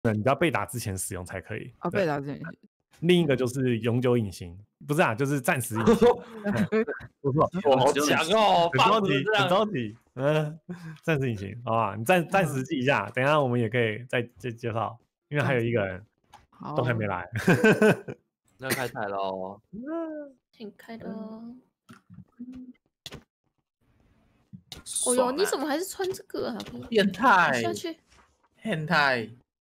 你要被打之前使用才可以。 被打之前。 另一个就是永久隐形，不是啊，就是暂时隐形。不错， 我好强哦， 很着急，很着急。暂时隐形，好吧，你暂时记一下，等一下我们也可以再介绍，因为还有一个人都还没来。 那开台喽， 请开喽。哦哟，你怎么还是穿这个啊？ 变态！ 下去， 变态！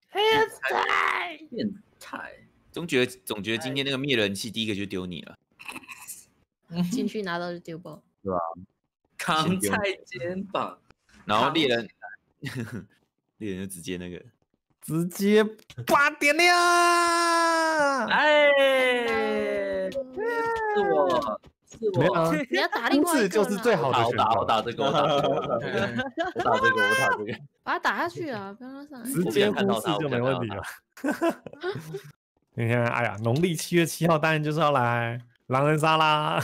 变态！ 总觉得今天那个灭人器第一个就丢你了。 进去拿到就丢包， 对吧？ 扛在肩膀， 然后猎人就直接直接8点亮！ 哎，是我。 没有啊， 你要打另外一个， 就是最好的选择。 我打这个， 把他打下去啊！不要让他上来。 直接忽视就没问题了。你看，哎呀，农历7月7号当然就是要来狼人杀啦！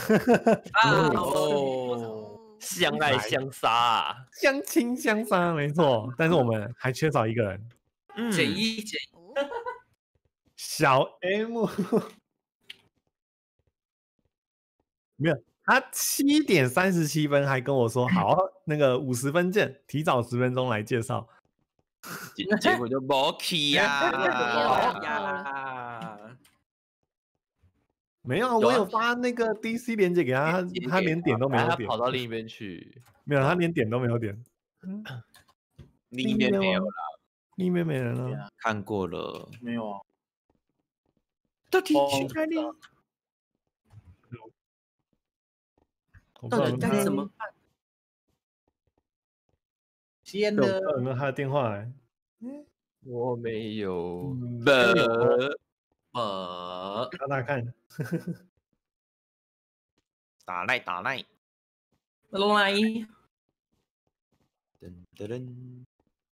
相爱相杀， 相亲相杀，没错。但是我们还缺少一个人， 减一， 小 M。没有，他7点37分还跟我说好，那个50分见，提早10分钟来介绍， 结果就没去呀。 没有，我有发那个 DC 连结给他，他连点都没有点， 他跑到另一边去， 没有，他连点都没有点。 另一边没有了， 另一边没人了， 看过了， 没有啊？ 到底去哪里？ 到底该怎么办？天哪！ 有没有他的电话来？ 我没有。 打看。 打赖。 来。 噔。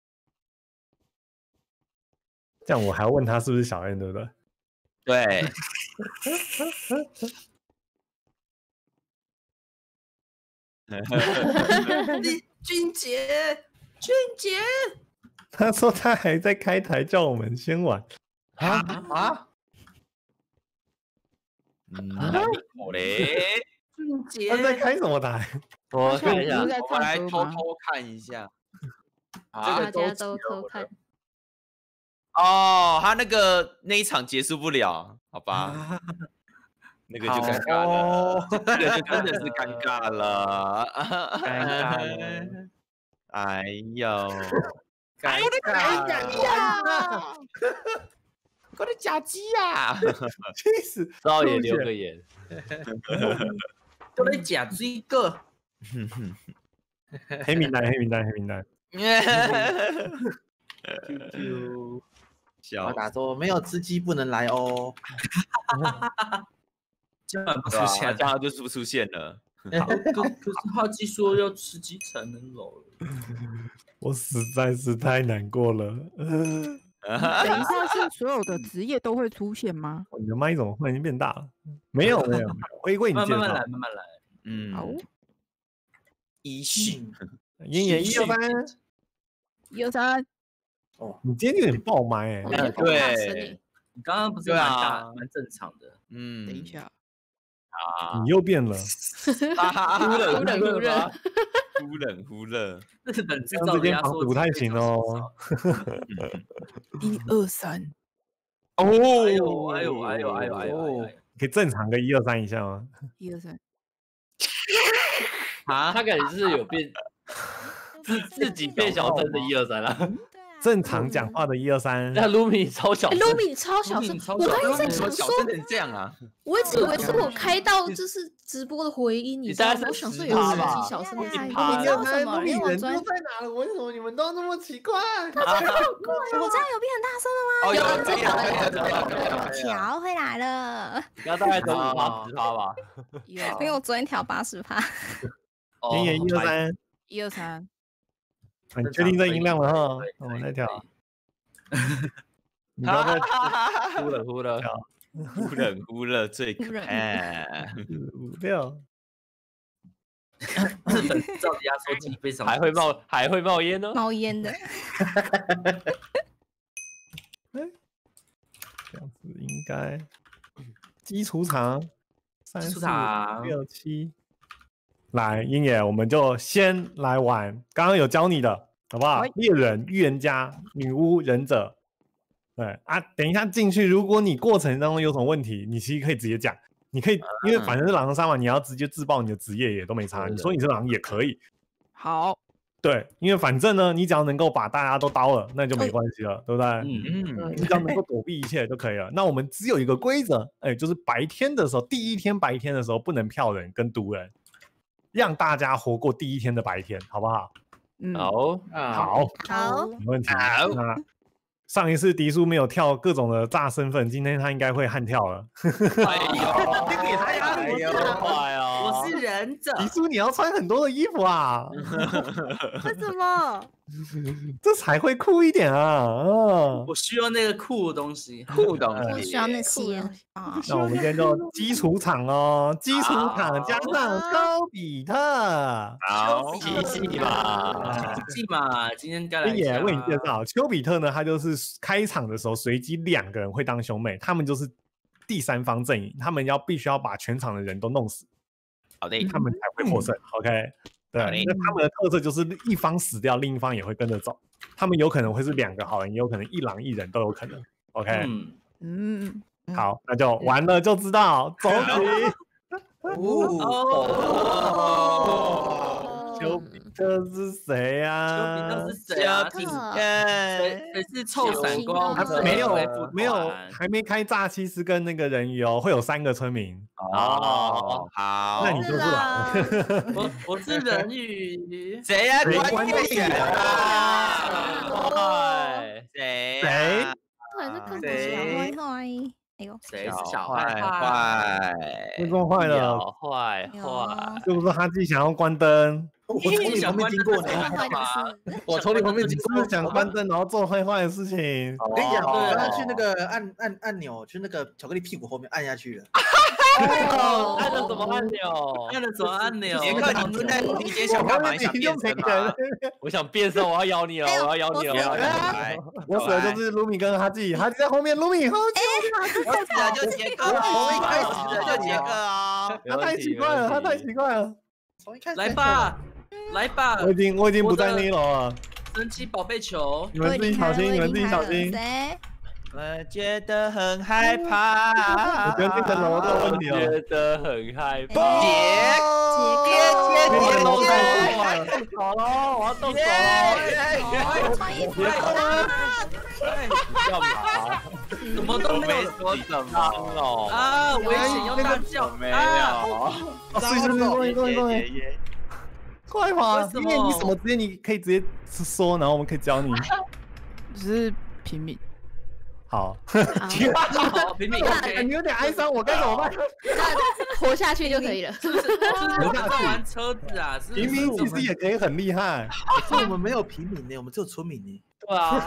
这样我还要问他是不是小 N， 对不对？ 对。 俊杰， 他说他还在开台，叫我们先玩。 我嘞， 俊杰， 他在开什么台？ 我看一下， 我来偷看一下。 大家都偷看。 哦，他那一场结束不了，好吧？那个就尴尬了，这个就真的是尴尬了，哎呦，我的假鸡呀！ 气死！ 少爷留个言， 我的假鸡个， 黑名单。 我打说没有吃鸡不能来哦。这样不出现， 这样就是不出现了。 可是哈基说要吃鸡才能老了。 我实在是太难过了。 等一下，是所有的职业都会出现吗？ 你的麦怎么忽然间变大了？没有，我为你介绍。 慢慢来。 好。 一序。 妍妍123。 123。 哦， 你今天有点爆麦哎。 对。 你刚刚不是蛮正常的。 等一下。 你又变了。 忽冷。 日本制造这间房子不太行哦。 123。 哦，哎呦， 可以正常个123一下吗 ？123。 他感觉是有变，自己变小声的123了。 正常讲话的123， 那卢米超小 ，Lumi 超小声，我刚刚在想说， 这样啊， 我一直以为是我开到就是直播的回音，你知道吗？我想说有超级小声的声音，你知道什么？因为我昨天在哪了？为什么你们都那么奇怪？ 他真的好怪，我这样有变很大声了吗？ 有调回来了。 你刚大概调80%吧？ 因为我昨天调80%。 妍妍123。 123。 你确定这音量了哈？我们再调。你不要再忽了，最可爱。 56。 照着压缩机非常还会冒烟呢？ 冒烟的。 这样子应该基础场3、4、6、7。来，鹰野，我们就先来玩刚刚有教你的，好不好？猎人、预言家、女巫、忍者。对啊，等一下进去，如果你过程当中有什么问题，你其实可以直接讲。你可以，因为反正是狼人杀嘛，你要直接自爆你的职业也都没差。你说你是狼也可以。 好。 对，因为反正呢，你只要能够把大家都刀了，那就没关系了，对不对？你只要能够躲避一切就可以了。那我们只有一个规则，就是白天的时候，第一天白天的时候不能票人跟毒人，让大家活过第一天的白天，好不好？好，没问题。那上一次迪叔没有跳各种的炸身份，今天他应该会悍跳了。 哎呦，你给他压力快哦！ 我是忍者。 迪叔，你要穿很多的衣服啊！ 为什么？ 这才会酷一点啊！ 我需要那个酷的东西， 我需要那些啊。 那我们今天就基础场哦，基础场加上丘比特， 好，奇迹嘛， 奇迹嘛，今天该来也为你介绍，丘比特呢，他就是开场的时候随机2个人会当兄妹，他们就是第3方阵营，他们必须要把全场的人都弄死， 好的， 他们才会获胜。OK。对，那他们的特色就是一方死掉，另一方也会跟着走。他们有可能会是2个好人，也有可能1狼1人都有可能。OK， 好，那就玩了就知道。走起。丘比特是谁呀？ 丘比特是谁啊？谁是臭闪光？ 没有，还没开诈欺师跟那个人鱼哦，会有3个村民。 好， 那你就是狼。 我是人鱼。 谁呀？关键选谁？ 哎呦， 谁是小坏？ 为什么坏了？ 坏， 是不是哈基想要关灯？ 我从你旁边经过， 我从你旁边经过， 想关灯，然后做坏的事情。 我跟你讲，我刚刚去那个按钮，去那个巧克力屁股后面按下去了。 按了什么按钮？ 按了什么按钮？ 杰克，你正在你今天想干嘛？想变身吗？ 我想变身，我要咬你了，我要咬你了！ 我死的就是卢米跟哈基，哈基在后面，卢米后面。我死的就杰克，我一开始的就杰克啊！ 他太奇怪了，他太奇怪了。 来吧。来吧！ 我已经不在那楼了。 神奇宝贝球， 你们自己小心，你们自己小心。 我觉得很害怕。 我觉得这个楼的问题了。 觉得很害怕。 动手了，我要动手了。 穿衣服干嘛？ 什么都没说什么啊！危险要大叫！ 没有。 快跑！因为你什么职业你可以直接说，然后我们可以教你。 就是平民。 好。 平民。 你有点哀伤，我该怎么办？ 活下去就可以了。 是不是在玩车子啊？ 平民其实也可以很厉害。 可是我们没有平民呢，我们只有村民呢。 对啊。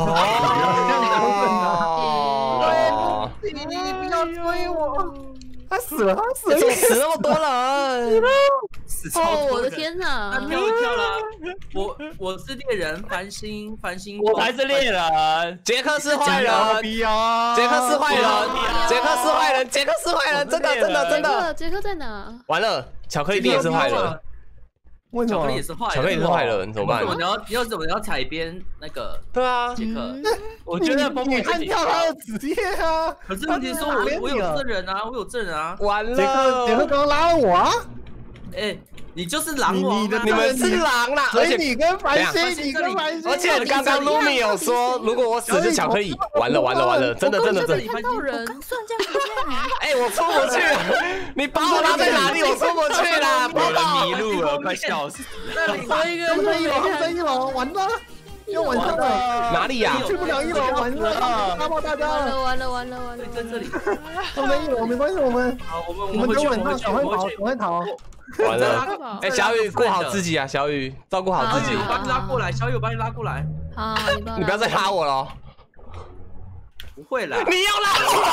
你不要追我！ 他死了， 死那么多人。 哦，我的天哪！ 他跳了，我是猎人，繁星， 我才是猎人。 杰克是坏人，杰克是坏人，真的。 杰克在哪？ 完了，巧克力也是坏人。 为什么？ 巧克力也是坏人， 巧克力是坏人，怎么办？ 你要踩边那个？ 对啊， 杰克， 我觉得你按掉他的职业啊！ 可是问题是我有证人啊， 完了， 杰克刚刚拉了我啊！ 哎，你就是狼王， 你们是狼啦！ 而且你跟繁星， 而且刚刚卢米有说，如果我死是巧克力，完了，真的。 看到人， 瞬间不见了。 哎，我出不去了，你把我拉在哪里？我出不去了， 有人迷路了，快笑死！ 我一个人没看。 在1楼，完了，又晚上了。 哪里呀？ 去不了1楼，完了，拉爆大家了。 完了。 在这里。 他们在1楼，没关系，我们等晚上赶快逃。 完了，哎，小雨顾好自己啊，小雨照顾好自己。 我把你拉过来，小雨，我把你拉过来。 好， 你不要再拉我了。 不会啦。 你要拉我？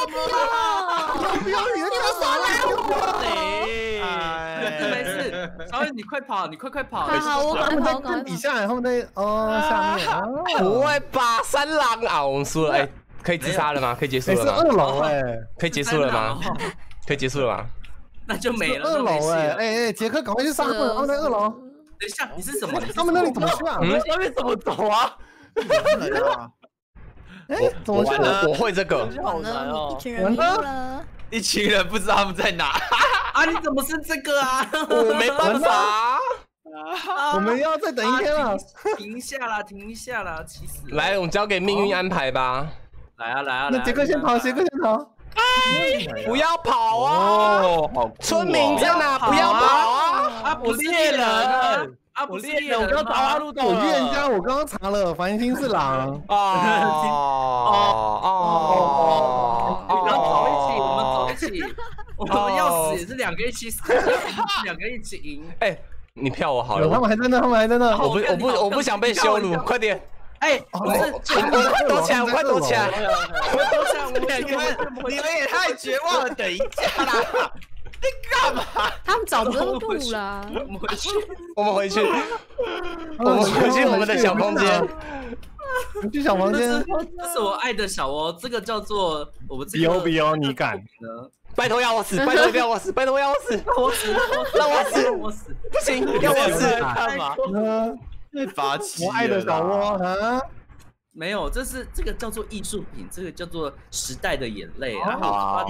不要！你们说拉我？ 没事， 小雨，你快跑，你快跑！ 好，我赶快跑， 在底下，他们在下面。 不会吧，三郎啊，我们输了，哎，可以自杀了吗？可以结束了吗？ 是2楼哎， 可以结束了吗？可以结束了吗？ 那就没了。 2楼哎，杰克赶快去上课，他们在2楼。 等一下，你是什么？ 他们那里怎么去啊？ 上面怎么走啊？ 哎，怎么去我会这个。 完了，一群人迷路了。 一群人不知道他们在哪啊！你怎么是这个啊？ 我没办法。 我们要再等一天了。 停一下啦，气死！ 来，我们交给命运安排吧。 来啊！ 那杰克先跑， 不要跑啊！村民在哪？不要跑啊！ 不是猎人啊！不是猎人，我刚找他路洞了。 预言家，我刚刚查了，繁星是狼。 我们走一起，我们要死也是2个一起死，2个一起赢。 哎，你票我好了。 他们还在那， 我不想被羞辱，快点！ 哎， 我快躲起来，我快躲起来！ 你们也太绝望了！等一下啦，你干嘛？ 他们找不到路啦。 我们回去我们的小空间。 去小房间。 这是我爱的小窝，这个叫做我们这个。 比欧，你敢？ 拜托要我死！拜托不要我死！拜托要我死！让我死！不行，要我死！ 干嘛？ 发起我爱的小窝啊！ 没有，这个叫做艺术品，这个叫做时代的眼泪啊！ 好，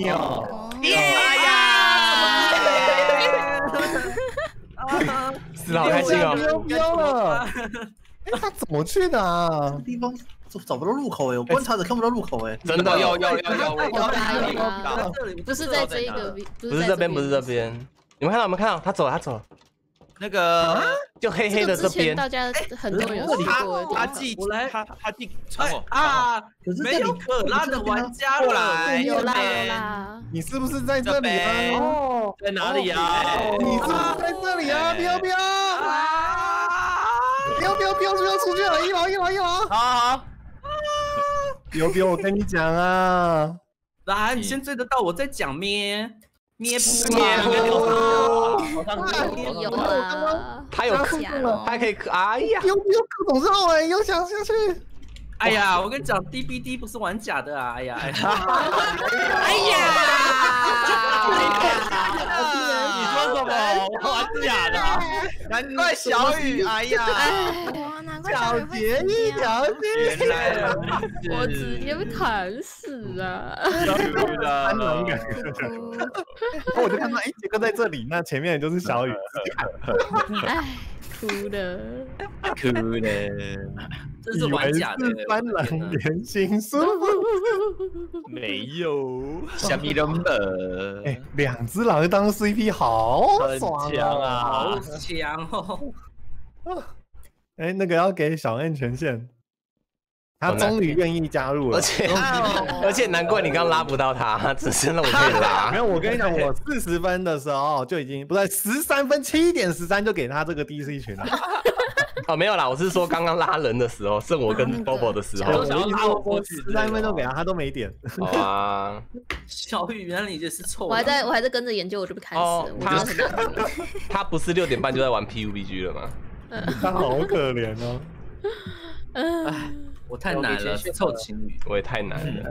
死好开心哦！ 标了，他怎么去的啊？ 地方找不到入口哎，我观察者看不到入口哎， 真的要， 不是在这一个， 不是这边，你们看到？他走了。 那个就黑黑的这边， 大家很多人有去过的。 他寄传我啊！没有可拉的玩家过来， 有啦！ 你是不是在这里啊？ 在哪里啊？ 你是不是在这里啊？标！标出去了！1楼！ 好， 标，我跟你讲啊， 来，你先追得到，我再讲咩噗， 有啊， 他有他可以，哎呀， 标各种绕哎，又想下去。 哎呀，我跟你讲 ，DBD 不是玩假的啊！哎呀！ 你说什么？我玩假的？难怪小雨，哎呀！ 难怪小杰一条心， 原来我直接被砍死啊！ 我就看到杰克在这里，那前面就是小雨。 哎，哭了。 这是玩假的， 斑斓连心术， 没有，虾米都没。 哎，2只狼当 CP 好爽啊， 好强哦！ 哎，那个要给小燕权限，他终于愿意加入了， 而且难怪你刚拉不到他，只剩了我可以拉。 没有，我跟你讲，我40分的时候就已经不对，13分7点13就给他这个 DC 群了。 哦，没有啦，我是说刚刚拉人的时候，剩我跟 Bobo 的时候， 我13分都给他，他都没点。 啊， 小雨，原来你这是错。 我还在跟着研究，我就被砍死了。 他不是6点半就在玩 PUBG 了吗？ 他好可怜哦。 哎，我太难了，凑情侣， 我也太难了。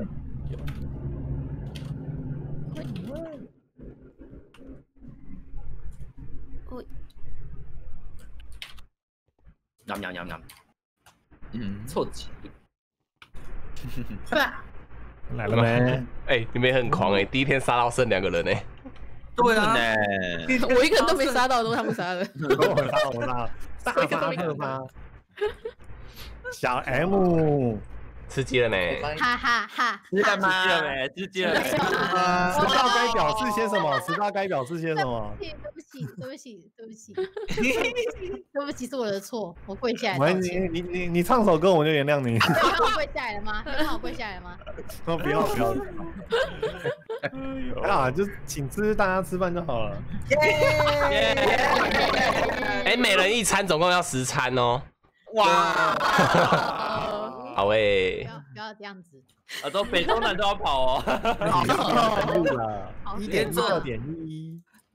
喵，凑情侣。 来了没？ 哎，你们也很狂哎，第一天杀到剩2个人哎。 对啊， 我一个人都没杀到，都是他们杀的。 我杀，大发特发。小 M 吃鸡了没？ 哈哈哈！ 吃了没？ 迟到该表示些什么？迟到该表示些什么？ 对不起，是我的错，我跪下来。 你唱首歌，我就原谅你。 让我跪下来了吗？让我跪下来吗？ 不要。啊，就请大家吃饭就好了。 哎，每人1餐，总共要10餐哦。 哇！ 好诶， 不要这样子。 都北中南都要跑哦。 1.6.1。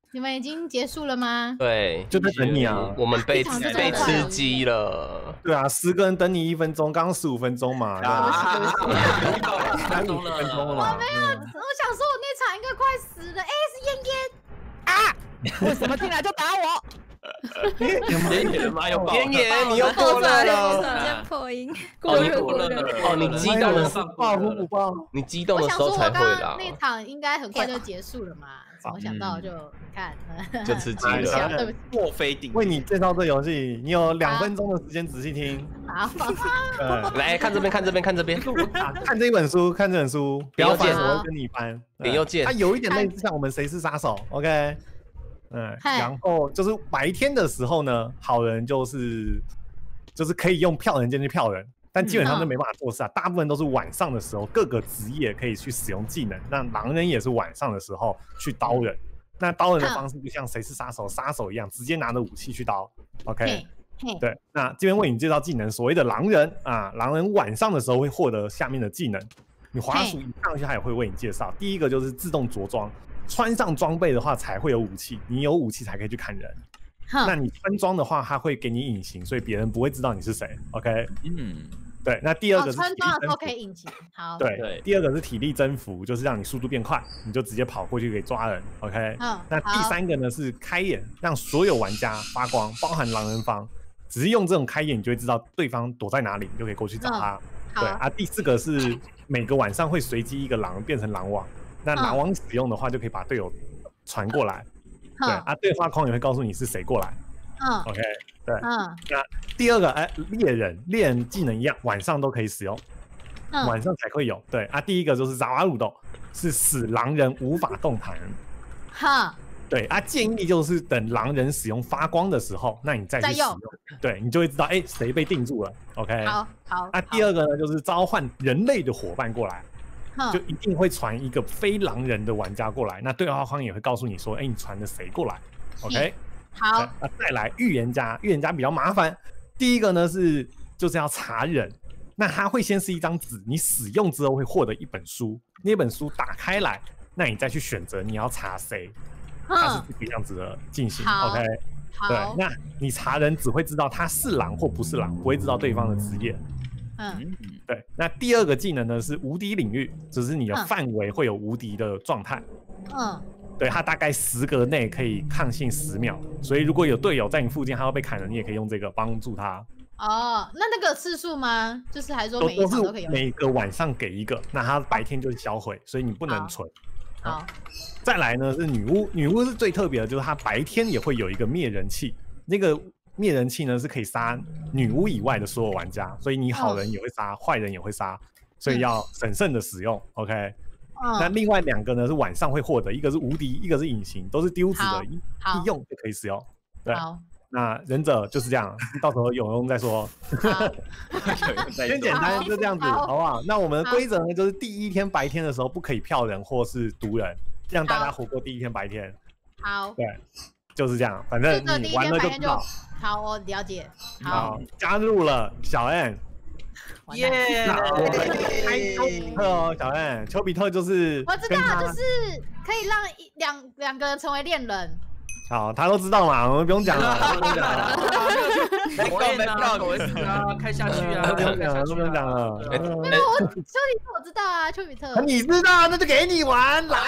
你们已经结束了吗？ 对， 就在等你啊。 我们被吃鸡了。 对啊，10个人等你1分钟，刚刚15分钟嘛。 才5分钟了。我没有，我想说我那场应该快死了。哎，是燕燕啊！为什么进来就打我？ 燕燕妈又爆了！ 燕燕，你又过热了。 直接破音。 哦，你激动的时候，你激动的时候才会啦。 那场应该很快就结束了嘛，怎么想到就看就吃鸡了。 墨菲定律。 为你介绍这游戏，你有2分钟的时间仔细听。 好， 来看这边，看这边，看这边。 看这本书，看这本书，不要翻，我会跟你翻。 点右键。 它有一点类似像我们谁是杀手 ，OK。然后就是白天的时候呢，好人就是可以用票人间去票人，但基本上都没办法做事啊。大部分都是晚上的时候，各个职业可以去使用技能。那狼人也是晚上的时候去刀人，那刀人的方式就像谁是杀手一样，直接拿着武器去刀。OK， 对。那这边为你介绍技能，所谓的狼人啊，狼人晚上的时候会获得下面的技能。你滑鼠一上去，它也会为你介绍。第一个就是自动着装。穿上装备的话才会有武器，你有武器才可以去砍人。那你穿装的话，它会给你隐形，所以别人不会知道你是谁。OK， 对。那第二个是穿装的时候可以隐形。好， 对。第二个是体力增幅，就是让你速度变快，你就直接跑过去可以抓人。OK，那第3个呢是开眼，让所有玩家发光，包含狼人方，只是用这种开眼，你就会知道对方躲在哪里，你就可以过去找他。对啊，第4个是每个晚上会随机一个狼变成狼王。那狼王使用的话，就可以把队友传过来，对啊，对话框也会告诉你是谁过来。OK， 对，那第2个，猎人技能一样，晚上都可以使用，晚上才会有。对啊，第1个就是扎瓦鲁斗，是使狼人无法动弹。对啊，建议就是等狼人使用发光的时候，那你再去使用，对你就会知道，谁被定住了。OK， 好。啊，第2个呢就是召唤人类的伙伴过来。就一定会传一个非狼人的玩家过来，那对话框也会告诉你说，你传的谁过来 ？OK， 好。 那再来预言家比较麻烦。第1个呢就是要查人，那它会先是一张纸，你使用之后会获得一本书，那本书打开来，那你再去选择你要查谁，它是这个样子的进行。OK， 对，那你查人只会知道他是狼或不是狼，不会知道对方的职业。对，那第2个技能呢是无敌领域，只是你的范围会有无敌的状态。对，它大概10格内可以抗性10秒，所以如果有队友在你附近，他要被砍了，你也可以用这个帮助他。 那个次数吗？就是还是说每一场都可以用？ 每个晚上给1个，那它白天就销毁，所以你不能存。 好， 再来呢是女巫是最特别的，就是它白天也会有一个灭人器，那个灭人器呢是可以杀女巫以外的所有玩家，所以你好人也会杀，坏人也会杀，所以要审慎的使用。OK，那另外2个呢是晚上会获得，一个是无敌，一个是隐形，都是丢子的，一用就可以使用。对，那忍者就是这样，到时候有用再说。先简单就这样子，好不好？那我们的规则呢就是第1天白天的时候不可以票人或是毒人，让大家活过第1天白天。 好， 对。就是这样，反正你玩了就知道。 好，我了解。 好，加入了小 N， 耶！ 我们开丘比特哦，小 N， 丘比特就是我知道，就是可以让两个人成为恋人。 好，他都知道嘛，我们不用讲了，不用讲了。 没票，开下去啊！ 不用讲了，不用讲了。 没有，丘比特我知道啊，丘比特。 你知道，那就给你玩，来。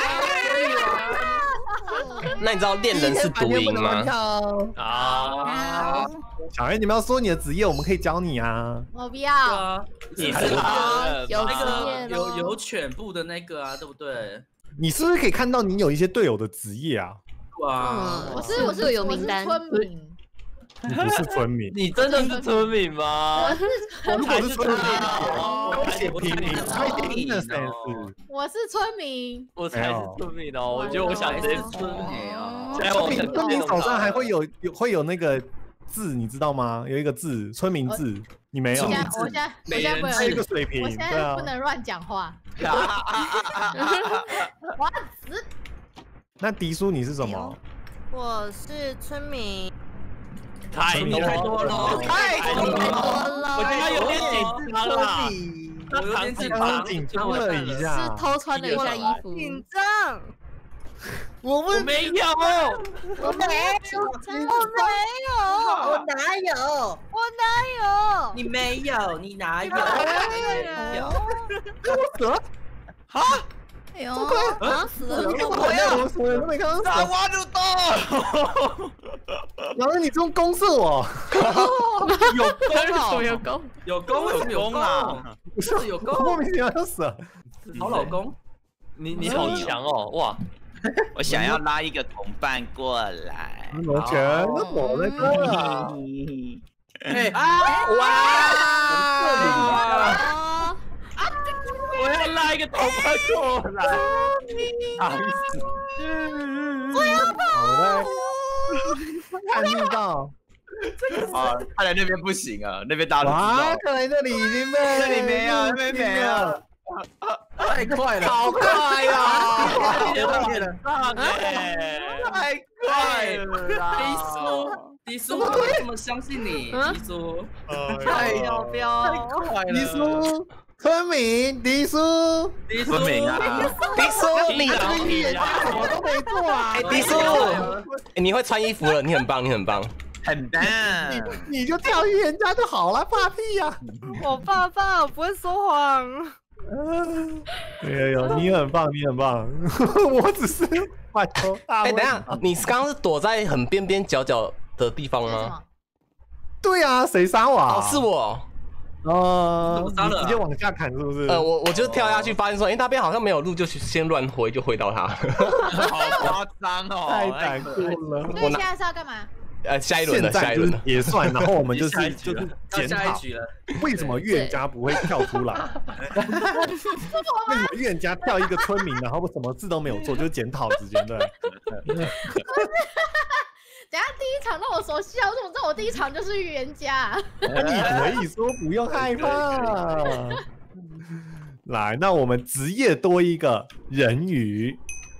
那你知道恋人是毒赢吗？ 小人，你们要说你的职业，我们可以教你啊。 我不要。 你是有那个有犬部的那个啊，对不对？ 你是不是可以看到你有一些队友的职业啊？ 哇， 我是队友名单。 村民。 你不是村民， 你真的是村民吗？ 如果是村民，我写平民， 我是村民， 我才是村民哦。我觉得我想直接村民哦。 村民手上还会有那个字，你知道吗？有一个字，村民字，你没有？ 我现在不能， 一个水平， 我现在不能乱讲话。我要死。 那迪叔你是什么？ 我是村民。 太多了，太多了！我觉得有点紧张了， 我有点紧张了一下， 是偷穿了一下衣服， 紧张。 我没有， 我哪有？ 你没有，你哪有？ 死了！ 哎呦，死了！ 我什么都没看到。 打挖入洞。 然后你这种攻射我， 有功啊！不是有功， 莫名其妙就死了。 好老公， 你好强哦！哇， 我想要拉一个同伴过来。 我全都躲在这了。 哇！我要拉一个同伴过来。 我要跑！看不到。 啊，看来那边不行啊，那边大家都知道。 看来这里已经被， 这里没有，那边没有。 太快了， 好快呀！ 太快了！ 迪叔，我这么相信你，迪叔。 太快迪叔，村民，迪叔， 村民啊， 迪叔，你什么都没做啊！ 迪叔，你会穿衣服了，你很棒，你很棒。 很棒， 你就钓鱼人家就好了，怕屁呀！ 我爸，我不会说谎。 有，你很棒，你很棒。我只是拜托。 等一下，你刚刚是躲在很边边角角的地方吗？ 对啊，谁杀我啊？ 是我。 你直接往下砍是不是？ 我就跳下去，发现说，那边好像没有路，就先乱挥，就挥到他。 好夸张哦， 太胆酷了。 所以现在是要干嘛？ 下一轮的，下一轮的也算，然后我们就是检讨为什么预言家不会跳出来，为什么预言家跳一个村民，然后什么事都没有做，就是检讨时间对。 等下第一场让我熟悉啊！我怎么知道我第一场就是预言家？ 你可以说不用害怕。来，那我们职业多一个人鱼，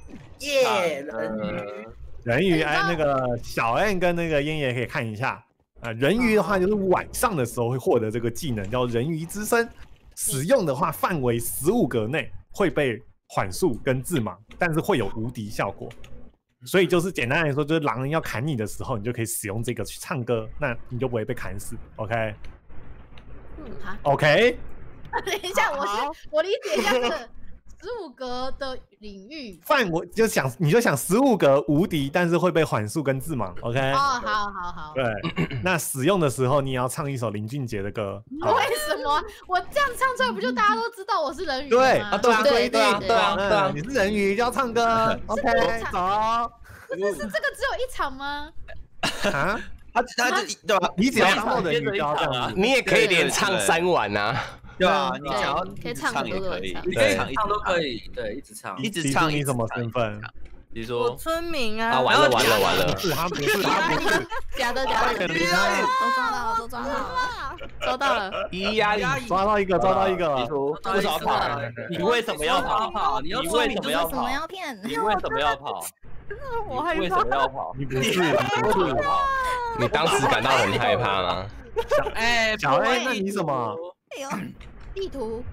人鱼，那个小 N 跟那个燕也可以看一下啊。人鱼的话，就是晚上的时候会获得这个技能，叫人鱼之身。使用的话，范围15格内会被缓速跟致盲，但是会有无敌效果。所以就是简单来说，就是狼人要砍你的时候，你就可以使用这个去唱歌，那你就不会被砍死。OK？ OK？ 等一下，我理解一下这个15格的领域范围，你就想15格无敌，但是会被缓速跟致盲。OK？ 哦，好。 对，那使用的时候你也要唱一首林俊杰的歌。 为什么？我这样唱出来，不就大家都知道我是人鱼吗？ 对啊，对啊，你是人鱼就要唱歌。OK， 走。 这个只有一场吗？ 啊？ 他对吧？ 你只要当过人鱼就要这样， 你也可以连唱3晚啊。 对啊，你想要可以唱也可以， 你可以唱都可以，对，一直唱， 一直唱。 你什么身份？ 比如说我村民啊。 完了。 他不是， 假的。都抓到了。 抓到一个。 不少跑，你为什么要跑？你为什么要跑？你为什么要跑？ 我害怕。 为什么要跑？ 你不是。 你当时感到很害怕吗？ 小 A， 那你什么？ 地图。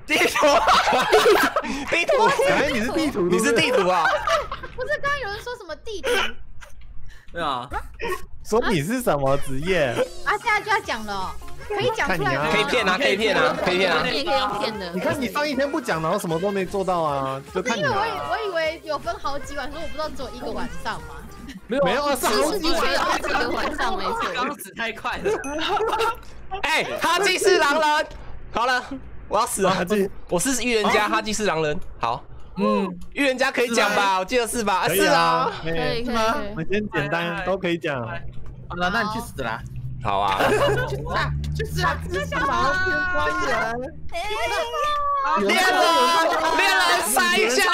哎，你是地图， 你是地图啊？ 不是，刚刚有人说什么地图？ 对啊。 说你是什么职业？ 现在就要讲了，可以讲出来吗？ 可以骗啊！ 你也可以用骗的。 你看你上一天不讲，然后什么都没做到啊，就看你。 因为我以为有分好几晚，所以我不知道只有一个晚上嘛。 没有啊，是好几晚，这个晚上没错。 刚死太快了。 哈基是狼人。好了，我要死了。我是预言家，哈基是狼人。好，预言家可以讲吧？我记得是吧？是啊， 可以吗？我先简单都可以讲。 好了，那你去死啦！ 好啊。 去死啊！这小毛偏官人。 猎人杀一下！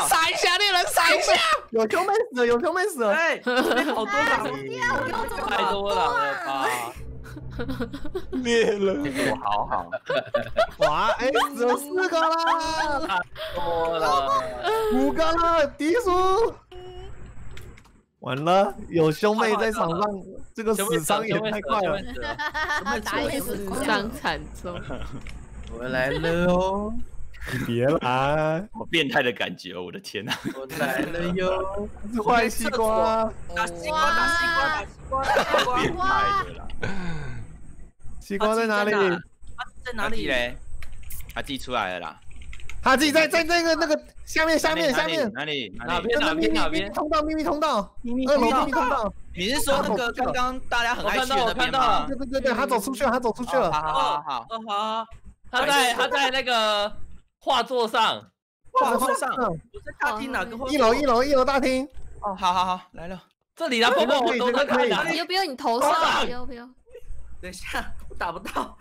有球没死！ 哎，好多狼， 太多狼了吧？ 猎人， 我好。 哇，只有4个啦， 多了 5个了，迪叔。完了，有兄妹在场上，这个死伤也太快了。 打野死伤惨重。 我来了哦。 别来！ 好变态的感觉，我的天哪！ 我来了哟， 是坏西瓜， 打西瓜，打西瓜，打西瓜，打西瓜！ 变态的啦！ 西瓜在哪里？ 在哪里嘞？他寄出来了啦。 他自己在那个下面哪里？ 哪边？通道，秘密通道，2楼秘密通道。 你是说那个刚刚大家很爱去的那边吗？ 对，他走出去了， 好， 他在那个画作上， 我在大厅哪个？ 一楼大厅。 哦，好，来了。 这里啦，波波，我都在看的。 要不要你头上？要不要？ 等一下，我打不到。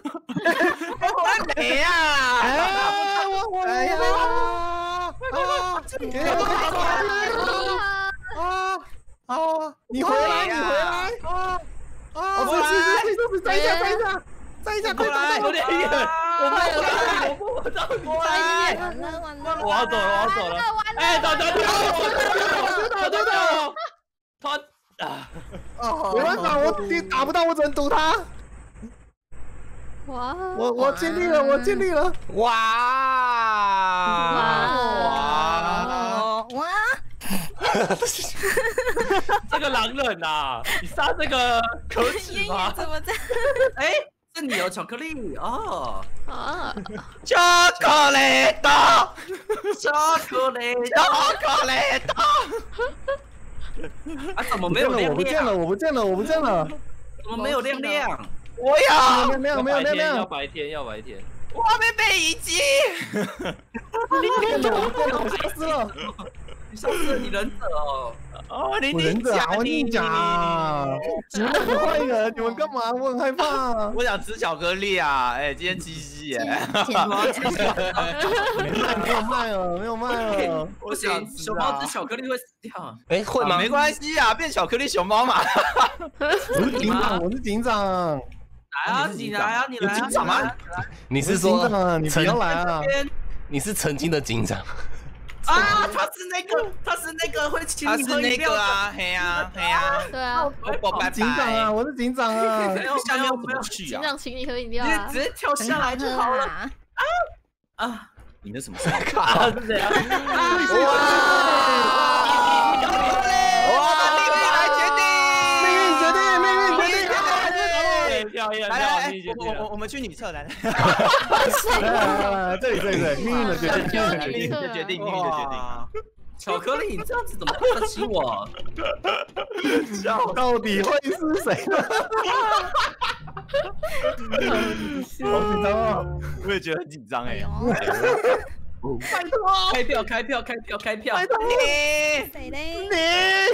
没呀！ 你回来！再一下，快来！ 有点远，我到你我要走了！哎，走！他没办法，我打不到，我只能堵他。 哇！ 我尽力了！ 哇！ 这个狼人呐，你杀这个可耻吗？ 怎么这样？ 哎，是你有巧克力哦！ 巧克力的， 啊，怎么没有亮亮？ 我不见了！ 怎么没有亮亮？ 我有， 没有， 要白天。 我被被遗弃。 我消失了。 你消失了，你忍者哦。 哦，你忍者啊！我跟你讲，你们是坏人，你们干嘛？我很害怕。 我想吃巧克力啊！哎，今天七夕耶。 没有卖了。 不行，熊猫吃巧克力会死掉。 哎，会吗？ 没关系啊，变巧克力熊猫嘛。 我是警长。 来啊，你来啊！ 有警长吗？ 你是说你不要来啊？ 你是曾经的警长。 啊，他是那个会请你喝饮料的啊，嘿呀， 对啊， 我警长啊，我是警长啊， 下面怎么去啊？ 警长请你喝饮料啊， 直接跳下来就好了。啊， 你那什么声音？ 是这样。 来，我们去女厕来。 这里，命运的决定。 巧克力，你这样子怎么对得起我？ 到底会是谁呢？好紧张哦！ 我也觉得很紧张哎。 拜托，开票！ 拜托你， 谁嘞？ 你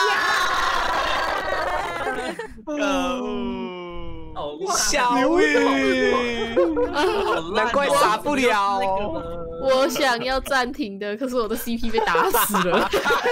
小玉，难怪打不了。 我想要暂停的，可是我的 CP 被打死了。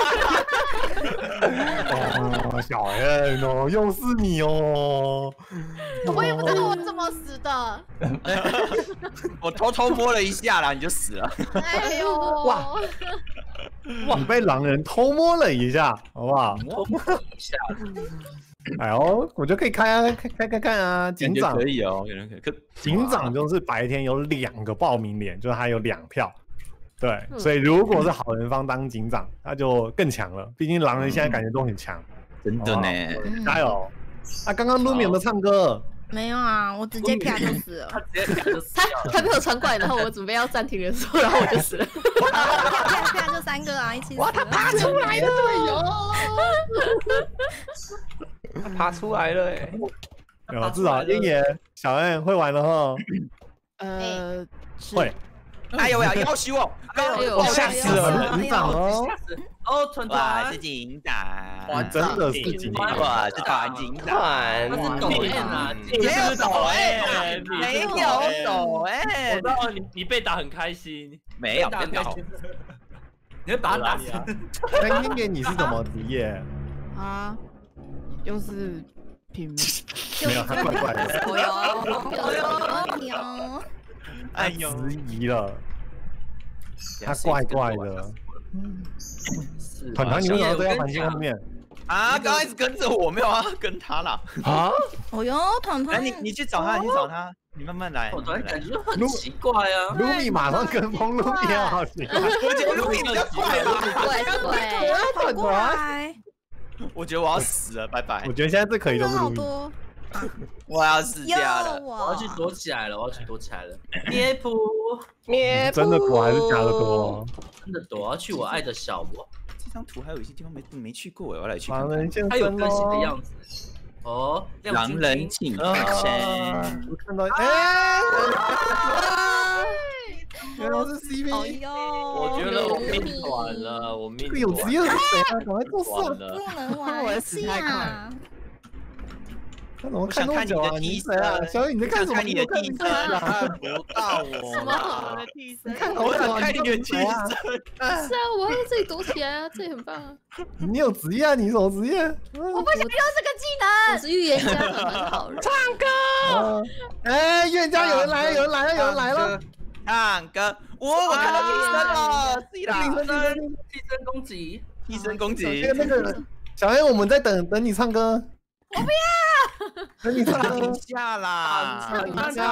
哦，小燕哦，又是你哦！ 我也不知道我怎么死的。 我偷偷摸了一下啦，你就死了。 哎呦！ 哇！你被狼人偷摸了一下，好不好？ 偷摸一下。 哎呦，我就可以看啊！警长可以哦， 警长就是白天有2个报名脸，就是他有2票，对，所以如果是好人方当警长，他就更强了。毕竟狼人现在感觉都很强， 真的呢， 加油！啊，刚刚Lumi有没有唱歌？ 没有啊，我直接啪就死了。 他直接啪就死了。 他被我传过来，然后我准备要暂停的时候，然后我就死了。 啪就3个啊，一起死了。 哇，他爬出来了，队友！ 他爬出来了哎！ 至少鹰爷、小恩会玩了哈。会。 哎呦呀，要羞哦！ 我吓死了，警长哦！ 哦，团团， 我是警长， 我真的是警长， 我是团警长， 他是抖 M 啊， 没有抖 M，没有抖 M， 我知道你被打很开心， 没有被打， 你会把他打死。 那鹰爷你是什么职业？ 啊，又是平民， 没有，他怪怪的。 哎呦， 迟疑了，他怪怪的。团团，你为什么都在环境后面？ 啊，刚刚一直跟着我，没有啊，跟他啦。 啊？ 哦哟，团团， 你去找他，你去找他，你慢慢来。 我突然感觉很奇怪啊。 卢米马上跟风，卢米好奇怪。 我觉得卢米比较快吧。 对，过来。 我觉得我要死了，拜拜。 我觉得现在最可疑的是卢米。 我要死掉了， 我要去躲起来了，咩噗， 真的躲还是假的躲？ 真的躲，要去我爱的小窝。 这张图还有一些地方没去过，我要来去。 狼人现身它有更新的样子。哦， 狼人请发声。 我看到，原来是 CP。 我觉得我命短了，我命有职业是谁啊？赶快做事。 不能玩游戏啊！ 他怎么看那么久啊？你谁啊？小雨，你在看什么？ 你的替身看不到我。 什么？ 我的替身？我想看你的替身。 是啊，我要自己躲起来啊，这也很棒啊。 你有职业啊？你什么职业？ 我不想用这个技能。 我是预言家，很好。 唱歌。 预言家有人来了。 唱歌，我看到替身了， 替身攻击， 替身攻击。 那个小黑，我们在等你唱歌。 我不要。 等你唱歌。 停下啦！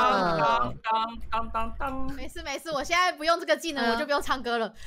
当。 没事，我现在不用这个技能，我就不用唱歌了。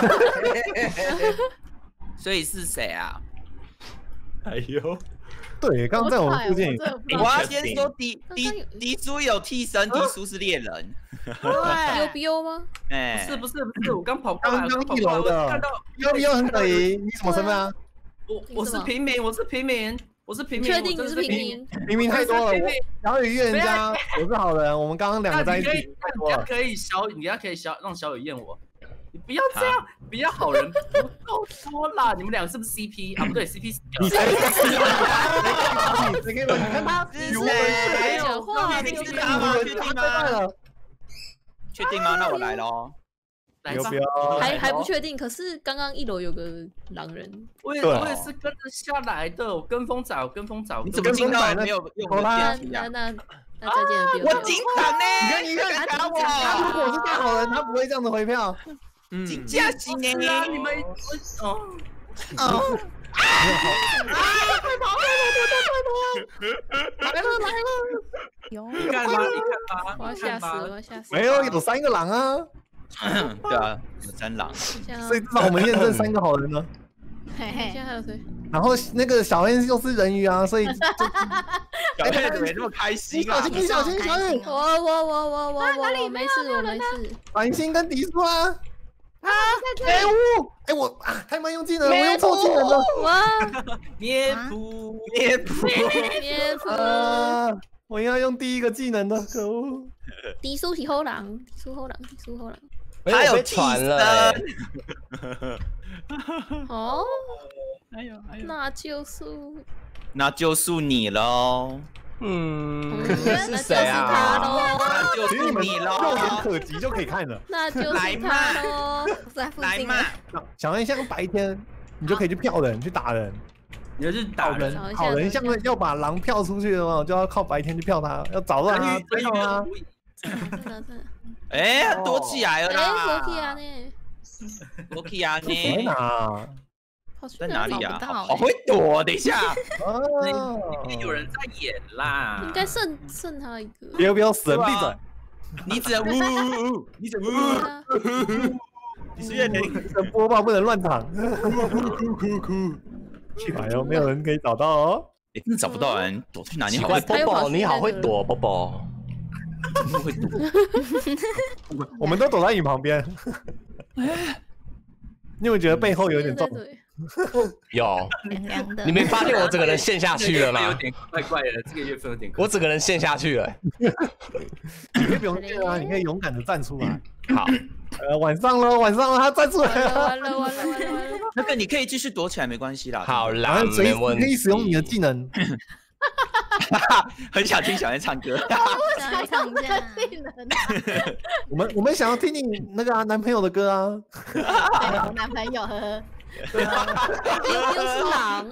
所以是谁啊？ 哎呦，对，刚刚在我们附近。 我要先说迪叔有替身，迪叔是猎人。 有 BO 吗？ 不是，我刚跑过来， 刚一楼的，看到有很可疑。你什么身份啊？ 我是平民。 确定你是平民？ 平民太多了。小雨预言家，我是好人。我们刚刚2个在一起。 你要可以让小雨验我。你不要这样，不要好人不够多啦！你们2个是不是 CP 啊？不对 ，CP 死掉了。 你才 CP，你看他谁讲话？ 确定吗？那我来喽。 有不要？ 还不确定，可是刚刚1楼有个狼人。 我也是跟着下来的，我跟风仔。 你怎么进到没有用的电梯啊？ 那再见了， 我警长呢？ 你看打我！他如果是大好人，他不会这样子回票。 警驾行呢？ 你们来了！ 你看吧， 我要吓死！ 没有3个狼啊。 对啊，有3狼， 所以至少我们验证3个好人呢。 现在还有谁？ 然后那个小恩又是人鱼啊，所以小恩怎么那么开心啊？ 你小心，小恩！ 我没事。 繁星跟迪叔啊！我太慢用技能了，我用错技能了。 哇！ 咩噗！ 我应该用第1个技能的，可恶！ 迪叔是后狼。 他有替身。 哦，那就是你喽。 是谁啊？ 那就是你喽。 肉眼可及就可以看了。 那就是他喽。 来嘛！ 想要像白天，你就可以去票人，去打人。 你要去打人， 好人像要把狼票出去的话，就要靠白天去票他，要找到他，追到他。 躲起来了啦！ 躲起来呢？ 在哪里啊？好会躲！等一下， 有人在演啦。 应该剩他一个。 不要死人闭嘴！ 你只能呜！你只呜！你是播报不能乱场。哎呦，没有人可以找到哦。 真的找不到人，躲去哪里？ 奇怪，波波，你好会躲，波波。 会躲。 我们都躲在你旁边。你有没有觉得背后有点重？ 有。你没发现我整个人陷下去了吗？ 有点怪怪的，这个月份有点。 我整个人陷下去了。 你可以不用陷啊，你可以勇敢的站出来。 好。 晚上了，他站出来了。 完了。 那个你可以继续躲起来，没关系啦。 好啦，没问题。 可以使用你的技能。 很想听小燕唱歌。 想唱这个技能。 我们想要听你那个男朋友的歌啊。 对，男朋友，呵呵。 又是狼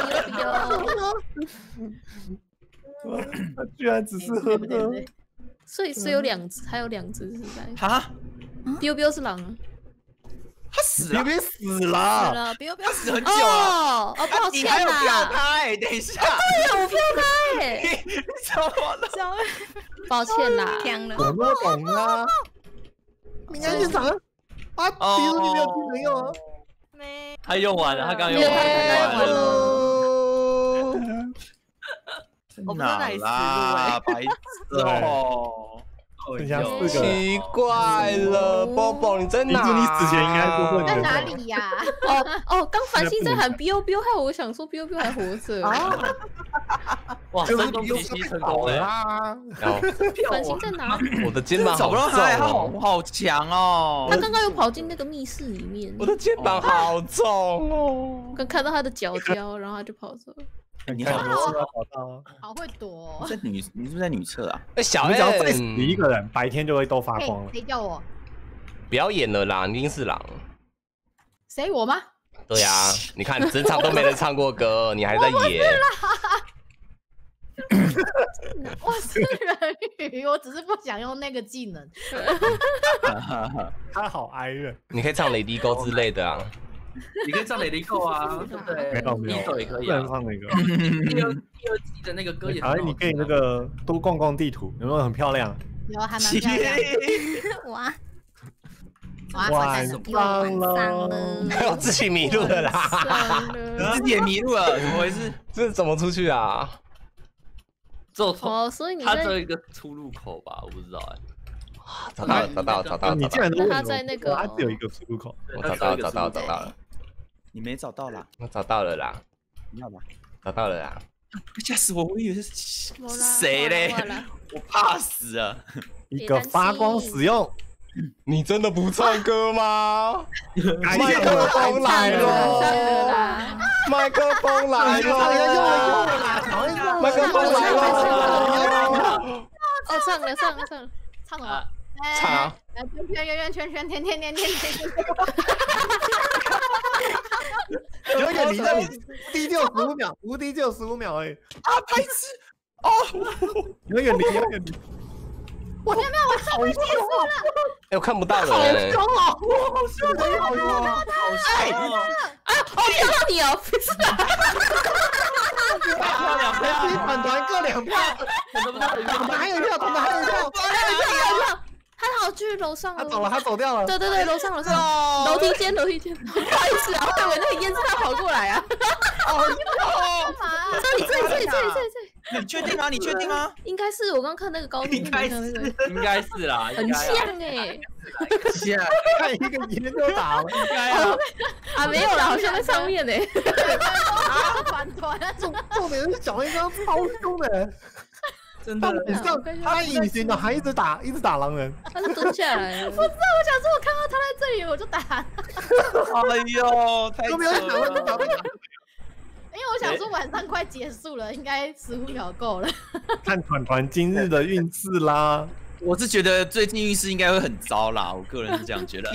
他居然只是呵呵。 所以有2只，还有2只是在。 哈？ biu 是狼啊。 他死了， 别死了， 不要死很久了。 哦，抱歉你还有票啦， 开，等一下， 对，我票开， 你怎么了？ 抱歉啦， 我们懂啊。你赶紧抢啊！比如你没有技能用啊。 没， 他用完了，他刚用完了。 我不知道哪里死啦，白痴哦！ 剩下4个， 奇怪了，Bobo 你在哪？ 你死前应该不会在哪里呀？ 哦，刚繁星在喊 biu biu，害我想说 biu biu 还活着。 哇，声东击西成功了啦！ 繁星在哪里？ 我的肩膀找不到他，他好强哦！ 他刚刚又跑进那个密室里面。 我的肩膀好重哦！ 刚看到他的脚胶，然后他就跑走了。 你好， 好会躲。 你是不是在女厕啊？ 小你只要再 N 死一个人，白天就会都发光了。 谁叫我？ 不要演了啦，你一定是狼。 谁我吗？ 对呀，你看整场都没人唱过歌，你还在演。 我是人鱼，我只是不想用那个技能。 他好哀怨。 你可以唱《雷迪沟》之类的啊。 你可以唱《雷迪扣》啊，对不对？ 没有， 一首也可以啊。 不能唱那个。 第二季的那个歌也很好听。 你可以那个多逛逛地图，有没有很漂亮？ 有，还蛮漂亮。 哇， 晚上了， 我自己迷路了啦！ 你自己也迷路了，怎么回事？ 这怎么出去啊？ 所以你他只有一个出入口吧？我不知道哎。 找到！ 你竟然都他在那个， 他只有一个出入口。 我找到了。 你没找到啦？ 我找到了啦！ 你好吧？ 找到了啦！ 吓死我！我以为是谁嘞？我怕死了。 一个发光使用。 你真的不唱歌吗？ 麦克风来了！ 麦克风来了！麦克风来了！ 哦，唱了。 唱什么？ 唱啊！ 圆圈，甜， 有点离了，无敌就15秒，无敌只有15秒而已。 啊，白痴！哦， 有点离。 我没有，我超快结束了。 哎，我看不到了。 好凶哦！好凶！ 好看到你哦，不是啊。 粉团各2票，我们还有一票。 他好去楼上了。 他走了，他走掉了。 对，楼上，楼梯间。不好意思啊，我以为那个烟是他跑过来啊。 干嘛？ 这里。你确定吗？你确定吗？ 应该是我刚看那个高度， 应该是啦， 很像哎。 像，看一个烟就打了， 应该啊。 啊，没有啦，好像在上面呢。 反团， 重点是小黑刚超凶的。 真的， 他隐形的还一直打狼人， 他是蹲下来了。 我知道，我想说，我看到他在这里，我就打。 哎呦，太都没有想到你打。 因为我想说晚上快结束了，应该15秒够了。 看团今日的运势啦。 我是觉得最近运势应该会很糟啦，我个人是这样觉得。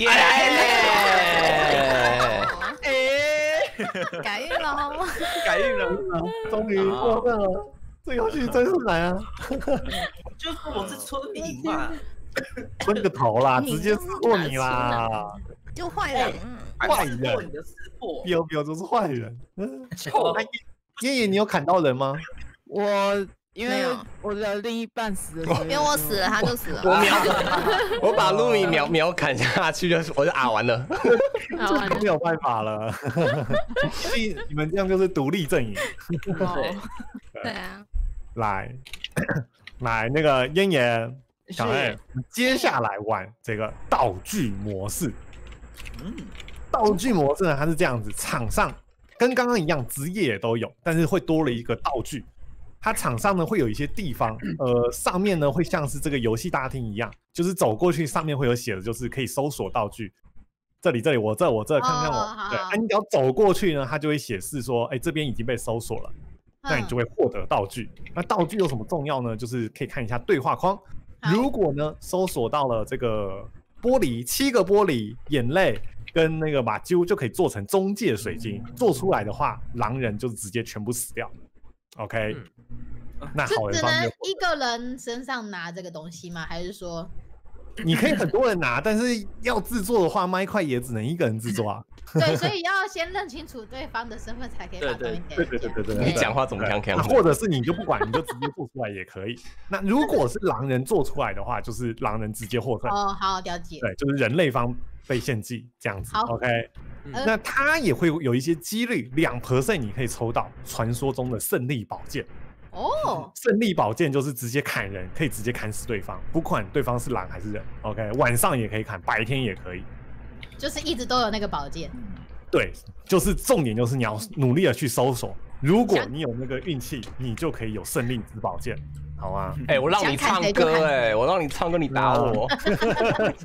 改运了， 终于过分了。这游戏真是难啊！ 就是我是村民嘛， 村个头啦，直接撕破你啦！ 就坏人， 坏人，标就是坏人。燕燕，你有砍到人吗？ 我因为我的另一半死了， 因为我死了，他就死了。 我把路米秒砍下去，我就完了， 这没有办法了。所以你们这样就是独立阵营。 对啊。 来，那个燕燕、小艾，接下来玩这个道具模式。道具模式呢，它是这样子，场上跟刚刚一样，职业也都有，但是会多了一个道具。它场上呢会有一些地方，上面呢会像是这个游戏大厅一样，就是走过去上面会有写的，就是可以搜索道具。这里，我这，看我。对，你只要走过去呢，它就会显示说，哎，这边已经被搜索了。那你就会获得道具。那道具有什么重要呢？就是可以看一下对话框。如果呢搜索到了这个玻璃，7个玻璃、眼泪跟那个马啾，就可以做成中介水晶。做出来的话，狼人就直接全部死掉。OK，那好人方面只能一个人身上拿这个东西吗？还是说你可以很多人拿，但是要制作的话，麦块也只能一个人制作啊。 对，所以要先认清楚对方的身份，才可以把东西给人家。 对， 你讲话怎么锵锵？ 或者是你就不管，你就直接做出来也可以。那如果是狼人做出来的话，就是狼人直接获胜。 哦，好，了解。 对，就是人类方被献祭这样子。 好 ，OK。那他也会有一些几率，2%你可以抽到传说中的胜利宝剑。 哦， 胜利宝剑就是直接砍人，可以直接砍死对方，不管对方是狼还是人。OK， 晚上也可以砍，白天也可以。 就是一直都有那个宝剑。 对，就是重点就是你要努力的去搜索。如果你有那个运气，你就可以有胜利之宝剑，好吗？ 我让你唱歌，我让你唱歌，你打我。 我就不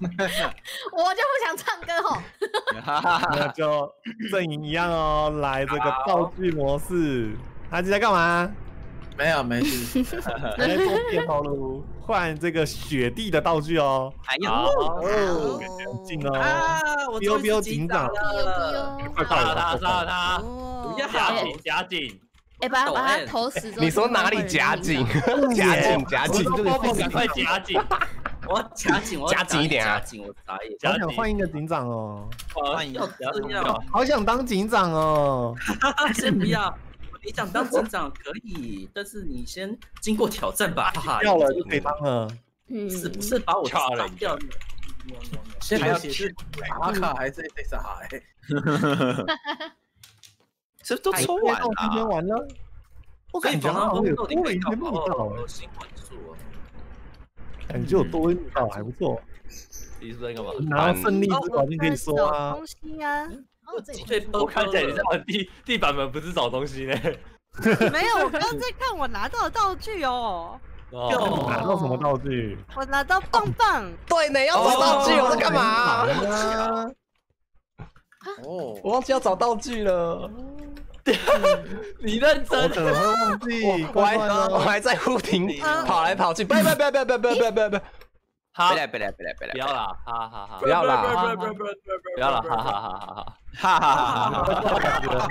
想唱歌哦。 那就阵营一样哦，来这个道具模式。阿基在干嘛？ 没有，没事。 来做电脑喽，换这个雪地的道具哦。 还有很近哦。 我 biu biu警长， 快杀了他，杀了他！夹紧！ 把他投死。 你说哪里夹紧？夹紧， 赶快夹紧！ 我夹紧， 夹紧一点啊！ 我眨眼。 好想换一个警长哦， 换一个， 好想当警长哦。 先不要。你想当警长可以，但是你先经过挑战吧。 要了就可以当了。 是不是把我杀掉？ 先了解是打卡还是被杀？ 这都抽完了。 今天完了，我感觉好像有多了一些味道。感觉有多味道，还不错。 你是在干嘛？ 拿胜利之宝就可以说啊。 东西啊。 我看起来你在玩地板们不是找东西呢。 没有，我刚刚在看我拿到的道具哦。 拿到什么道具？ 我拿到棒棒。 对呢，要找道具，我在干嘛？我忘记要找道具了。 你认真？ 我怎么会忘记？ 我还在不停跑来跑去。不。 好，不要啦，哈， 不要啦， 不要啦，哈，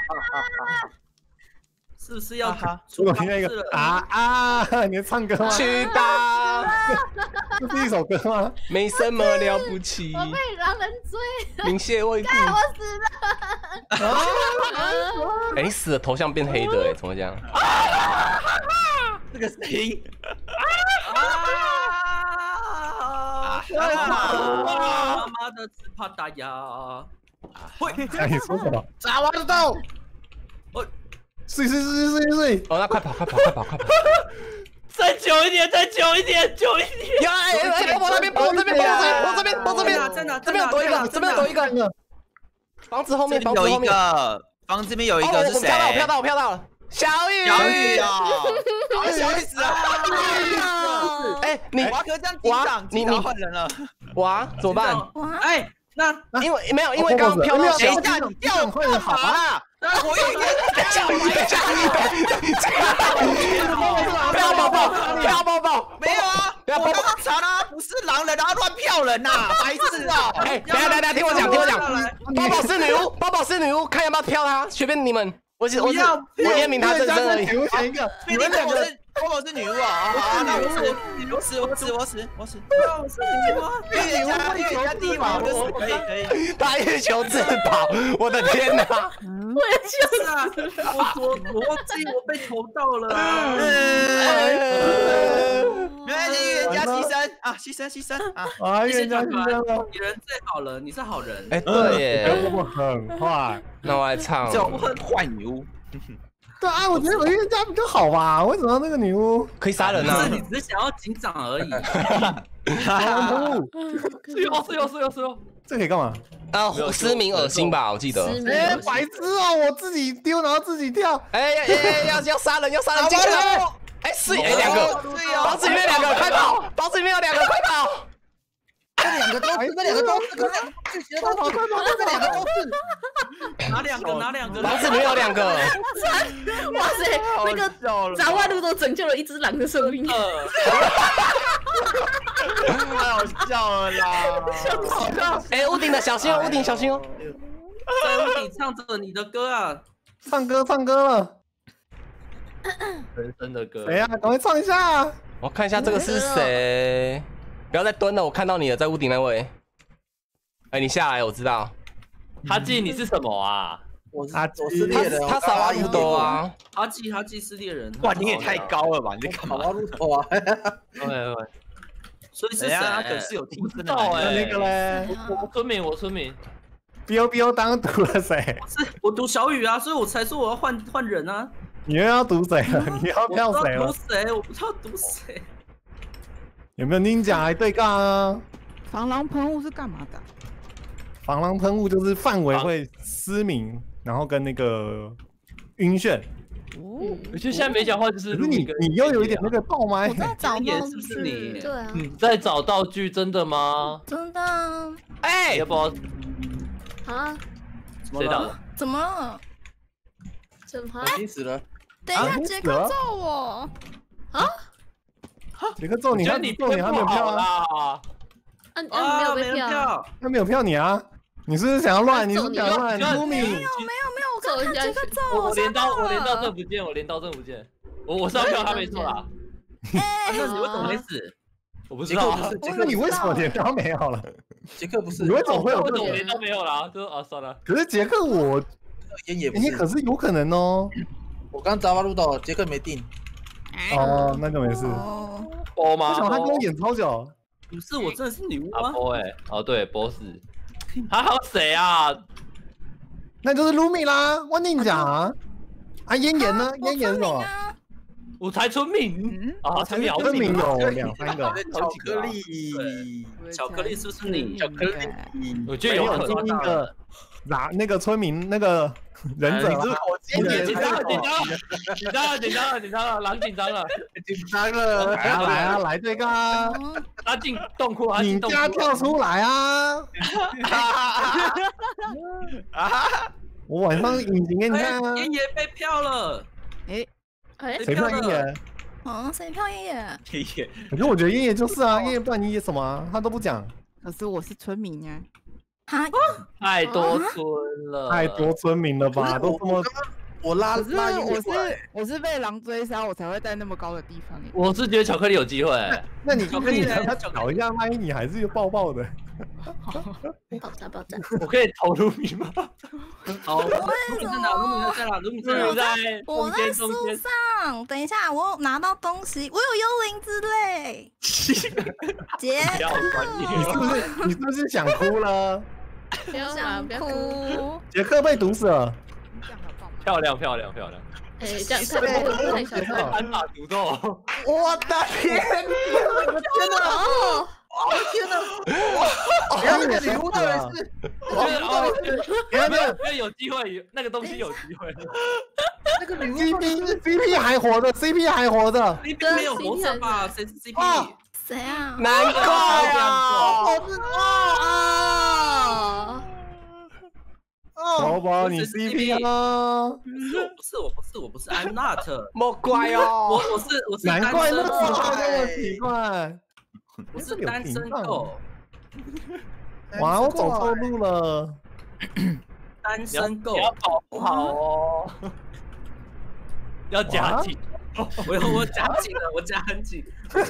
是不是要我听到一个你在唱歌吗？ 去吧， 这是一首歌吗？ 没什么了不起。 我被狼人追， 明谢未故。 我死了。 你死了，头像变黑的，怎么这样？ 这个声音。 妈妈的只怕打呀！ 你说什么？ 砸完了豆。 睡！ 那快跑！ 再久一点！ 跑这边，这边有多一个，房子后面有一个，房子这边有一个是谁？ 我飘到了，小雨小雨死了！ 你娃哥这样警长，你换人了， 娃怎么办？ 那因为刚刚飘到谁下你掉会好啊？我有一个飘宝宝， 没有啊，我刚刚查了，不是狼人，然后乱票人呐，白痴哦！ 等下，听我讲，包宝是女巫，看要不要票他，随便你们，我验明他真身而已。 你们两个包宝是女巫啊？好，那我死。月家第一嘛，我就死，可以。 他欲求自保，我的天哪！ 我也是啊，我忘记我被投到了。 没关系，预言家牺牲啊！ 预言家牺牲了。 你人最好了，你是好人。 对耶， 我很坏。 那我来唱。 叫坏女巫。 对啊，我觉得我预言家比较好吧？为什么那个女巫可以杀人啊？你只是想要警长而已。 是哟， 这可以干嘛？ 失明恶心吧，我记得。 白痴哦！我自己丢，然后自己跳。 要杀人，进去了！是两个，包子里面两个，快跑！包子里面有两个，快跑！ 这两个都是，快跑！这两个都是。 哪两个？ 房子里面有两个。 哇塞，那个杂外路都拯救了一只狼的生命。 太好笑了啦！ 屋顶的小心哦，屋顶小心哦。 在屋顶唱着你的歌啊！ 唱歌了。 人生的歌。 谁呀？赶快唱一下。 我看一下这个是谁。 不要再蹲了，我看到你了，在屋顶那位。哎，你下来，我知道。 哈基，你是什么啊？ 我是猎人， 他撒瓦鲁多啊。 哈基是猎人。 哇，你也太高了吧？你在干嘛？ 撒瓦鲁多啊。 对。 所以是谁啊？可是有替身的。 那个嘞， 我村民。 biu 当读了谁？ 我读小雨啊，所以我才说我要换人啊。 你又要读谁了？你要票谁了？ 读谁？我不知道读谁。 有没有ninja来对杠啊？ 防狼喷雾是干嘛的？ 防狼喷雾就是范围会失明，然后跟那个晕眩。 我觉得现在没讲话就是你又有一点那个爆麦。 我在找道具， 是不是你？ 对啊。 你在找道具，真的吗？ 真的。 哎， 要不要？ 啊？ 谁打的？ 怎么了？ 怎么？ 已经死了。 等一下，杰克揍我。啊？ 杰克揍你，他揍你，他没有票啊！ 没有票， 他没有票你啊！你是不是想要乱？你是想要乱？卢米， 没有，我揍人家杰克揍我。 我连刀证不见，我连刀证不见。我上票他没错啦。 那你为什么没死？ 我不知道。 那你为什么连刀没有了？ 杰克不是， 你为什么会有？ 我连刀没有啦，就算了。 可是杰克我烟也不是， 你可是有可能哦。 我刚砸完路到，杰克没定。 哦，那就没事。 波吗？ 为什么他跟我演超久？ 不是，我真的是女巫啊！ 波哦对，波是。还有谁啊？ 那就是卢米啦，我跟你讲啊。啊，咽炎呢？咽炎什么？ 我才村民啊，村民有 2、3个。 巧克力是不是你？ 巧克力， 我觉得有可能。 那个村民那个忍者， 紧张了，狼紧张了， 来这个啊！ 他进洞窟， 你家跳出来啊！我晚上隐形给你看啊！ 燕爷被票了， 谁票燕爷？ 谁票燕爷？ 可是我觉得燕爷就是啊，燕爷不然你演什么啊？他都不讲。 可是我是村民啊。 太多村了， 太多村民了吧？都这么， 我是被狼追杀，我才会在那么高的地方。 我是觉得巧克力有机会。 那你巧克力他找一下麦，你还是爆爆的。 爆炸！ 我可以投卢米吗？ 好，卢米在哪？卢米在我在树上。等一下，我拿到东西，我有幽灵之泪。杰克， 你是不是想哭了？ 不要哭。 杰克被毒死了。 漂亮。 哎，这样太小了。 单打独斗。 我的天！天哪！天哪！ 然后你礼物到底是？ 没有有机会，那个东西有机会。 那个礼物 CP 还活着 ，CP 还活着。 CP 没有活着吧？谁是 CP？ 谁啊？ 难怪啊！ 宝宝，你 CP 啊？ 我不是 ，I'm not。 莫怪哦， 我是难怪那么奇怪。 我是单身狗。 哇，我走错路了。 单身狗， 你要保护好哦。要夹紧。 我夹紧了，我夹很紧。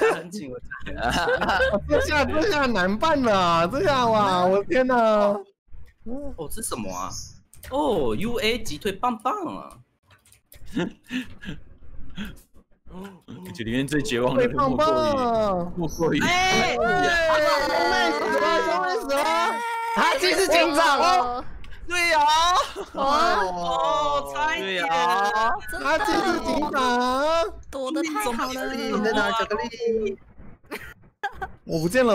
这下难办了，这下哇，我天哪！ 哦，这什么啊？哦 ，UA 击退棒棒啊！ 这里面最绝望的人莫过于死了！ 他其实警长， 对呀， 差一点， 他其实警长， 躲得太好了。 你在哪？巧克力， 我不见了。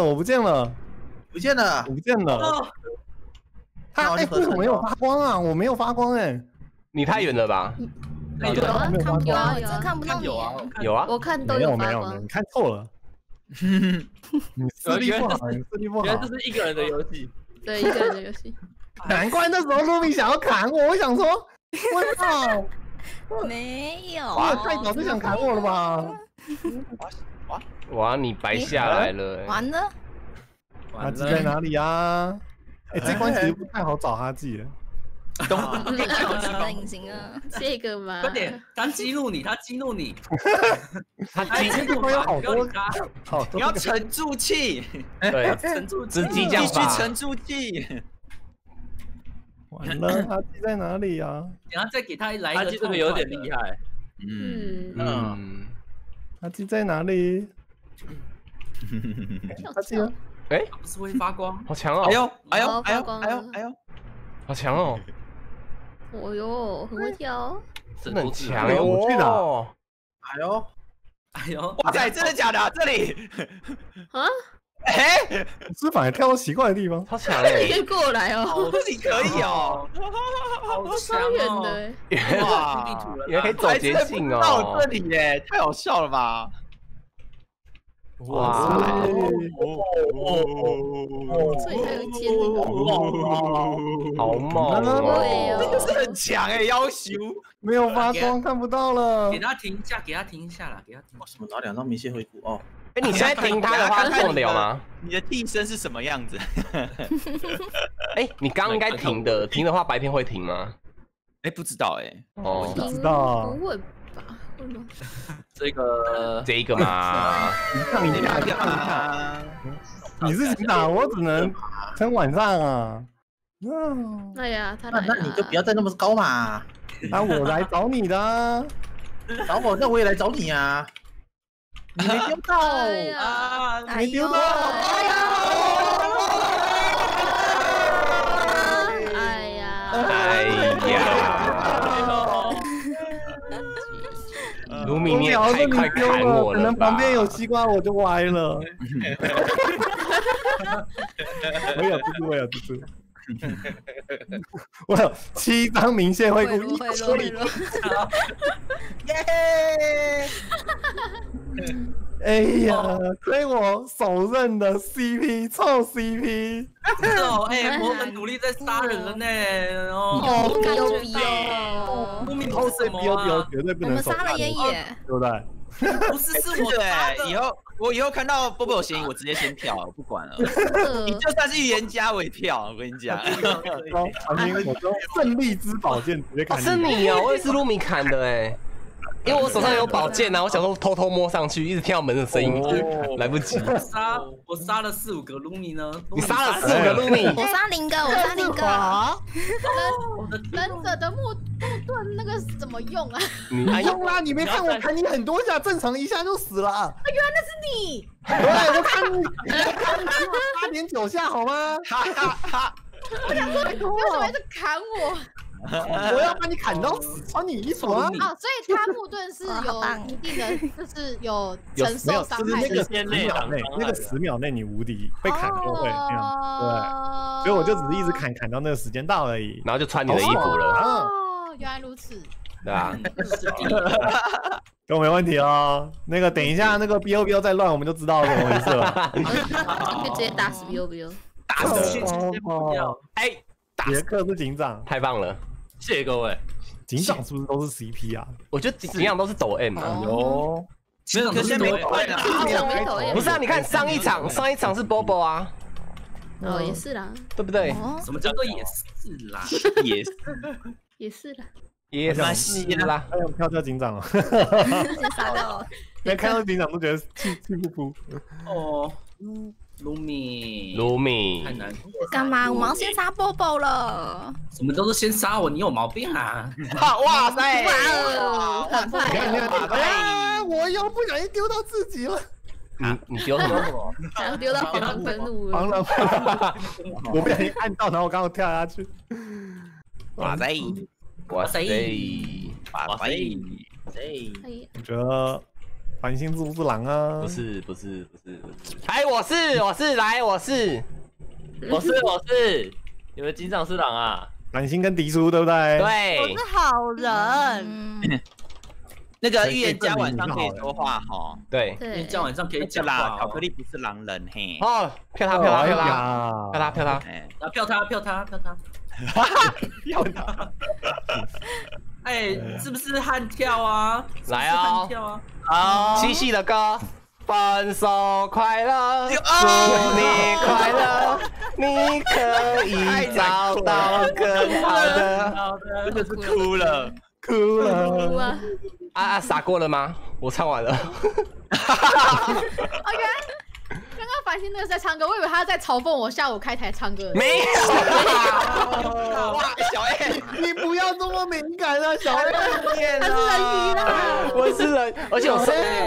他为什么没有发光啊？我没有发光哎， 你太远了吧？ 有啊，这看不到你。 有啊， 我看都没有， 发光。 你看错了。你视力不好， 原来这是一个人的游戏。 对，一个人的游戏。 难怪那时候卢米想要砍我，我想说，我操， 没有， 哇，太早就想砍我了吧？ 哇，你白下来了， 完了。 哈基在哪里啊？哎，这关其实不太好找哈基。 隐形啊， 这个嘛， 快点，他激怒你，他激怒你， 他激怒有好多， 你要沉住气， 对， 沉住气， 激将法， 必须沉住气。 完了，他鸡在哪里啊？ 等下再给他来一个， 这个有点厉害。 他鸡在哪里？他鸡啊！ 哎， 不是会发光？ 好强哦！ 哎呦， 好强哦！ 哦哟，很会跳， 真的很强哦！ 哎呦， 哇塞，真的假的？这里啊？ 哎， 是反而跳到奇怪的地方， 超强哎！ 你过来哦， 你可以哦， 好强哦！ 哇， 原来可以走捷径哦！ 到这里耶，太好笑了吧！ 哇！ 这里还有一间那个， 好猛哦！ 这个是很强哎，要求没有发光看不到了。 给他停一下，给他停一下啦，给他停。 为什么拿2张明谢回顾哦？ 哎，你现在停他的话过得了吗？ 你的替身是什么样子？ 哎，你刚应该停的，停的话白天会停吗？ 哎，不知道哎。 哦， 不知道。 不会吧？会吗？ 这个嘛， 你是警长，我只能撑晚上啊。 哎呀，他那你就不要再那么高嘛。 那我来找你的， 找我，那我也来找你啊。你没丢到啊！ 没丢到！ 哎呀！ 卢米，你也太快砍我了吧！ 可能旁边有西瓜，我就歪了。我有蜘蛛。我有7张明谢惠顾，耶！哎呀，亏我手刃的 CP， 臭 CP！ 哎，我很努力在杀人了呢。 哦，有比哦， 后对比绝对不能手。 我们杀了爷爷， 对不对？ 不是，是我杀的。 以后看到波波有嫌疑，我直接先跳，我不管了。你就算是预言家，我也跳。我跟你讲， 我说胜利之宝剑直接砍。 是你哦，我也是卢米砍的哎。因为我手上有宝剑啊，我想说偷偷摸上去，一直听到门的声音，来不及。 我杀了4、5个卢米呢。 你杀了4、5个卢米， 我杀0个，我杀0个。 忍者的木盾那个怎么用啊？ 你用啦，你没看我砍你很多下，正常1下就死了。 原来那是你。 对，我看你8.9下好吗？ 我想说，你为什么一直砍我？ 我要把你砍到死，穿你衣服啊！ 哦，所以他木盾是有一定的，就是有承受伤害的。 那个10秒内你无敌，被砍都会这样。对，所以我就只是一直砍到那个时间到而已， 然后就穿你的衣服了。 哦，原来如此。 对啊， 都没问题哦。那个等一下那个 BOBO 再乱，我们就知道怎么回事了。 可以直接打死 BOBO， 打死哎。 杰克是警长， 太棒了！ 谢谢各位。 警长是不是都是 CP 啊？ 我觉得警长都是抖 M 啊。 有， 可是没抖 M， 不是啊？你看上一场是 Bobo 啊。 哦，也是啦， 对不对？ 什么叫做也是啦？ 也是啦， 也是啦。 还有跳警长啊！ 先杀掉。 连看到警长都觉得气不服。 哦。卢米，太难。 干嘛？我们要先杀 Bobo 了。 什么都是先杀我，你有毛病啊！ 哇塞！ 哇，很快！我又不小心丢到自己了。 你丢什么？ 想丢到防狼喷雾。 防狼，我不小心按到，然后我刚好跳下去。 哇塞！ 哇塞！ 哇塞！ 我觉得。繁星是不是狼啊？ 不是。哎，我是，来，我是， 你们警长是狼啊？ 繁星跟迪叔对不对？ 对， 我是好人。 那个预言家晚上可以说话哈。 对， 预言家晚上可以讲啦。巧克力不是狼人嘿。 哦，票他。 哎，是不是悍跳啊？ 来啊！ 好， 七夕的歌，分手快乐，祝你快乐， 你可以找到更好的。 真的是哭了， 哭了。 啊，傻过了吗？我唱完了。 OK。刚刚繁星那个是在唱歌，我以为他在嘲讽我下午开台唱歌。 没有。 哇，小 A， 你不要这么敏感啊，小 A。 他是人鱼啦。 我是人，而且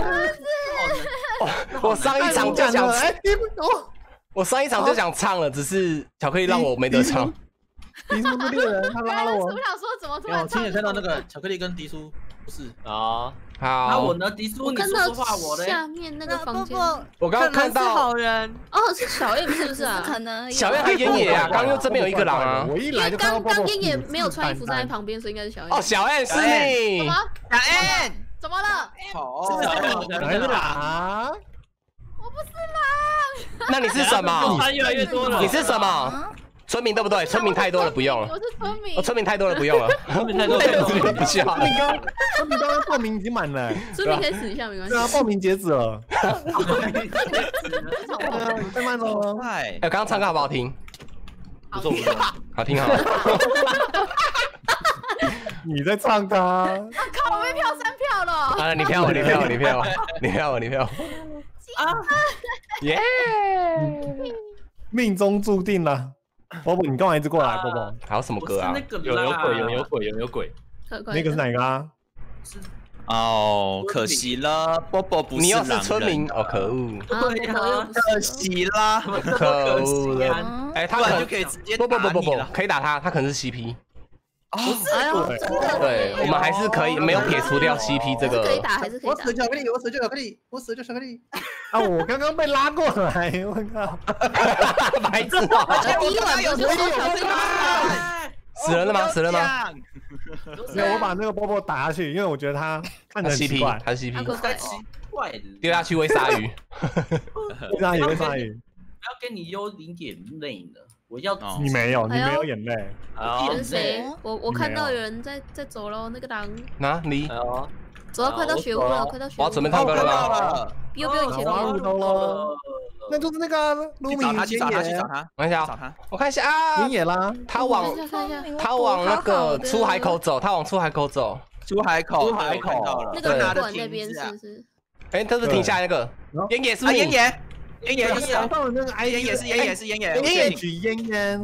我上一场就想，我上一场就想唱了，只是巧克力让我没得唱。 迪叔是猎人，他拉了我。 我想说怎么突然我亲眼看到那个巧克力跟迪叔不是啊。 好， 那我呢？迪叔，你说话我嘞。 下面那个房间， 我刚刚看到好人哦，是小燕是不是啊？ 可能小燕还烟野啊，刚刚这边有一个狼啊。 我一来就看到刚烟野没有穿衣服站在旁边，所以应该是小燕。 哦，小燕是你。 什么？ 小 N 怎么了？ 好， 哪是狼？ 我不是狼。 那你是什么？ 越来越多了。 你是什么？村民对不对？村民太多了，不用了。 我是村民。 哦，村民太多了，不用了。 村民太多了， 不需要。 村民刚刚报名已经满了。 村民可以死一下没关系。 对啊，报名截止了。太慢了。 哎，刚刚唱歌好不好听？ 不错不错， 好听好。 你在唱歌。啊靠！我被票3票了。 啊，你票我，你票我，你票我，你票我，你票我。啊！耶！ 命中注定了。波波，你干嘛一直过来？波波， 还有什么歌啊？ 有鬼。 那个是哪个啊？ 哦，可惜了，波波不是你又是村民哦，可恶！ 可惜啦， 可恶了！哎，他就可以直接不，可以打他，他可能是 CP。 哦，哎呦，真的。 对，我们还是可以没有撇除掉 CP 这个。 可以打还是可以打？ 我死巧克力，我死就巧克力，我死就巧克力。 啊！我刚刚被拉过来，我靠！ 白痴哦！ 第一晚有说巧克力。 死人了吗？死人了吗？ 没有，我把那个波波打下去，因为我觉得他看着 CP， 他是 CP， 太奇怪了， 丢下去喂鲨鱼， 丢下去喂鲨鱼。 要跟你有眼泪呢，我要你没有，你没有眼泪。 跟谁？我看到有人在走喽，那个狼。 哪里？ 走到快到雪屋了，快到雪屋。 我要准备唱歌了吗？ 不用你前面。 那就是那个卢米去找他，去找他。 我看一下，我看一下啊， 烟野啦。 他往那个出海口走，他往出海口走。 出海口， 那个旅馆那边是不是？ 哎，他是停下来那个烟野是不是？ 烟野就是上到了那个烟野是烟野， 烟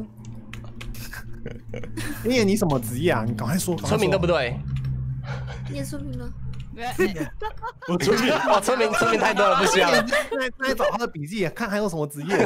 野，你什么职业啊？你赶快说。 村民对不对？ 你也村民吗？ 我村民， 哦，村民太多了，不需要。 再找他的笔记，看还有什么职业。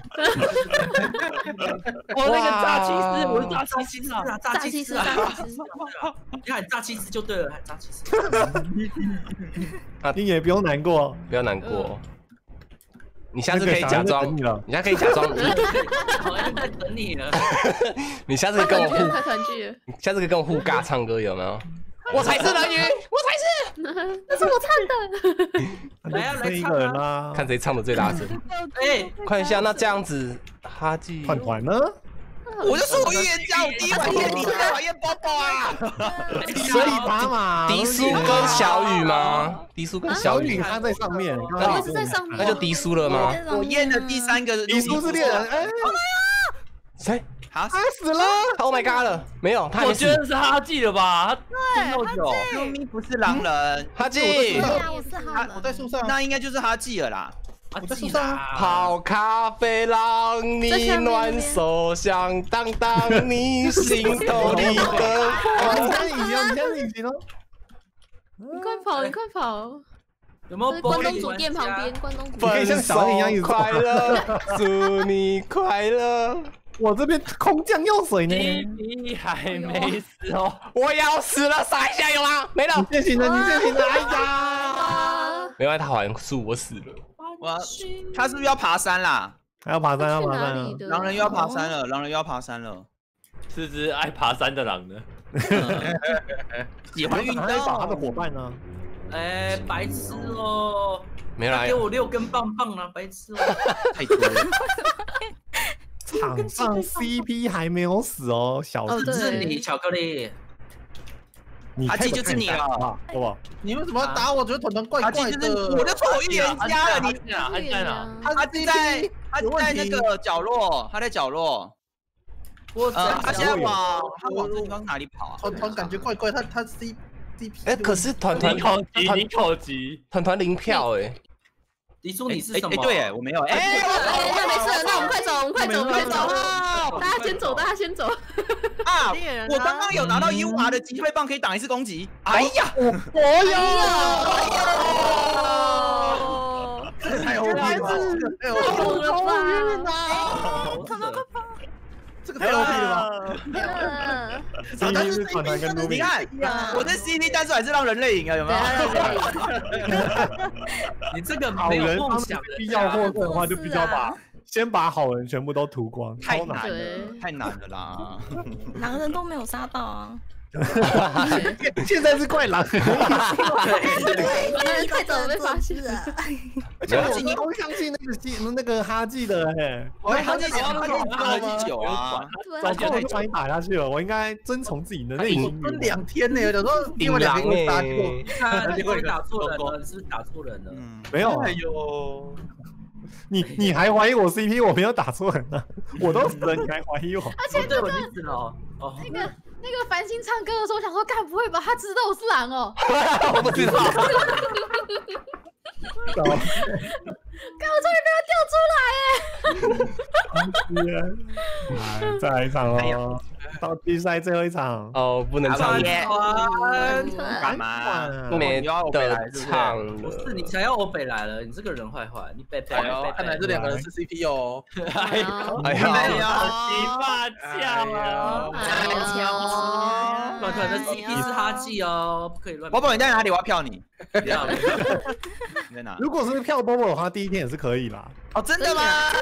我那个炸鸡师，我是炸鸡师啊， 炸鸡师， 你喊炸鸡师就对了，喊炸鸡师。 啊，你也不用难过， 不要难过。你下次可以假装，你下次可以假装。 好像在等你了。 你下次跟我互， 快团聚。 下次可以跟我互尬唱歌，有没有？我才是人鱼，我才是， 那是我唱的。 来一个人啦， 看谁唱的最大声。 哎， 看一下，那这样子，哈记团团呢？ 我就说我预言家，我第一晚验你，最讨厌包包啊！ 所以他嘛， 迪苏跟小雨吗？迪苏跟小雨， 他在上面， 我是在上面， 那就迪苏了吗？ 我验的第3个， 迪苏是猎人，哎， 谁？ 他死了 ！Oh my god 了，没有，他我觉得是哈记了吧？ 对，优咪不是狼人， 哈记， 我在树上， 那应该就是哈记了啦。 我在树上， 泡咖啡让你暖手，想当你心头里的。 你看隐形哦， 你快跑，你快跑！ 有没有关东煮店旁边？关东煮。 可以像小一样一直快乐，祝你快乐。 我这边空降药水呢， 你还没死哦， 我要死了，撒一下有吗？没了， 你变形了，哎呀！ 没关系，他好像输，我死了。 他是不是要爬山啦？ 还要爬山，要爬山了。 狼人又要爬山了，狼人又要爬山了。 是只爱爬山的狼呢？ 喜欢运动， 找他的伙伴呢？ 哎，白痴哦！ 没来， 给我6根棒棒啊，白痴哦！ 太多了。 场上 CP 还没有死哦，小是你巧克力。 你阿纪就是你了， 好不好？ 你为什么要打我？觉得团团怪怪的。 我就说我预言家了，你他在哪？ 他在那个角落，他在角落。他现在往这地方哪里跑啊？ 团感觉怪怪，他 CP。 哎，可是团你口急， 团零票哎。 迪叔你是什么？ 对，我没有。 那没事，那我们快走，大家先走， 啊！我刚刚有拿到158的击退棒，可以挡一次攻击。哎呀， 我有！太红了吧！这个太 OP 了吧！ 但是团团跟卢米， 你看，我这 CP 战术还是让人类赢啊，有没有？ 你这个没有梦想， 必要获胜的话，就必须要先把好人全部都屠光， 太难了啦！ 狼人都没有杀到啊！ 现在是怪狼， 对，太早被发现了。 而且我都相信那个哈记的哈记9啊， 早就我就把你打下去了，我应该遵从自己的内心。 分2天呢，有时候顶狼哎，结果你打错人了，是打错人了。 没有，哎呦。你还怀疑我 CP？ 我没有打错人啊，我都死了，你还怀疑我？ 而且对我死了那个繁星唱歌的时候，想说，干不会吧？他知道我是狼哦。 我不知道。 干我终于被他调出来再来一场哦，到季赛最后一场哦，不能唱耶！干嘛？ 没得唱了。 不是你才要我北来了，你这个人坏坏，你北。 看来这2个人是 CP 哦。 哎呀， 你霸气啊！ 乱团的 CP 是哈记哦，不可以乱。 宝宝你在哪里？我要票你。 不要。 你在哪？ 如果是票波波的话，第1天也是可以啦。 哦，真的吗？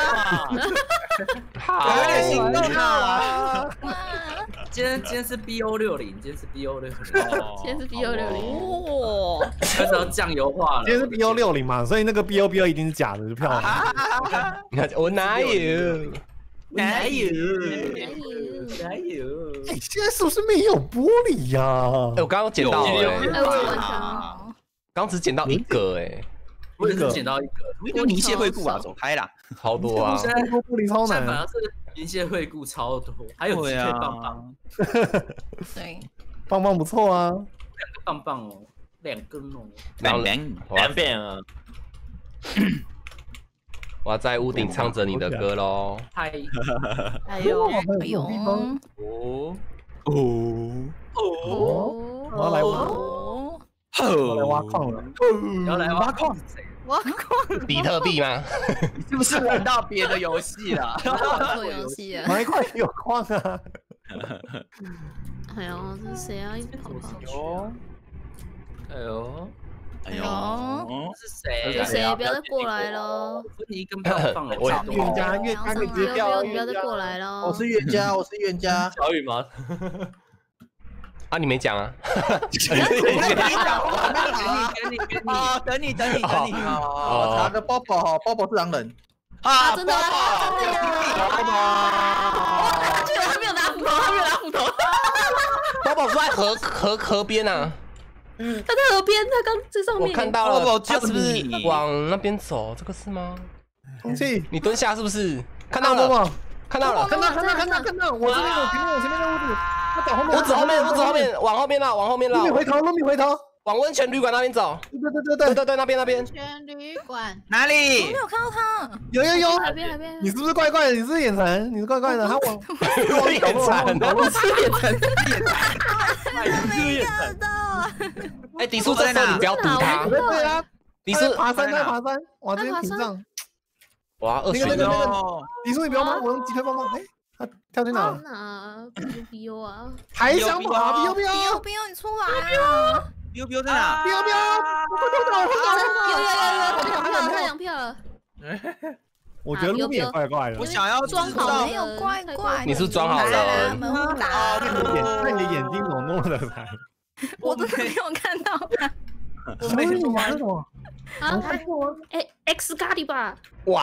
好， 有点心动啊！ 今天是 BO60，今天是 BO60， 哇， 开始要酱油化了。 今天是 BO60嘛，所以那个 BO 一定是假的票。 你看我哪有？ 哎，现在是不是没有玻璃呀？ 哎，我刚刚捡到了， 刚只捡到1个哎。 我也是捡到1个， 有泥蟹惠顾啊，走开啦！ 好多啊， 现在玻璃超难， 反而是泥蟹惠顾超多，还有鸡腿棒棒。 对， 棒棒不错啊 ，2个棒棒哦，2根哦 ，2遍啊！ 我要在屋顶唱着你的歌喽！ 哎呦， 我要来挖矿了！ 你要来挖矿？ 挖矿？ 比特币吗？ 你是不是玩到别的游戏了？ 做游戏啊？ 哪一块有矿啊？ 哎呦，这是谁啊？一直跑跑去。 哎呦，是谁？ 是谁？不要再过来了！ 你一根棒棒了， 我预言家，可以直接掉。 不要再过来了！ 我是预言家，我是预言家。 小雨吗？ 啊，你没讲啊？ 等你。 哦，查个包包是狼人。 啊，真的呀！他没有拿斧头， 包包是在河边啊。 他在河边，他刚在上面。 我看到了，他是不是往那边走？这个是吗？ 空气， 你蹲下是不是？看到了，看到， 我这边有前面的屋子，他走后面， 我走后面，往后面绕， 路米回头， 往温泉旅馆那边走。对，那边。 温泉旅馆哪里？ 我没有看到他。 有。 海边。 你是不是怪怪的？你是不是眼馋？你是怪怪的，他往眼馋， 我是眼馋的。 哎，迪叔这时候你不要堵他。 对啊， 迪叔爬山，往这边屏障。 哇，20 那个，迪叔你不要忙，我用鸡腿棒棒。哎，他跳去哪？ BO 啊！ 还想跑？BO， 你出来啊 ！BO 在哪 ？BO， 有2票了。 我觉得路面也怪怪的。 我想要装好， 没有怪， 你是装好了。 门户打。 那你的眼睛怎么弄的来？ 我真的没有看到他。 什么？ 啊，X 咖喱吧？ 哇！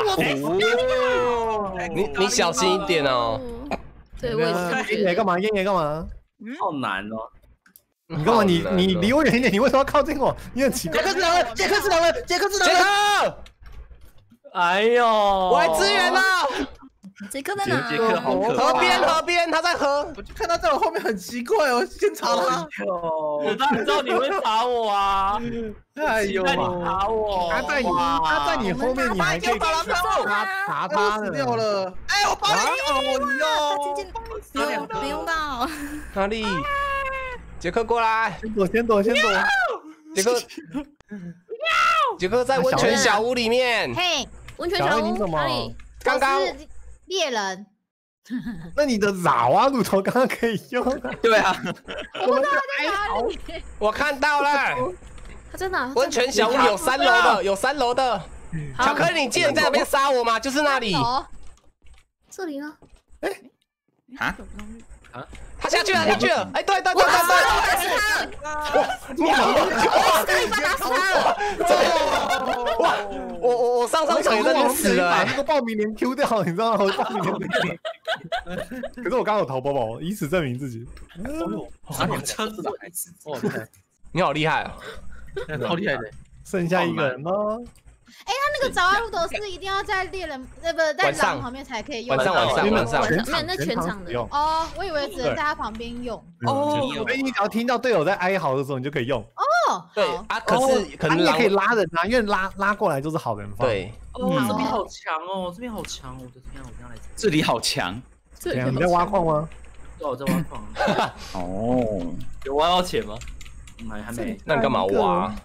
你小心一点哦。 对，我也是。 烟野干嘛？ 好难哦。 你干嘛？你离我远一点，你为什么要靠近我？你很奇怪。 杰克是狼人，杰克是狼人，杰克是狼人。 哎呦， 我来支援了。 杰克在哪？ 杰克好可怕。 河边，他在河。 我就看他在我后面很奇怪哦，先查他。 我当然知道你会查我啊！ 哎呦， 你查我， 他在你后面，你还可以查他死掉了。哎，我把你没用到。 哪里？杰克过来， 先躲。 杰克在温泉小屋里面。 嘿， 温泉小屋哪里？ 刚刚猎人。 那你的爪哇乳头刚刚可以用。 对啊， 我不知道他在哪里。 我看到了。 他在哪？ 温泉小屋有3楼的，有3楼的。巧克力，你记得你在那边杀我吗？就是那里。 这里呢？ 啊？ 他下去了。哎，对。你好，哇！我上场也在那边死了， 把那个报名连 Q 掉，你知道吗？报名连。可是我刚刚有投包包，以此证明自己。 好车子的孩子， 你好厉害啊！ 好厉害的。 剩下1个人喽。 哎，他那个爪哇乳头是一定要在猎人不在狼旁边才可以用。 晚上。 那全场的哦，我以为只能在他旁边用。 哦，所以你只要听到队友在哀嚎的时候，你就可以用。 哦， 对啊，可能你也可以拉人啊，因为拉过来就是好人方。 对。 哦，这边好强哦，这边好强，我的天，我刚来。 这里好强。 你在挖矿吗？ 对，我在挖矿。 哦， 有挖到钱吗？ 还没。 那你干嘛挖？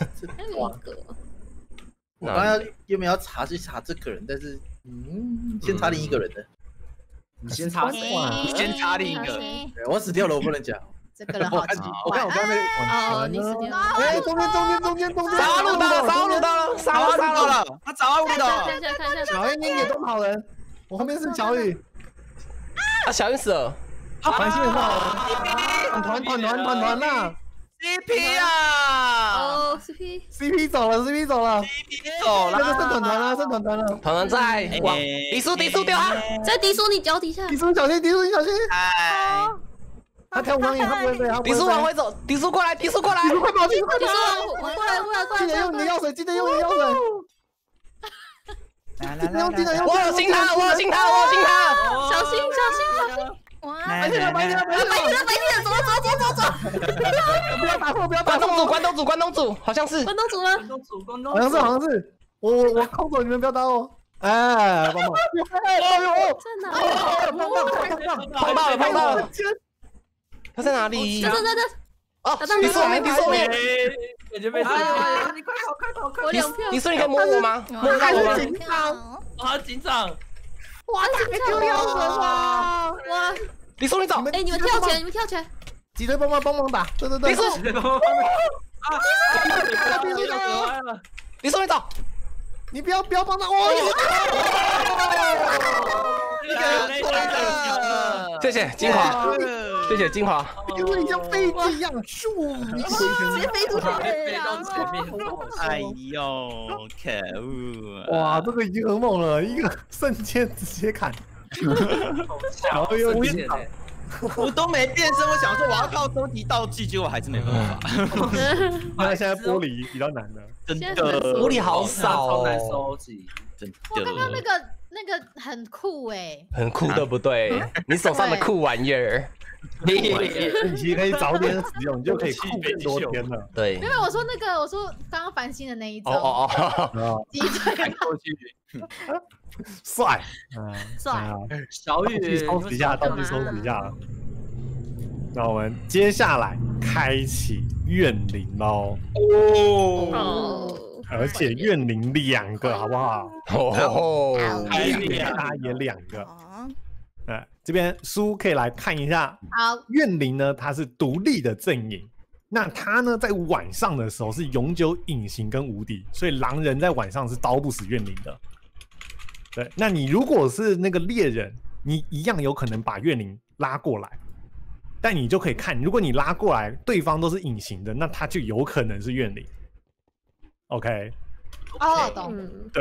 我刚刚原本要查去查这个人，但是先查另一个人的。 你先查谁？ 你先查另一个。 我死掉了，我不能讲。 这个人好奇怪。 我看那哦，你死掉了。 哎，中间。 杀路到了，杀了， 他找路的。 看一下。 小英也都跑人，我后面是小雨。 啊，小英死了。 繁星也是好人。团呐。 CP 啊！ 哦 ，CP 走了。 那个剩团了。 团在。迪叔掉他。 在迪叔你脚底下。 迪叔小心。 哎。 他跳光影，他不会飞。 迪叔往回走，迪叔过来。 迪叔快跑！ 迪叔过来。 记得用你的药水。记得用我有心他。 小心！哇！白天了，走！ 不要打错！ 关东煮，好像是。 关东煮吗？ 好像是。我控走，你们不要打我。哎，帮忙！ 在哪？ 碰到了。他在哪里？ 在。 哦，迪叔后面。 感觉没事。 你快跑！ 我2票。 迪叔，你可以摸我吗？摸到我吗？ 好紧张！ 哇，丢药水哇！ 迪叔，你走！ 哎，你们跳起来！ 几队帮忙打！对。 迪叔，迪叔，你走！ 你不要帮他！ 谢谢精华， 因为你像飞机一样，咻！ 直接飞出去。 哎呦，可恶！ 哇，这个已经很猛了，一个瞬间直接砍。然后又变长。 我都没变身，我想说我要靠收集道具，结果还是没办法。 那现在玻璃比较难了， 真的， 玻璃好少超难收集， 真的。 我刚刚那个很酷哎， 很酷对不对？你手上的酷玩意儿， 你其实可以早点使用，你就可以酷更多天了。 对， 没有我说刚刚繁星的那一招，鸡腿过去。 帅， 小雨收拾一下，道具收拾一下。那我们接下来开启怨灵喽。而且怨灵2个，好不好？他也2个。这边书可以来看一下。 好， 怨灵呢，它是独立的阵营。那它呢，在晚上的时候是永久隐形跟无敌，所以狼人在晚上是刀不死怨灵的。对，那你如果是那个猎人，你一样有可能把怨灵拉过来，但你就可以看，如果你拉过来，对方都是隐形的，那他就有可能是怨灵。OK， 懂。 对，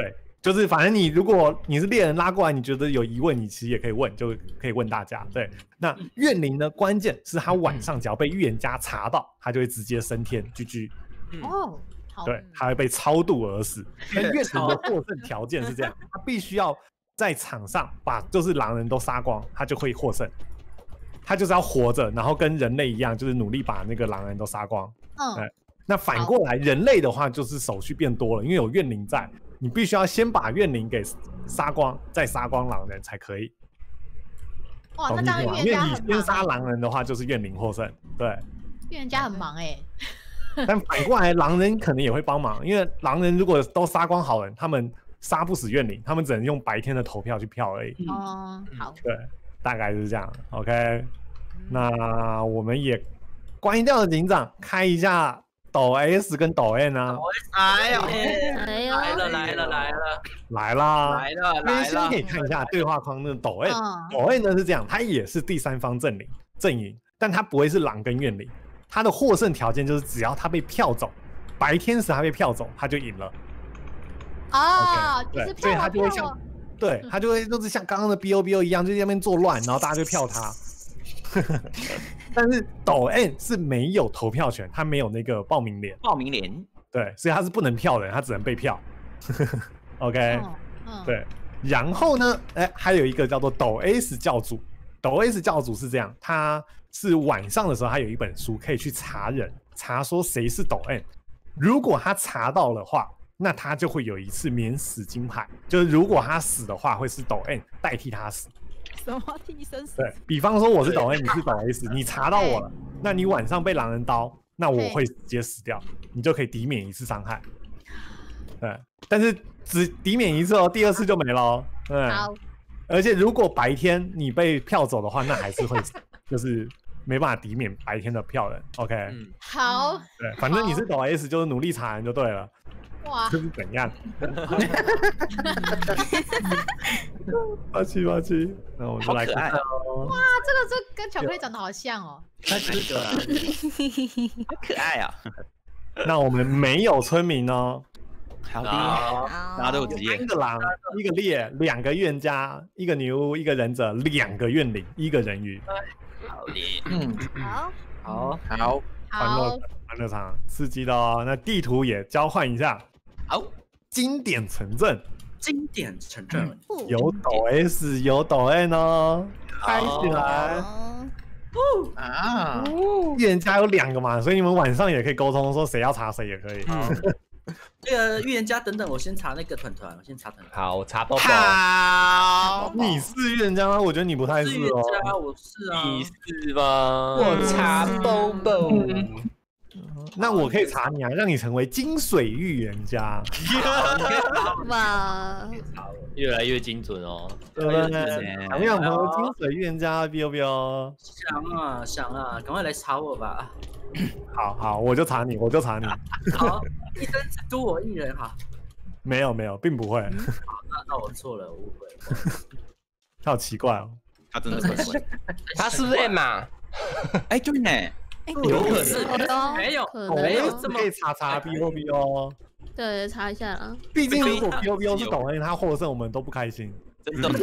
就是反正你如果你是猎人拉过来，你觉得有疑问，你其实也可以问，就可以问大家。对，那怨灵呢，关键是他晚上只要被预言家查到，他就会直接升天，GG。 哦，好， 对，他会被超度而死。那怨灵的获胜条件是这样，他必须要在场上把就是狼人都杀光，他就会获胜。他就是要活着，然后跟人类一样，就是努力把那个狼人都杀光。那反过来，人类的话就是手续变多了，因为有怨灵在，你必须要先把怨灵给杀光，再杀光狼人才可以。 哇，那这样预言家很忙。 因为你先杀狼人的话，就是怨灵获胜。对， 预言家很忙哎。 但反过来，狼人可能也会帮忙，因为狼人如果都杀光好人，他们杀不死怨灵，他们只能用白天的投票去票而已。 哦，好。 对，大概就是这样。OK， 那我们也关掉了警长，开一下抖 S 跟抖 N 啊。 哎呀， 来了！ 来啦！先可以看一下对话框的抖 N， 抖 N 呢是这样，它也是第三方阵营，但它不会是狼跟怨灵。他的获胜条件就是只要他被票走，白天时他被票走，他就赢了。 哦， 对，所以他就会像，对他就会就是像刚刚的 BOBO 一样，就在那边作乱，然后大家就票他。但是抖 N 是没有投票权，他没有那个报名连。对，所以他是不能票的人，他只能被票。OK，对。然后呢，还有一个叫做抖 S 教主，抖 S 教主是这样，他是晚上的时候，他有一本书可以去查人，查说谁是抖 N。如果他查到的话，那他就会有一次免死金牌，就是如果他死的话，会是抖 N 代替他死。 什么替身死？ 对，比方说我是抖 N， 你是抖 S， 你查到我了，那你晚上被狼人刀，那我会直接死掉，你就可以抵免一次伤害。对，但是只抵免一次哦，第二次就没了哦。 好。 而且如果白天你被票走的话，那还是会就是没办法抵免白天的票人。OK， 好。 对，反正你是抖 S， 就是努力查人就对了。 哇， 这是怎样？霸气，那我们就来看哦。 哇，这跟巧克力长得好像哦。 太可爱了，好可爱啊！ 那我们没有村民哦。 好的，大家都有职业。 3个狼，1个猎，2个预言家，1个女巫，1个忍者，2个怨灵，1个人鱼。 好的， 好， 欢乐场，刺激的哦。那地图也交换一下。 好， 经典城镇，有抖 S， 有抖 N 哦，开起来。预言家有2个嘛，所以你们晚上也可以沟通，说谁要查谁也可以。 那个预言家等等，我先查那个团，我先查团。 好，我查包包。 好，你是预言家吗？我觉得你不太是哦。 我是啊。 你是吗？ 我查包包。 那我可以查你啊，让你成为金水预言家。 哇， 越来越精准哦。 对不对？想不想成为金水预言家 ？biu 想啊，赶快来查我吧。 好，我就查你。 好，一生只督我一人哈。 没有，并不会。 那我错了，我误会了。 他好奇怪哦， 他真的很会。 他是不是 M 啊？ 哎，对呢。 有可能，没有这么可以查 BOBO。 对，查一下啦。 毕竟如果 BOBO 是抖 N， 他获胜，我们都不开心。 真的。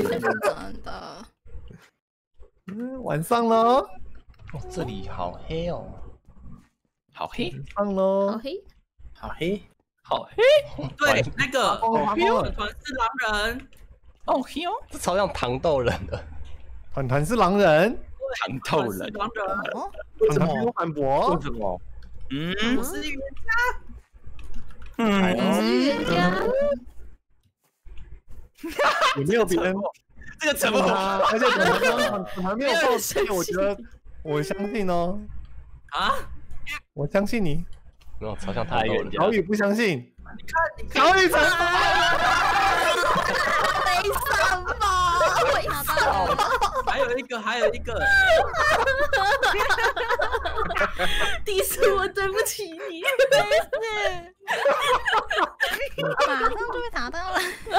晚上喽。 这里好黑哦。 好黑。 上喽。 好黑。 对，那个团是狼人。 哦嘿哦， 这超像糖豆人的。 团是狼人。 糖豆人。 为什么有反驳？ 为什么？ 我是预言家。 你是预言家。 有没有别人？ 这个怎么？ 而且团没有报信，我觉得我相信哦。 啊？ 我相信你。 没有，超像糖豆人。 小雨不相信。 你看， 小雨成功。 为什么？ 还有一个。 迪斯，我对不起你。 马上就被查到了。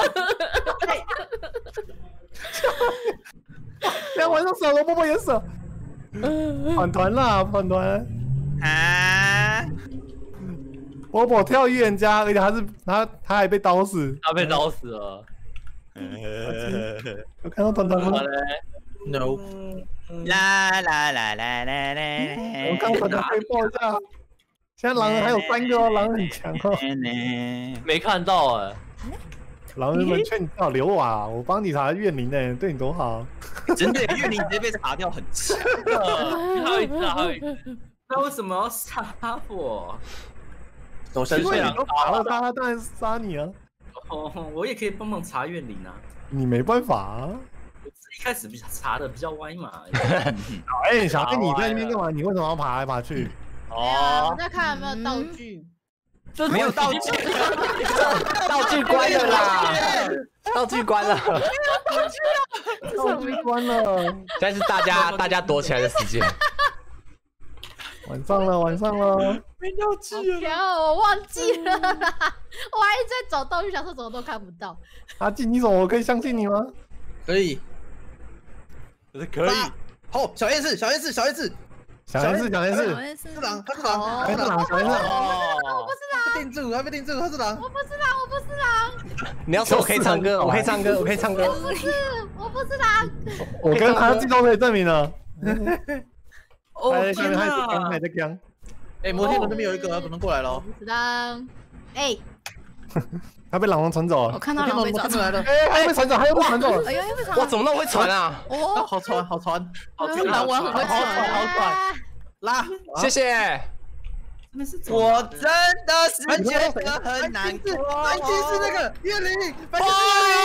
今天晚上手了，默默也手。反团啦，反团。 啊！ 波波跳预言家，而且他还被刀死， 他被刀死了。 有看到团团吗 ？No。 啦啦啦啦啦啦！ 我刚团团被爆炸。现在狼人还有3个哦，狼人很强哦。 没看到哎。 狼人们劝你跳刘瓦，我帮你查怨灵呢，对你多好。 真的，怨灵直接被查掉，很强。 还有一次，还有一次。 那为什么要杀我？ 走神水，你都打了他，他当然杀你啊。 哦，我也可以帮忙查怨灵啊。 你没办法啊。 我一开始查的比较歪嘛。 哎，小黑，你在那边干嘛？你为什么要爬来爬去？ 哦，我在看有没有道具。 没有道具， 道具关了啦，道具关了， 道具关了。 现在是大家躲起来的时间。 晚上了，晚上了。 没道具了，我忘记了，我还一直在找道具，想说怎么都看不到。 阿纪，你怎么？我可以相信你吗？ 可以， 可以。 好，小燕子，小燕子，小燕子。 小燕子，小燕子， 是狼，他是狼， 他是狼，小燕子。 我不是狼， 被定住，他被定住，他是狼。 我不是狼，我不是狼。 你要说我可以唱歌，我可以唱歌，我可以唱歌。 我不是狼。 我跟阿纪都可以证明了。 哦天哪！ 还在讲。 哎，摩天轮那边有一个，可能过来了。 不是狼。哎。 他被狼王传走了。 我看到狼被传来了。 哎，他又被传走，他又被传走。 哎呦，又被传。 哇，怎么那么会传啊？ 哦， 好传，好传， 好传， 狼王很会传， 好传。 拉， 谢谢。 我真的是觉得很难过。 白金是那个岳灵，白金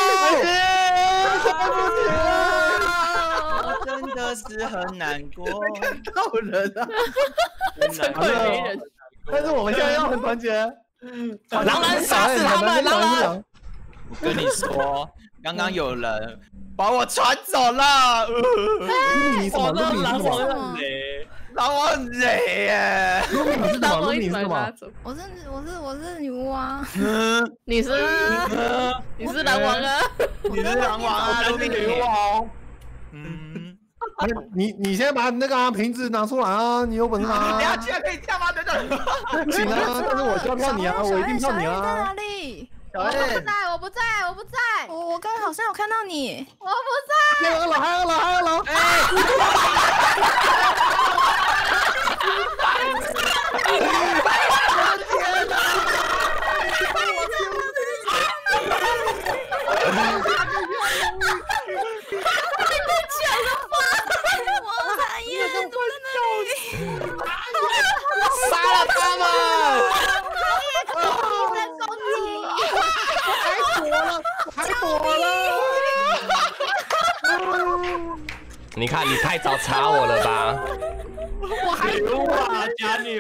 我真的是很难过。 到人啊， 难怪没人。 但是我们现在要很团结。 狼人杀死他们，狼人。 我跟你说，刚刚有人把我传走了。 你什么？ 狼王很雷， 狼王很雷耶。 你是什么？你是什么？ 我是女巫啊。 你是狼王啊？ 你是狼王啊？ 我是女王。 你先把那个瓶子拿出来啊！你有本事啊！ 等下居然可以跳吗？等等。 行啊，但是我就要票你啊！我一定票你啊！ 在哪里？ 我不在。 我刚刚好像有看到你。 我不在。 还有了！ 杀了他们！ 还躲了！ 你看，你太早查我了吧？ 我还牛啊，假牛！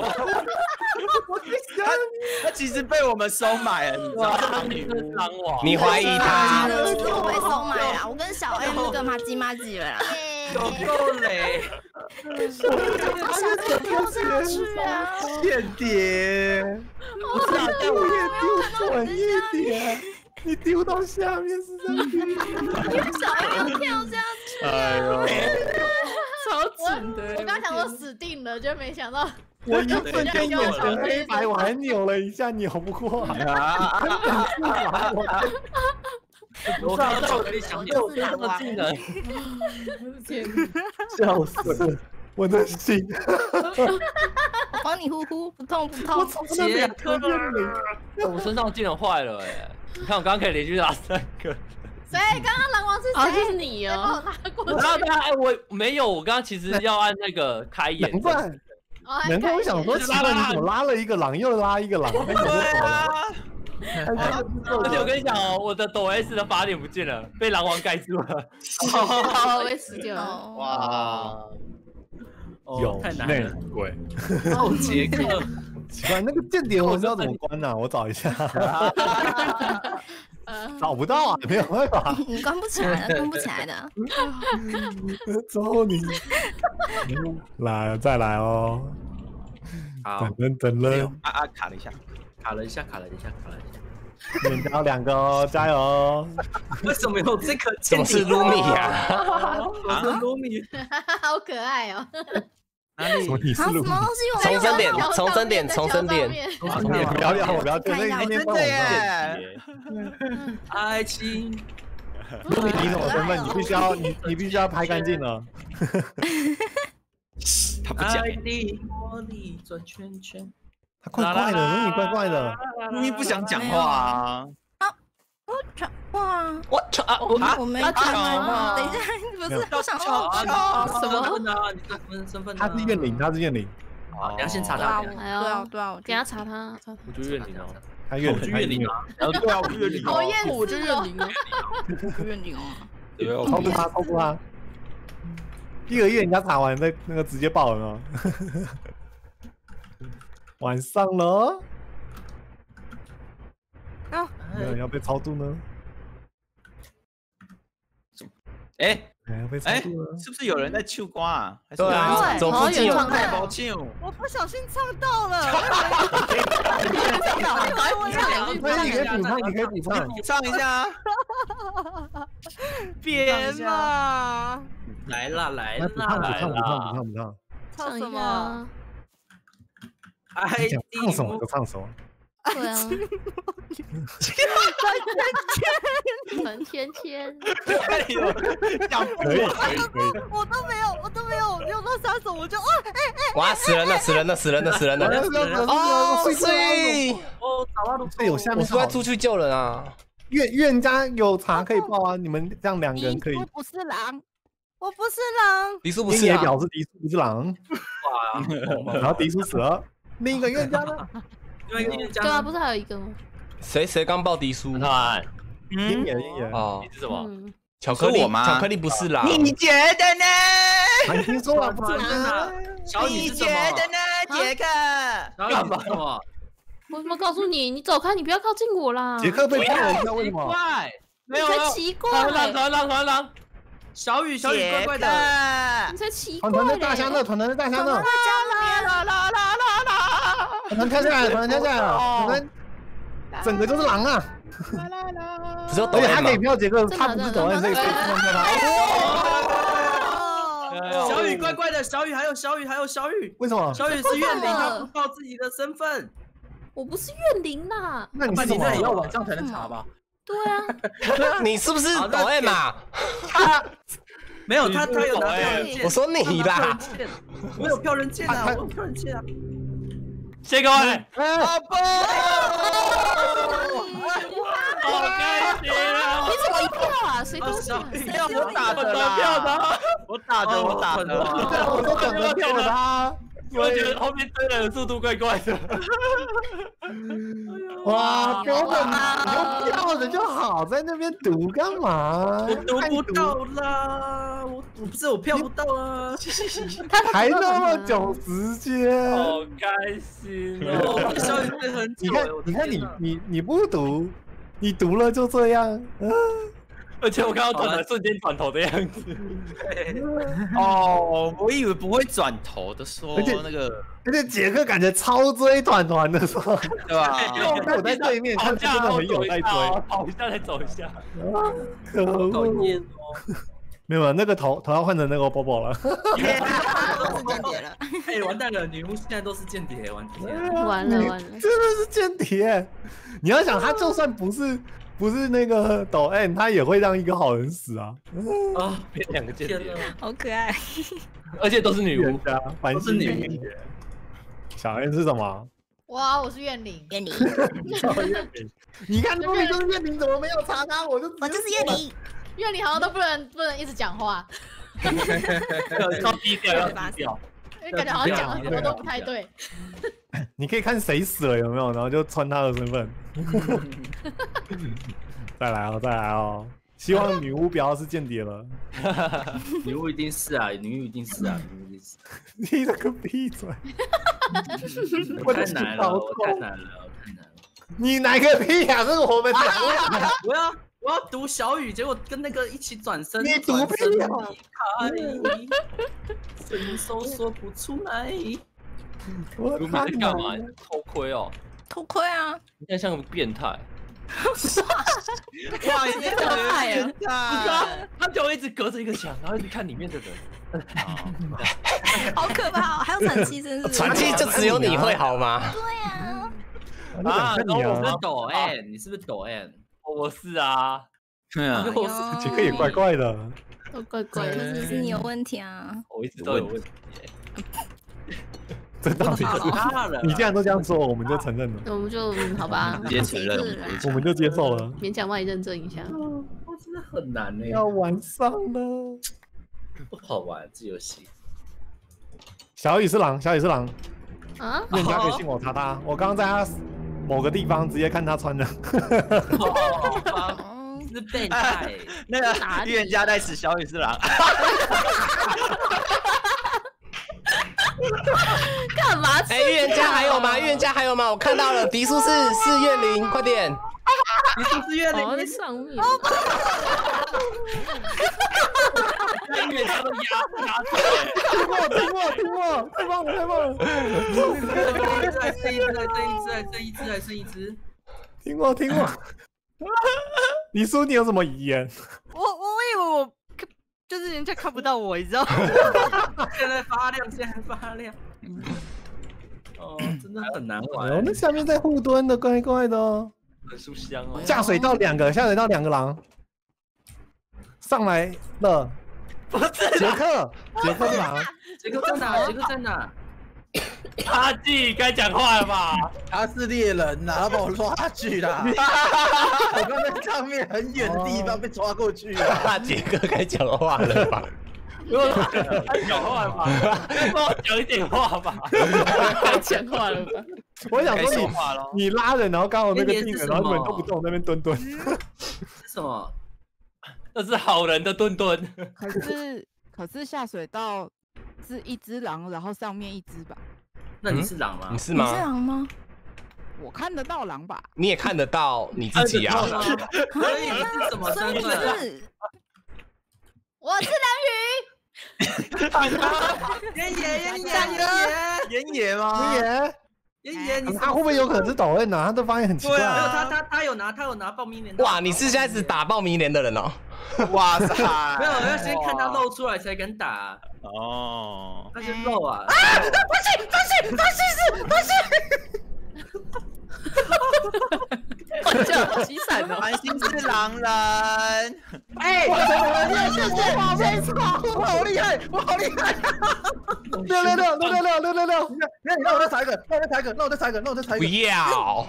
他其实被我们收买了，你知道吗？ 狼王， 你怀疑他？ 其实我被收买了，我跟小 M 那个麻吉了啦。 有够雷！ 小 M 丢下去啊！ 间谍！ 不是啊，但我也丢准一点。你丢到下面是这样。 小 M 跳下去。 哎呦！ 超准的！我刚想说死定了，就没想到。 我一瞬间眼前黑白，我还扭了一下，扭不过来。 我看到可以想有这么技能， 笑死！我的心。 我帮你呼呼，不痛不痛。 杰克， 我身上技能坏了哎！你看我刚刚可以连续打3个。 谁？刚刚狼王是谁？就是你哦。 我刚刚哎，我没有，我刚刚其实要按那个开眼。 难怪我想说，奇怪，你怎么拉了一个狼，又拉一个狼？ 对啊。 而且我跟你讲哦，我的抖 S 的法典不见了，被狼王盖住了。 哦，被死掉了。 哇！ 有太难了， 鬼。 哦，杰克， 奇怪，那个间谍我知道怎么关呢？我找一下。找不到啊，没有办法。 你关不起来的，关不起来的。 揍你！来，再来哦。 好， 等了。 卡了一下。 你们2个哦，加油！ 为什么有这个？ 怎么是卢米呀？ 我是卢米， 好可爱哦。 哪里？ 什么东西？ 重生点，重生点，重生点。 不要聊，我不要听。 真的耶！ 爱情。 你什么身份？你必须要拍干净了。 他不讲。 他怪怪的，你怪怪的。 你不想讲话啊？ 我没讲话。等一下，不是，我想说什么呢？你身份？ 他是怨灵，他是怨灵。 好，你要先查他。 对啊， 给他查他。 我就怨灵哦， 他怨灵啊。对啊，我怨灵。 讨厌， 我就怨灵啊，怨灵啊。 对啊， 超过他。一个月人家查完，那个直接爆了吗？晚上了。没有人要被超度呢？要被超度了？ 是不是有人在秋瓜啊？ 对啊，走附近有太抱歉哦。 我不小心唱到了。 你可以补唱，你可以补唱， 唱一下。 别嘛！ 来啦！ 补唱。 唱什么？ 唱什么就唱什么。 对啊，陈芊芊， 可以。 我都没有用到杀手，我就哇，死人了！哦，碎！ 有下面， 我出来出去救人啊！ 院家有茶可以报啊，你们这样2个人可以。 我不是狼， 迪叔不是也表示迪叔不是狼。然后迪叔死了，另一个院家呢？ 对啊，不是还有一个吗？ 谁刚报迪叔？ 鹰眼哦， 你是什么？ 巧克力吗？巧克力不是狼。 你觉得呢？ 你听说了不是吗？ 你觉得呢，杰克？ 干嘛？ 我怎么告诉你？你走开，你不要靠近我啦！ 杰克被骗了，你知道为什么？ 没有， 才奇怪。 团， 小雨怪怪的， 你才奇怪。 团团在大箱呢，团团跳下来了，团整个就是狼啊！ 不是， 而且他可以票杰克，他不是抖 M， 所以可以碰到他。 小雨怪怪的，小雨还有小雨， 为什么？ 小雨是怨灵，他不报自己的身份。 我不是怨灵啦。 那你是什么？ 也要晚上才能查吧？ 对啊。 你是不是抖 M 啊？ 没有，他有拿票人剑。 我说你啦， 我有票人剑啊，我有票人剑啊。 谢谢各位。 阿伯， 好开心啊！ 你怎么一票啊？谁都是我打的啦，我打的， 我都等着票了他。 我觉得后面追人的速度怪怪的。 哇，标本，你用票的就好，在那边读干嘛？ 我读不到啦，我不是我票不到啊， 还那么久时间， 好开心哦！ 小雨会很久， 你看你不读，你读了就这样， 而且我看到团团瞬间转头的样子。 哦，我以为不会转头的说那个， 而且杰克感觉超追团团的说， 对吧？ 我在对面，他真的很有在追， 跑一下再走一下。 可恶！没有，那个头要换成那个 Bobo 了。 都是间谍了。 哎，完蛋了，女巫现在都是间谍，完了， 真的是间谍。你要想，他就算不是那个抖 M， 他也会让一个好人死啊！ 啊，变2个间谍， 好可爱， 而且都是女巫， 都是女巫。小 M 是什么？ 哇，我是怨灵， 怨灵。 你看后面都是怨灵，怎么没有查他？我就是怨灵， 怨灵好像都不能一直讲话， 要低调，要低调， 因为感觉好像讲的什么都不太对。 你可以看谁死了有没有，然后就穿他的身份。再来哦！希望女巫不要是间谍了。 女巫一定是啊，女巫一定是。 你这个闭嘴！ 太难了。 你哪个屁呀？这是我们讲。 我要读小雨，结果跟那个一起转身。 你读屁呀！ 声音说不出来。 你在干嘛？偷窥哦？ 偷窥啊！ 你看像个变态。 哇，你这个变态！ 不是啊，他就一直隔着一个墙，然后一直看里面的人。 好可可怕，还有传奇真是。 传奇就只有你会好吗？ 对呀。 啊， 我是抖 N， 你是不是抖 N？ 我是啊。 杰克也怪怪的， 都怪怪的， 是你有问题啊。 我一直都有问题。 这到底是？你既然都这样说，我们就承认了。 我们就好吧， 直接承认， 我们就接受了， 勉强帮你认证一下。 哇，真的很难呢。 要晚上了， 不好玩这游戏。 小雨是狼，小雨是狼。 啊？ 人家可以信我查他，我刚刚在他某个地方直接看他穿的。 是变态。 那个预言家在此，小雨是狼。 干嘛？ 哎，预言家还有吗？预言家还有吗？我看到了，迪苏是月灵，快点！ 迪苏是月灵在上面。 预言家都压住。 听我，太棒了！ 剩一只。听我。 你说你有什么遗言？ 我以为我就是人家看不到我，你知道吗？ 现在发亮。哦，真的很难玩。 那下面在护墩的，怪怪的哦。 很书香哦。 下水道2个狼。上来了。 不是杰克狼。 杰克在哪？ 哈记该讲话了吧？ 他是猎人呐，他把我抓去啦！我刚在上面很远的地方被抓过去了。 杰克该讲话了吧？ 该讲话了吧？该帮我讲一点话吧？ 该讲话了吧？ 我想说你拉人，然后刚好那个病人，然后你们都不动，那边蹲。 是什么？ 那是好人的蹲。 可是下水道是一只狼，然后上面一只吧？ 那你是狼吗？ 你是吗？ 你是狼吗？ 我看得到狼吧？ 你也看得到你自己啊？ 所以你是什么身份？ 我是烟野吗？ 烟野， 他会不会有可能是抖 N 啊？他的发言很奇怪。 没有，他有拿报名连。 哇，你是现在是打报名连的人哦？ 哇塞！ 没有，要先看他露出来才敢打。 哦， 那是露啊！ 发现！ 我叫急闪了， 繁星是狼人。 哎，我好厉害！ 666， 那我再查一个， 不要。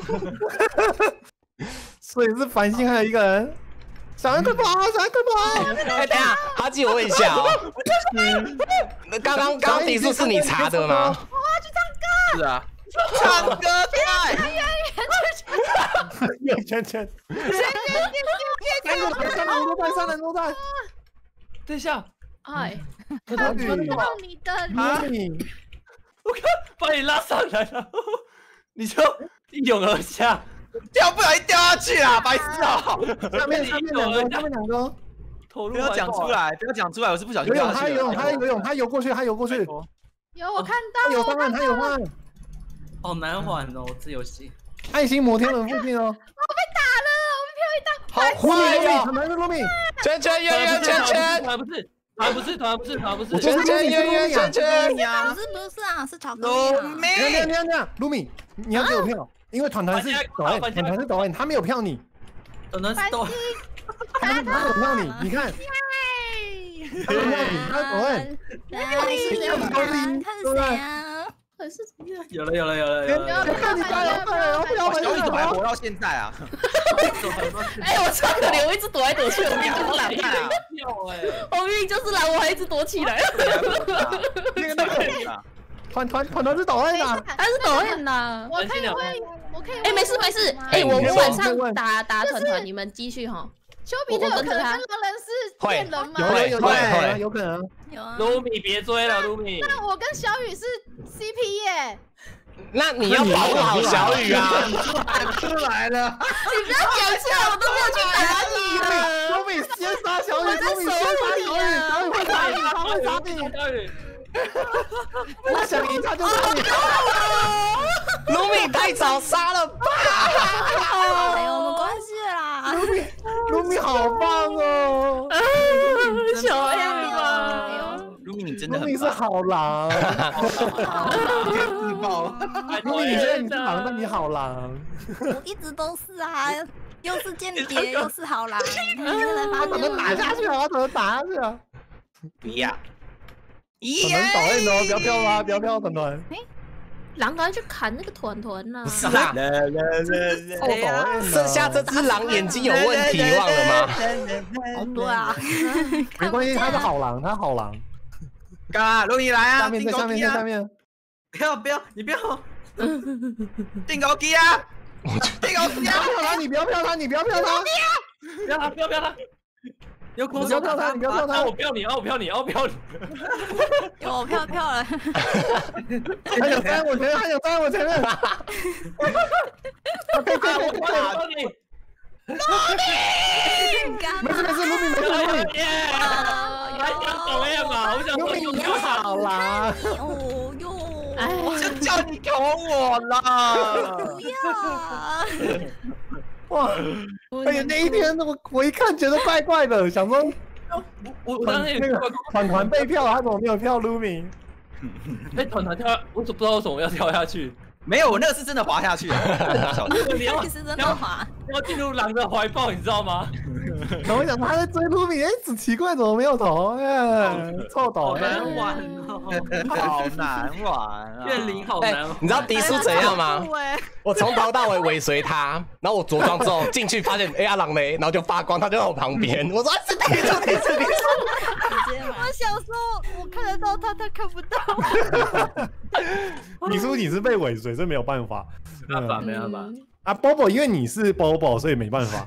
所以是繁星还有一个人。小人快跑！ 哎，等一下，哈基，我问一下哦。刚刚题数是你查的吗？ 我要去唱歌。 是啊。唱歌对。 圈。3人都在。 等一下， 哎， 看到你的你， 我刚把你拉上来了，你就一涌而下。 掉不小心掉下去啦，白痴哦！ 下面两个， 不要讲出来，我是不小心掉下去。 他游过去。 有我看到， 有方案， 好难玩哦，这游戏。 爱心摩天轮附近哦。 我被打了，我被票一打。 好坏哟！ 卢米， 圈， 团不是， 圈， 不是啊，是巧克力。 卢米，你要给我票，因为团是抖 N， 他没有票你。 团是抖 N， 他没有票你，你看。他没有票你，他抖 N。 他是谁啊？ 有了！ 小雨怎么还活到现在啊？ 哎，我超可怜，我一直躲来躲去，我明明就是狼。我明明就是狼，我还一直躲起来。 团是抖 N 的， 他是抖 N 的。 我可以。 哎，没事。哎，我晚上打团，你们继续哈。 丘比特有可能跟狼人是恋人吗？ 有可能。 有啊。 卢米别追了，卢米。 那我跟小雨是 CP 耶。 那你要保护好小雨啊！ 出来了， 你不要讲出来，我都没有去打你了。 卢米先杀小雨， 小雨会杀你。我想赢他就杀你。 卢米太早杀了吧？ 没有关系啦。 卢米好棒哦！ 小 M 吧。 卢米你真的很你是好狼， 自爆。 你觉得你是狼，但你好狼。 我一直都是啊，又是间谍又是好狼， 他怎么打下去啊？怎么打下去啊？ 不要。 团团导演哦，不要飘啦，不要飘团团。 狼赶快去砍那个团团呐！ 不是啦，剩下这只狼眼睛有问题，忘了吗？ 对啊， 没关系，他是好狼，他好狼。 嘎，龙你来啊！ 下面在下面在下面。 不要，你不要。定高机啊！定高机啊！ 你不要飘他，你不要飘他， 不要他！有空手飘他，你不要飘他！ 我飘你，我飘你。 有我飘了。 他想在我前面，他想在我前面。可以， 我飘你。 没事，卢米没事。 来讲抖 M 嘛，我想说你好啦。 哦哟， 就叫你捅我啦！ 不要。 哇！哎呀，那一天我一看觉得怪怪的，想说我刚才那个团被票，他怎么没有票 Lumi？ 哎，团跳，我不知道为什么要跳下去。 没有，我那个是真的滑下去。 你要是真的滑， 要进入狼的怀抱，你知道吗？ 然后我想他在追 Lumi，哎，只奇怪怎么没有投？哎，臭倒霉！ 难玩哦， 好难玩啊！ 怨灵好难。 你知道迪叔怎样吗？我从头到尾尾随他，然后我着装之后进去，发现哎阿狼嘞，然后就发光，他就在我旁边。我说是迪叔。 我想说，我看得到他，他看不到。 迪叔你是被尾随，所以没有办法。 没办法。 啊 ，Bobo， 因为你是 Bobo， 所以没办法。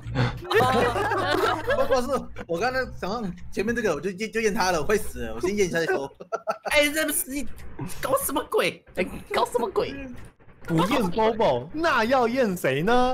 Bobo 是我刚才想到前面这个，我就验他了，我会死了，我先验一下再说。 哎，这不是你搞什么鬼？ 哎，搞什么鬼？ 不验 Bobo， 那要验谁呢？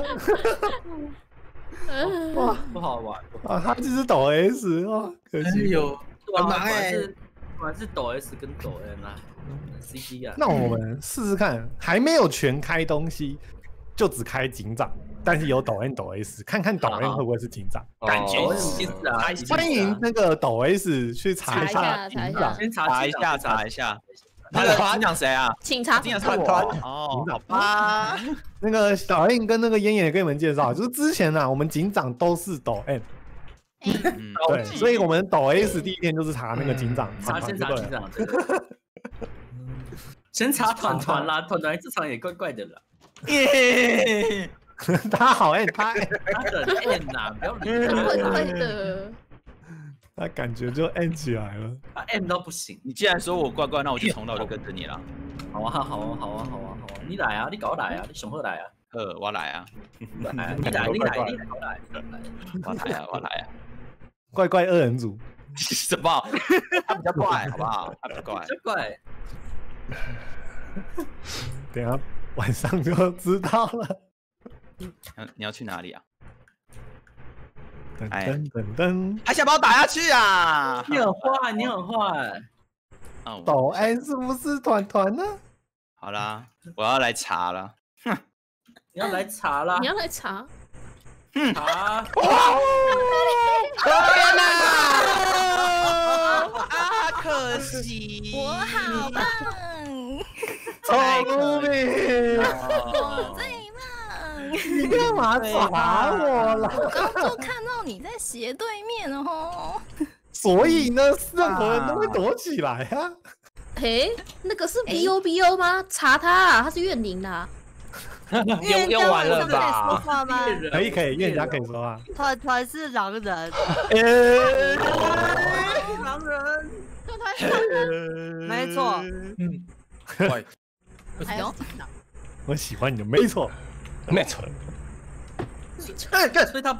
哇，不好玩啊！他就是抖 S 哦，可惜有很忙哎， 果然是抖 S 跟抖 N 啊 ，CP 啊。 那我们试试看，还没有全开东西。就只开警长，但是有抖 N 抖 S， 看看抖 N 会不会是警长？ 感觉是啊！ 欢迎那个抖 S 去查一下警长， 先查一下。那个警长谁啊？ 请查警长是我哦，好吧。 那个小 N 跟那个燕燕也给你们介绍，就是之前啊，我们警长都是抖 N， 对，所以我们抖 S 第一天就是查那个警长， 先查警长，先查团团啦，团团这场也怪怪的啦。 耶！ 他好 N， 他很 N 呐，不要理他。 怪怪的。 他感觉就 N 起来了。 他 N 到不行。 你既然说我怪怪，那我就从头就跟着你了。 好啊！你来啊！你搞来啊！你上好来啊！ 我来啊！ 你来！ 我来啊！ 怪怪二人组。 什么？他比较怪，好不好？他比较怪。 怪。 等下。晚上就知道了。 你要去哪里啊？ 噔， 还想把我打下去啊？ 你很坏。 抖 N 是不是团团呢？ 好啦，我要来查了。 哼，你要来查啦？ 你要来查？ 查！ 天哪！ 啊，可惜。 我好棒。 臭鲁米， 我最棒！ 你干嘛查我了？ 我刚就看到你在斜对面哦。 所以呢，任何人都会躲起来啊。 嘿，那个是 BOBO 吗？查他啊，他是怨灵啦。 用完了吧？ 说话吗？ 可以，燕家可以说话。 团是狼人。 狼人。 没错。 怪。 哎呦， 我喜欢你的，没错。 所以他，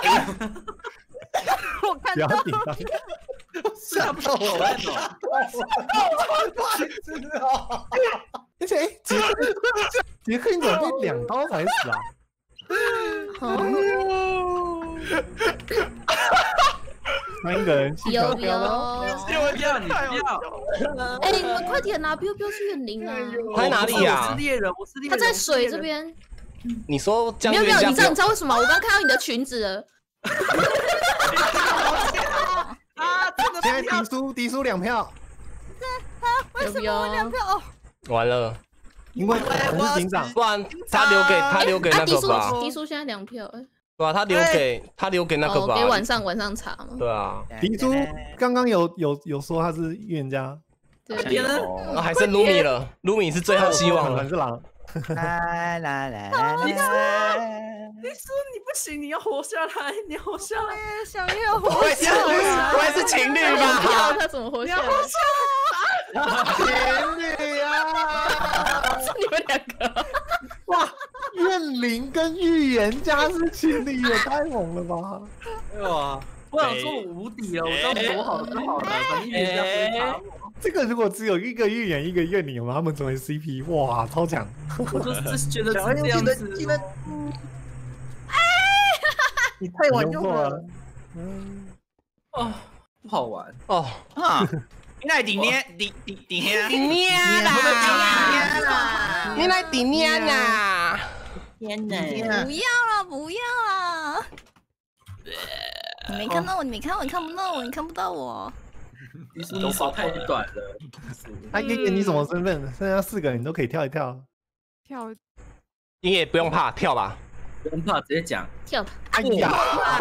我看到， 吓到我了， 而且杰克你怎么被2刀才死啊？3个人， 有， 不要！ 哎，你们快点啊！不要是怨灵啊！ 他在哪里呀？ 我是猎人， 他在水这边。 你说没有，你知道为什么？我刚看到你的裙子了。 现在迪叔2票。 真为什么我2票？ 完了， 因为我是警长， 不然他留给那个吧。 迪叔现在2票， 对啊，他留给那个吧。 给晚上查嘛。 对啊， 迪叔刚刚有说他是预言家， 对， 还剩卢米了，卢米是最后希望了， 是狼。 来， 你说你不行，你要活下来，你要活下来， 想要活下来， 不会是情侣吧？ 他怎么活下来？ 情侣啊！ 你们2个， 哇，怨灵跟预言家是情侣，也太猛了吧！ 哇，我想说我无敌了，我这样多好就好了，反正预言家不会打我。 这个如果只有一个预言一个怨灵，他们成为 CP， 哇，超强！ 我就是觉得是这样子。 你太晚用了。 哦，不好玩哦啊！你来顶捏啦！你来顶捏啦！ 天哪！ 不要了！你没看到我，你看不到我，你看不到我。 你手太短了。 哎，爷爷，你什么身份？剩下4个，你都可以跳一跳。 跳。 你也不用怕，跳吧。 不用怕，直接讲。 跳吧。 哎呀！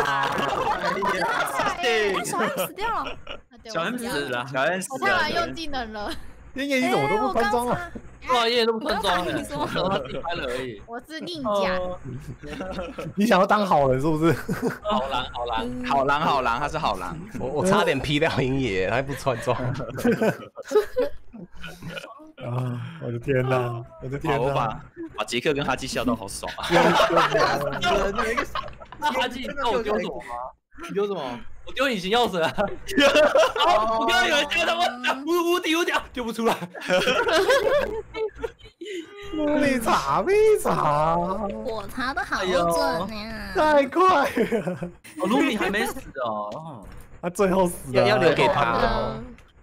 小 M 死掉了。 小 M 死了。 小 M 死了。 我太晚用技能了。 爷爷，你怎么都不穿装啊？ 哇，爷爷都不穿装了， 我想他自己拍了而已。 我是宁甲。 你想要当好人是不是？ 好狼，他是好狼。 我差点劈掉鹰野，他还不穿装。 啊！我的天哪！ 我把杰克跟哈基笑到好爽啊！ 那哈基，那我丢什么吗？ 你丢什么？ 我丢隐形钥匙啊！我刚刚有人丢他妈无敌丢不出来。 被查！ 我查的好准呀！ 太快了！ 卢米还没死哦， 他最后死了， 要留给他。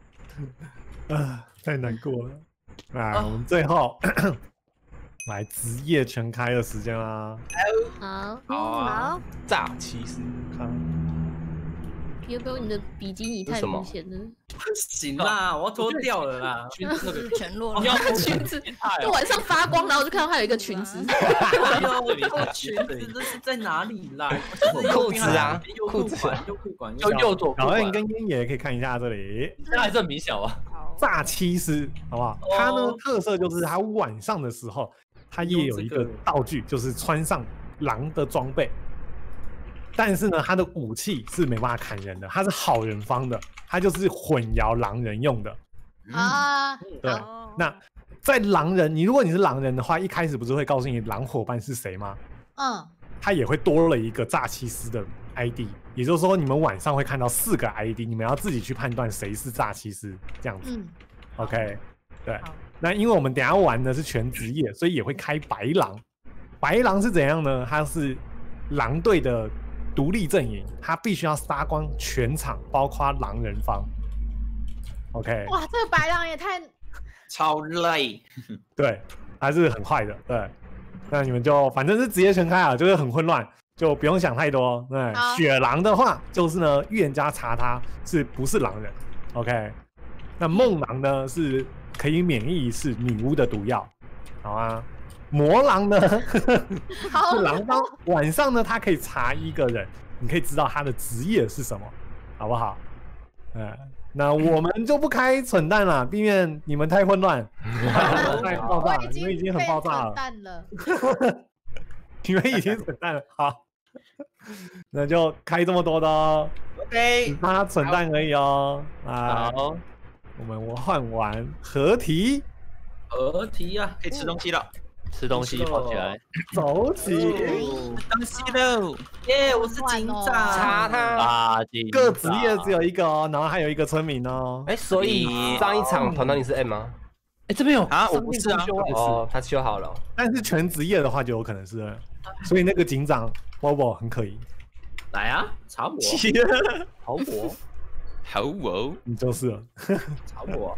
太难过了。来，我们最后来职业全开的时间啦。 好， 诈欺师， 看。 要不要你的比基尼太明显了？ 不行啦，我要脱掉了啦。 裙子全裸了， 裙子就晚上发光，然后就看到它有一个裙子。 哎呦，这个裙子这是在哪里啦？ 裤子啊， 裤管，右左。 老恩跟烟也可以看一下这里， 现在还是很明显啊。 诈欺师，好不好？它呢特色就是它晚上的时候，它也有一个道具，就是穿上狼的装备。但是呢，他的武器是没办法砍人的，他是好人方的，他就是混淆狼人用的啊。 对，那在狼人，如果你是狼人的话，一开始不是会告诉你狼伙伴是谁吗？他也会多了一个诈欺师的 ID， 也就是说你们晚上会看到4个 ID， 你们要自己去判断谁是诈欺师，这样子。OK， 对。那因为我们等一下玩的是全职业，所以也会开白狼。白狼是怎样呢？他是狼队的独立阵营，他必须要杀光全场，包括狼人方。OK， 哇，这个白狼也太超累。 对，还是很坏的。对，那你们就反正是职业全开啊，就是很混乱，就不用想太多。对，雪狼的话就是呢，预言家查他是不是狼人。OK， 那梦狼呢是可以免疫是女巫的毒药，好啊。魔狼呢是狼方，晚上呢他可以查一个人，你可以知道他的职业是什么，好不好？那我们就不开蠢蛋了，避免你们太混乱。太爆炸了，你们已经很爆炸了。你们已经蠢蛋了，好，那就开这么多的哦。 OK， 只怕蠢蛋而已哦。 好， 我换完合体啊， 可以吃东西了。 吃东西跑起来， 走起！ 东西喽！ 耶，我是警长， 查他各职业只有一个哦，然后还有一个村民哦。 所以上一场团团你是 M 吗？ 这边有啊，我不是啊。 哦，他修好了。 但是全职业的话就有可能是 M， 所以那个警长 Bobo 很可疑。 来啊，查我！ 好我， 你就是了。 查我。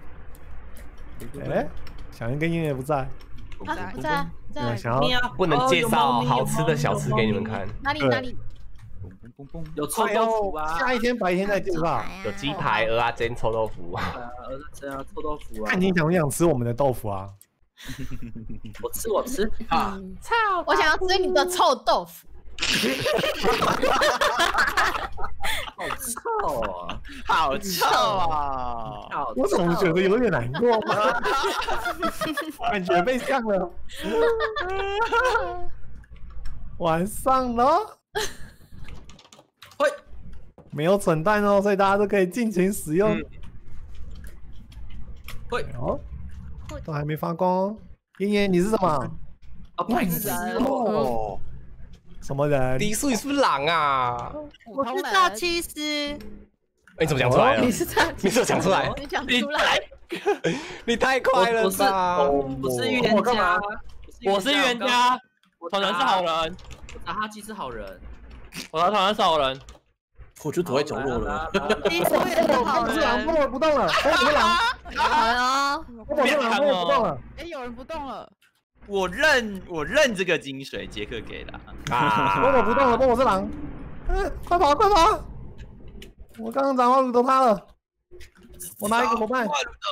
小恩跟燕也不在。 在， 想要不能介绍好吃的小吃给你们看。 哪里？ 有臭豆腐啊！ 下一天白天再介绍。 有鸡排、鹅啊煎、臭豆腐。 对啊，臭豆腐啊！ 看你想不想吃我们的豆腐啊？ 我吃啊！ 操！我想要吃你的臭豆腐。 好臭啊！ 好臭啊！ 我怎么觉得有点难过呢？感觉被呛了。晚上了， 会没有蠢蛋哦，所以大家都可以尽情使用。 会哦，都还没发光哦。妍妍，你是什么？ 啊，不是哦。什么人？ 迪叔，你是不是狼啊？ 我是大祭司。 哎，你怎么讲出来了？ 你是大， 你怎么讲出来？ 你讲出来。 你太快了吧！ 不是预言家， 我是预言家，团团是好人， 打哈基是好人， 我的团团是好人。 我就躲在角落了。 迪叔也是好不是狼， 人。 不动了，我是狼。 好呀， 我是狼，不动了。 哎，有人不动了。 我认这个金水，杰克给的啊！波波不动了，波波是狼。快跑，快跑！我刚刚长花乳头趴了，我拿一个伙伴。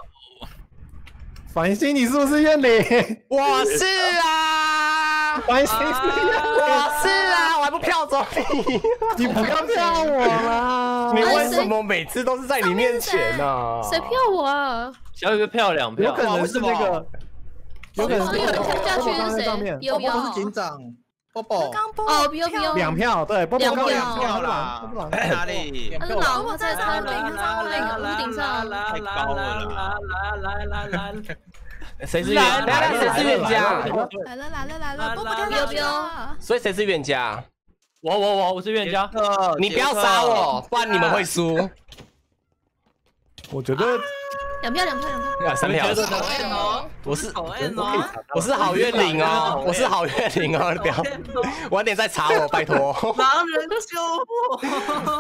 繁星，你是不是怨灵？ 我是啊， 繁星是怨灵， 我是啊，我还不票走你？ 你不要票我啦！ 你为什么每次都是在你面前呢？ 谁票我啊？ 小雨票2票， 有可能是那个。有可能是有人跳下去是谁？ 波波是警长，波波。 哦，不用 2票，对，波波2票啦。在哪里？ 他是狼，我在山顶，屋顶上。 太高了啦！ 谁是冤？谁是冤家？ 来了，波波跳跳。 所以谁是冤家？ 我是冤家。 你不要杀我，不然你们会输。 我觉得。 2票 ，3票。我是好怨灵哦，我是好怨灵哦，你不要晚点再查我，拜托。 狼人救我！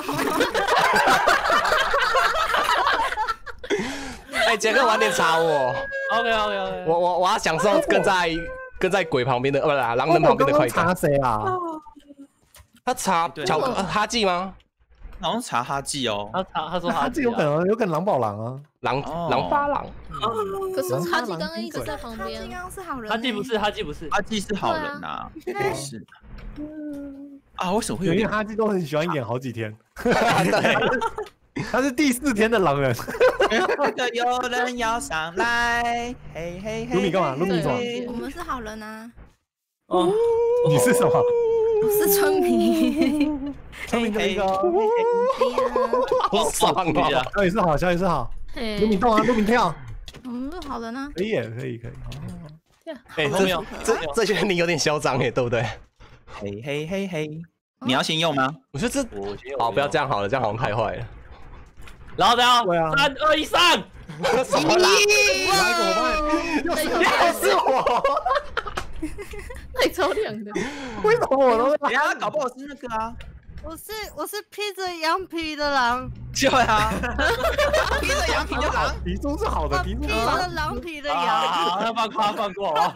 哎，杰克晚点查我。 OK。 我要享受跟在鬼旁边的，不是狼人旁边的快感。 查谁啊？ 他查哈记吗？ 好像查哈记哦。 他说哈记有可能狼堡狼啊。 狼发狼， 可是哈基刚刚一直在旁边。 哈基不是，哈基是好人呐，是。啊，为什么会有？ 因为哈基都很喜欢演好几天。他是第4天的狼人。 有人要上来，嘿嘿嘿。 卢米干嘛？卢米什么？ 我们是好人啊。 哦，你是什么？ 我是村民。 村民的一个。 好爽啊！ 小雨是好，小雨是好。卢米动啊，卢米跳。 我们是好人啊。 可以，可以。 哎，这些你有点嚣张哎，对不对？ 嘿嘿嘿嘿，你要先用吗？ 我觉得好，不要这样好了，这样好像太坏了。 然后3、2、1上。 什么啦？ 来一个伙伴， 又是我。 太超亮的。 为什么我都？ 哎呀，搞不好是那个啊。 我是披着羊皮的狼。 对啊，披着羊皮的狼。 迪叔是好的，迪叔披着狼皮的羊。 好，放过我。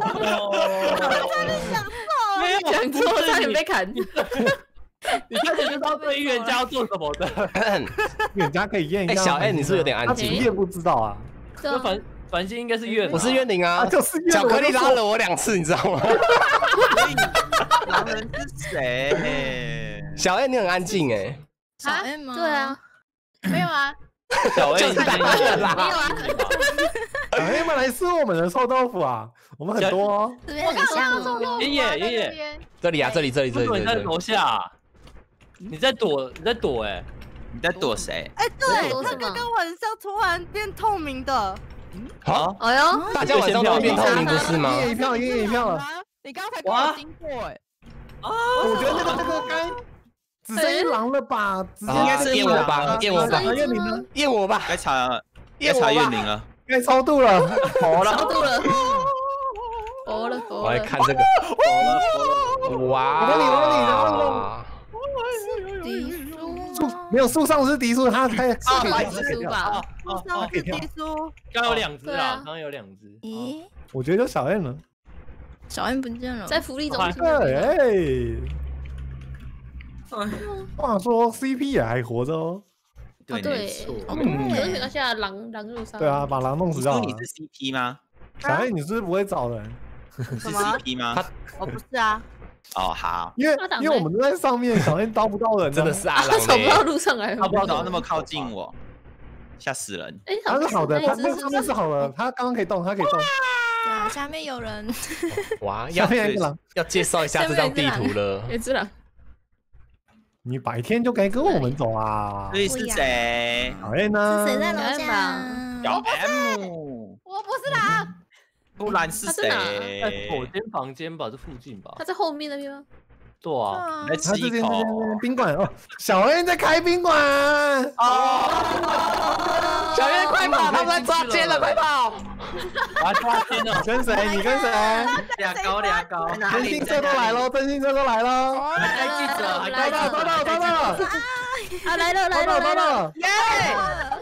没有讲错，差点被砍。 你看起来就知道对预言家要做什么的。 预言家可以验一下。 哎，小 N 你是不是有点安静？ 你也不知道啊。 繁星应该是怨， 我是怨灵啊， 就是巧克力拉了我2次，你知道吗？ 狼人是谁？ 小 N 你很安静哎。 小 N 吗？ 对啊，没有啊。 小 N 就是答案啦。 没有啊。 小 N 们来吃我们的臭豆腐啊，我们很多哦。 我看到臭豆腐。 爷爷， 这里啊，这里。 你在楼下，你在躲哎。 你在躲谁？ 哎，对，他刚刚晚上突然变透明的。 好， 哎呦， 大家晚上都会变透明不是吗？ 一票了。 你刚才跟我经过哎。 我觉得那个该只剩一狼了吧？ 应该是验我吧？验我吧？ 该查怨灵了， 该超度了， 超度了。 我来看这个。哇！ 我迪叔没有树上是迪叔，他才迪叔吧？ 树上是迪叔。 刚有2只啊，刚刚有2只。 咦？ 我觉得就小 N 了。 小 N 不见了， 在福利中心。 对， 话说 CP 也还活着哦。 对，没错。 可是没关系啊，狼入杀。 对啊，把狼弄死掉了。 你是 CP 吗？ 小黑，你是不是不会找人？ 是 CP 吗？ 我不是啊。 哦，好。 因为我们都在上面，小黑刀不到人， 真的是阿狼。 找不到路上来， 他不知道那么靠近我，吓死人。 他是好的，他那上面是好的，他刚刚可以动，他可以动。 对啊，下面有人。 哇，要介绍一下这张地图了。 有只狼。 你白天就该跟我们走啊！ 所以是谁？ 小 A 呢？ 是谁在楼下？ 小 M。 我不是狼。 不然是谁？ 在左间房间吧，这附近吧。 他在后面那边吗？ 对啊， 来吃一口。 宾馆哦，小 A 在开宾馆哦！小 A 快跑，他们在抓奸了，快跑！ 来抓奸了， 跟谁？你跟谁？ 俩高。 真心车都来了，真心车都来了。 还记者， 抓到！ 啊，来了！ 耶！哇！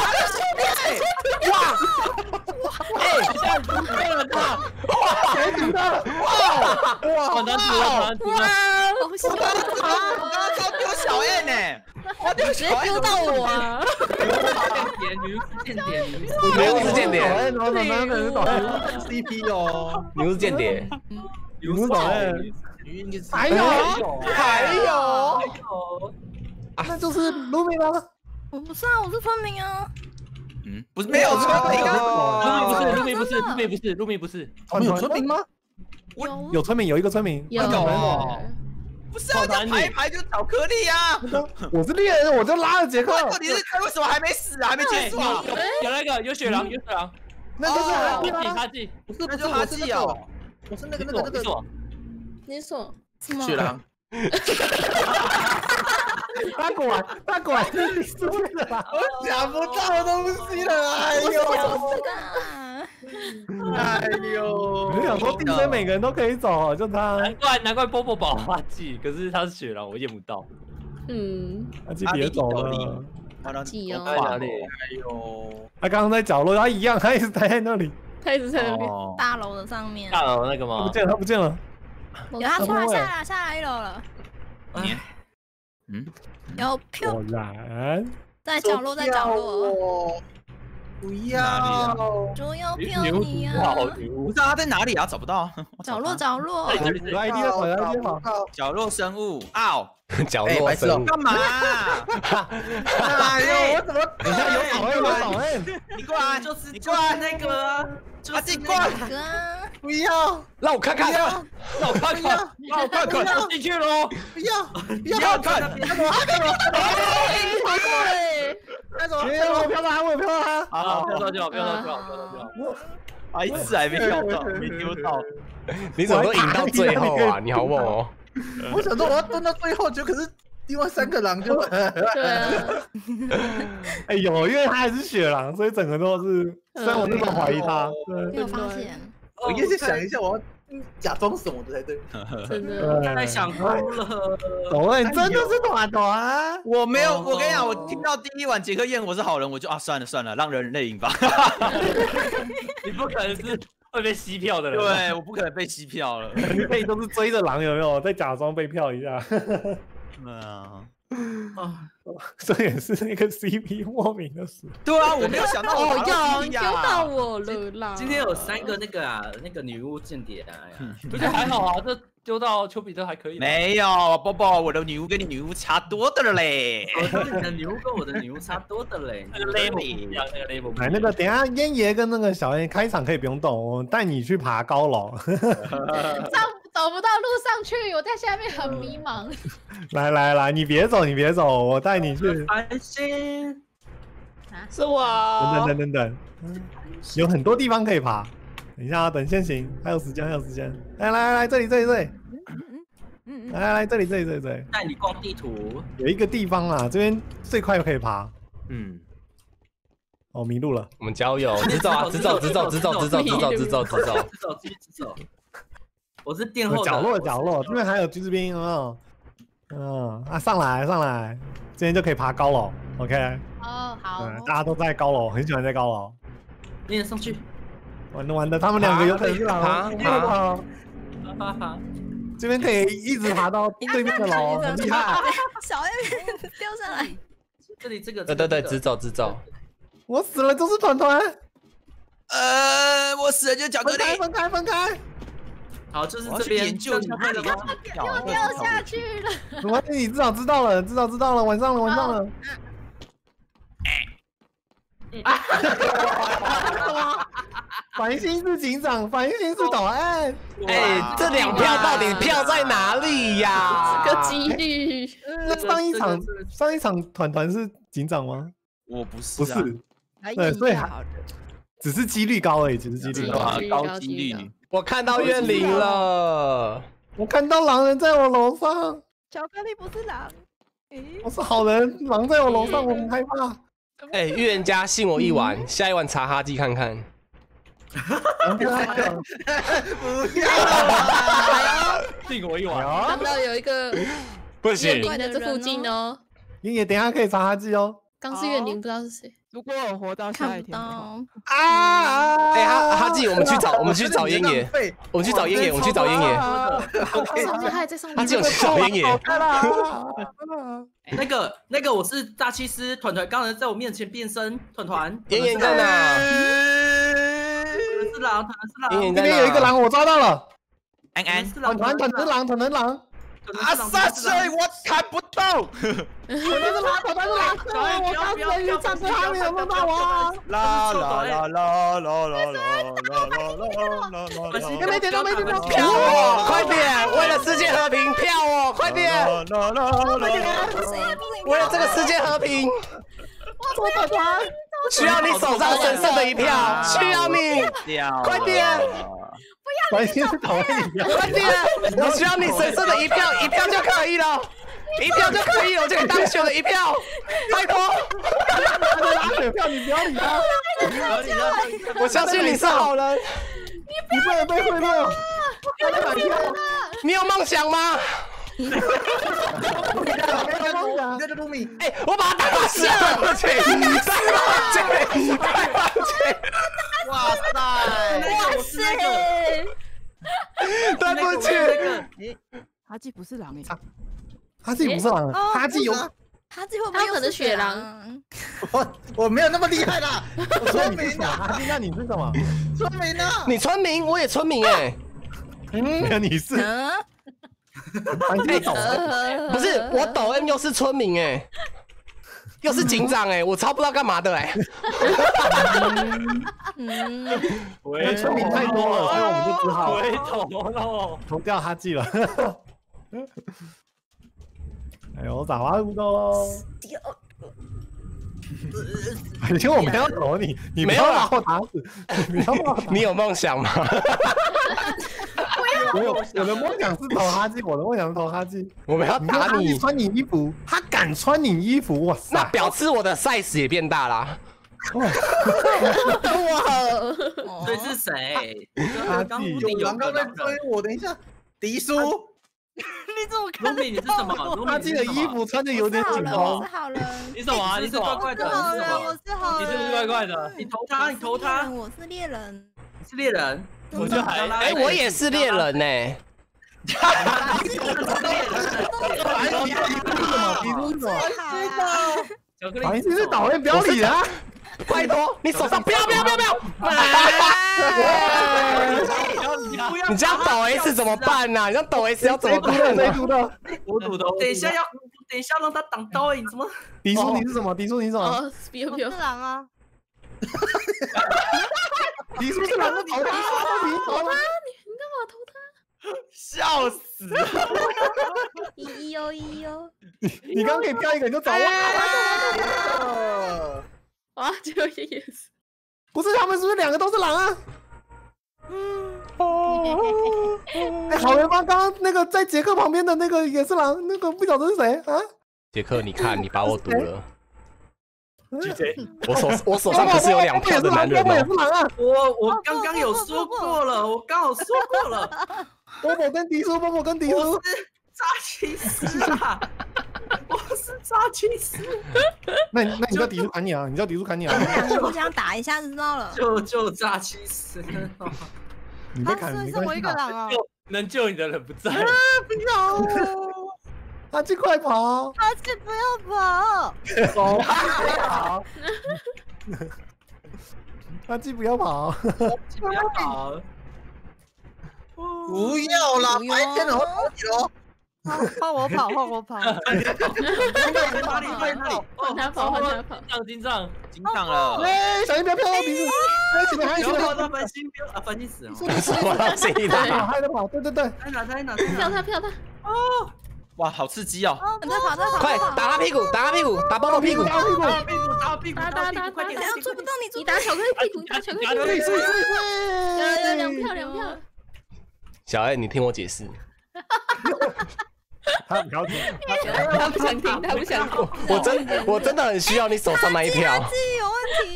哎，吓死了他！ 谁赢的？哇！ 好难死！ 我刚刚丢小 A 呢，我丢小 A 丢到我啊！ 女巫是间谍， 怎么 CP 哦？ 女巫是间谍， 女巫导演，还有，那就是卢米吗？ 我不是啊，我是村民啊。 不是没有村民啊， 路米不是， 有村民吗？ 有村民，有一个村民， 有。 不是啊，排就找颗粒啊！ 我是猎人，我就拉了杰克。 你是为什么还没死啊？还没结束啊？ 有那个有血狼， 那就是哈记， 不是哈记哦，我是那个。 你说血狼。 他果然是输的啦！ 我想不到东西了，哎呦！ 我想说地生每个人都可以走，就他。 难怪波波保哈记，可是他是血狼，我验不到。 哈记别走了。 记哦。 在哪里？ 哎呦！ 他刚刚在角落，他一样，他一直待在那里。 他一直在那边。 大楼的上面。 大楼那个吗？ 他不见了。 有他出来下来1楼了。有果然在角落， 不要， 猪要骗你啊！ 不知道他在哪里啊，找不到。 角落， 来一定好， 角落生物，嗷， 角落生物干嘛？ 哎呦，我怎么？ 等下有保安， 你过来，你过来那个，阿弟过来， 不要， 让我看看， 让我看看，进去喽！ 不要看， 我飘到他， 好，飘到就好。 啊，一次还没跳到，没丢到， 你怎么都赢到最后啊？你好猛哦！ 我想说我要蹲到最后，可是另外3个狼就对啊。 哎呦，因为他还是血狼，所以整个都是，虽然我那么怀疑他， 没有发现。 我先想一下，我要假装什么的才对。 真的太想哭了。 你真的是短， 我没有，我跟你讲，我听到第一晚杰克验我是好人，我就算了，让人类赢吧。 你不可能是会被吸票的人。 对，我不可能被吸票了。 你可以都是追着狼，有没有？再假装被票一下。这也是那个 CP 莫名的死。 对啊，我没有想到我丢到我了啦。 今天有3个那个女巫间谍啊， 不是还好啊，这丢到丘比特还可以。 没有，波波，我的女巫跟你女巫差多的嘞。 你的女巫跟我的女巫差多的嘞。 那个 level， 来那个，等下烟爷跟那个小燕开场可以不用动，我带你去爬高楼。 走不到路上去，我在下面很迷茫。 来，你别走，我带你去。 安心。 是我。 等，有很多地方可以爬。等一下，等先行，还有时间。来，这里。来，这里。 带你逛地图。 有一个地方啊，这边最快可以爬。哦，迷路了。 我们郊游，直走。 我是殿后角落，这边还有橘子兵，有没有？上来，这边就可以爬高楼 ，OK？ 哦，好。 大家都在高楼，很喜欢在高楼。 你也上去。 完的，他们2个有可能是狼。 这边可以一直爬到对面的楼，很厉害。 小 A 掉下来。 这里这个。 对，直走。 我死了就是团团。 我死了就是巧克力。 分开。 好，就是这边研究巧克力。 又掉下去了。 没关系，你至少知道了，晚上了。繁星是警长，繁星是导案。 哎，这2票到底票在哪里呀？ 这个几率。 那上一场团是警长吗？ 我不是， 不是。对，所以只是几率高而已，只是几率高几率。 我看到怨灵了， 我看到狼人在我楼上。 巧克力不是狼， 我是好人，狼在我楼上，我很害怕。 哎，预言家信我一晚，下一晚查哈基看看。 不要！ 信我一晚。 看到有一个不行， 怨灵在这附近哦。 英爷，等一下可以查哈基哦。 刚是怨灵，不知道是谁。 如果我活到下一天哎，哈基，我们去找烟爷，我们去找烟爷。 上面还在上面。 哈基，我去找烟爷。 那个，我是大祭司团，刚才在我面前变身，团。 烟爷在哪？ 是狼， 这边有一个狼，我抓到了。 安， 团狼。 啊！杀谁？我看不到。 团是狼，我刚才鱼站在后面，有没有到我？ 啦！ 没点到， 票我，快点！为了世界和平，票我，快点！为了这个世界和平，需要你手上神圣的一票，需要你，快点！ 关心是讨厌你， 快点！我需要你神圣的一票就可以了，我就可以当选了一票，拜托！ 他在拿选票，你不要理他。 我相信你是好人， 你不能被贿赂。 你有梦想吗？ 你在这录米。 哎，我把他打死了，对不起。 哇塞！ 对不起。 哈基不是狼哎， 哈基不是狼，哈基有。 哈基会不会可能雪狼？ 我没有那么厉害啦，我村民的。 哈基，那你是什么？ 村民呢？ 你村民，我也村民哎。 你是？ 不是，我抖 M 又是村民哎，又是警长哎，我超不知道干嘛的哎。 村民太多了，所以我们就只好投掉哈基了。哎呦，打花不够喽！而且我没有投你，你不要把我打死， 你有梦想吗？ 我的梦想是投哈基，我的梦想是投哈基。 我们要打你， 穿你衣服，他敢穿你衣服，哇塞！ 那表示我的 size 也变大啦。 哇！所以是谁？ 有狼刚在追我，等一下，迪叔， 你怎么看？你是什么？ 哈基的衣服穿的有点紧绷。好了， 你什么？你是怪怪的？ 我是好人， 你是怪怪的。你投他， 我是猎人。 你是猎人。 我就还我也是猎人呢。 你是导演，不要理他， 拜托，你手上不要！你这样抖 S 怎么办呢？你这样抖 S 要怎么办？ 谁读的？ 我读的。等一下让他挡刀你怎么？ 迪叔你是什么？迪叔你是什么？ 哦，我是狼啊。 迪叔是狼，投他！ 你干嘛投他？ 笑死！ 一哦。 你刚刚可以挑一个你就走了。哇，这个也是。 不是他们是不是两个都是狼啊？哎，好人吗？刚刚那个在杰克旁边的那个也是狼，那个不晓得是谁啊？ 杰克，你看你把我毒了。我手上可是有2票的男人哦。 我刚刚有说过了，我刚好说过了。 波波跟迪叔， 我是诈欺师啊！我是诈欺师。 那你叫迪叔砍你啊！ 互相打一下就知道了。 就诈欺师。 你被砍， 剩我一个狼啊！ 能救你的人不在。 不要！ 哈基快跑！ 哈基不要跑！ 走，跑！哈基不要跑！ 不要跑！ 不要啦，白天了，我跑你喽！ 换我跑，换我跑！ 哪里？ 换他跑，换他跑！ 金上了！ 哎，小心不要飘到鼻子！哎，前面还有一个， 到繁星飙啊，繁星死了！ 什么东西的？ 还在跑，对， 在哪？ 票他！ 哦，哇，好刺激哦！ 在跑， 快打他屁股，打他屁股，打包包屁股， 打屁股， 打！ 快点！ 抓不到你， 你打巧克力屁股，打巧克力屁股！有2票。 小爱，你听我解释。 他不要听， 他不想听，他不想听。 我真的很需要你手上那一票。 哈基有问题。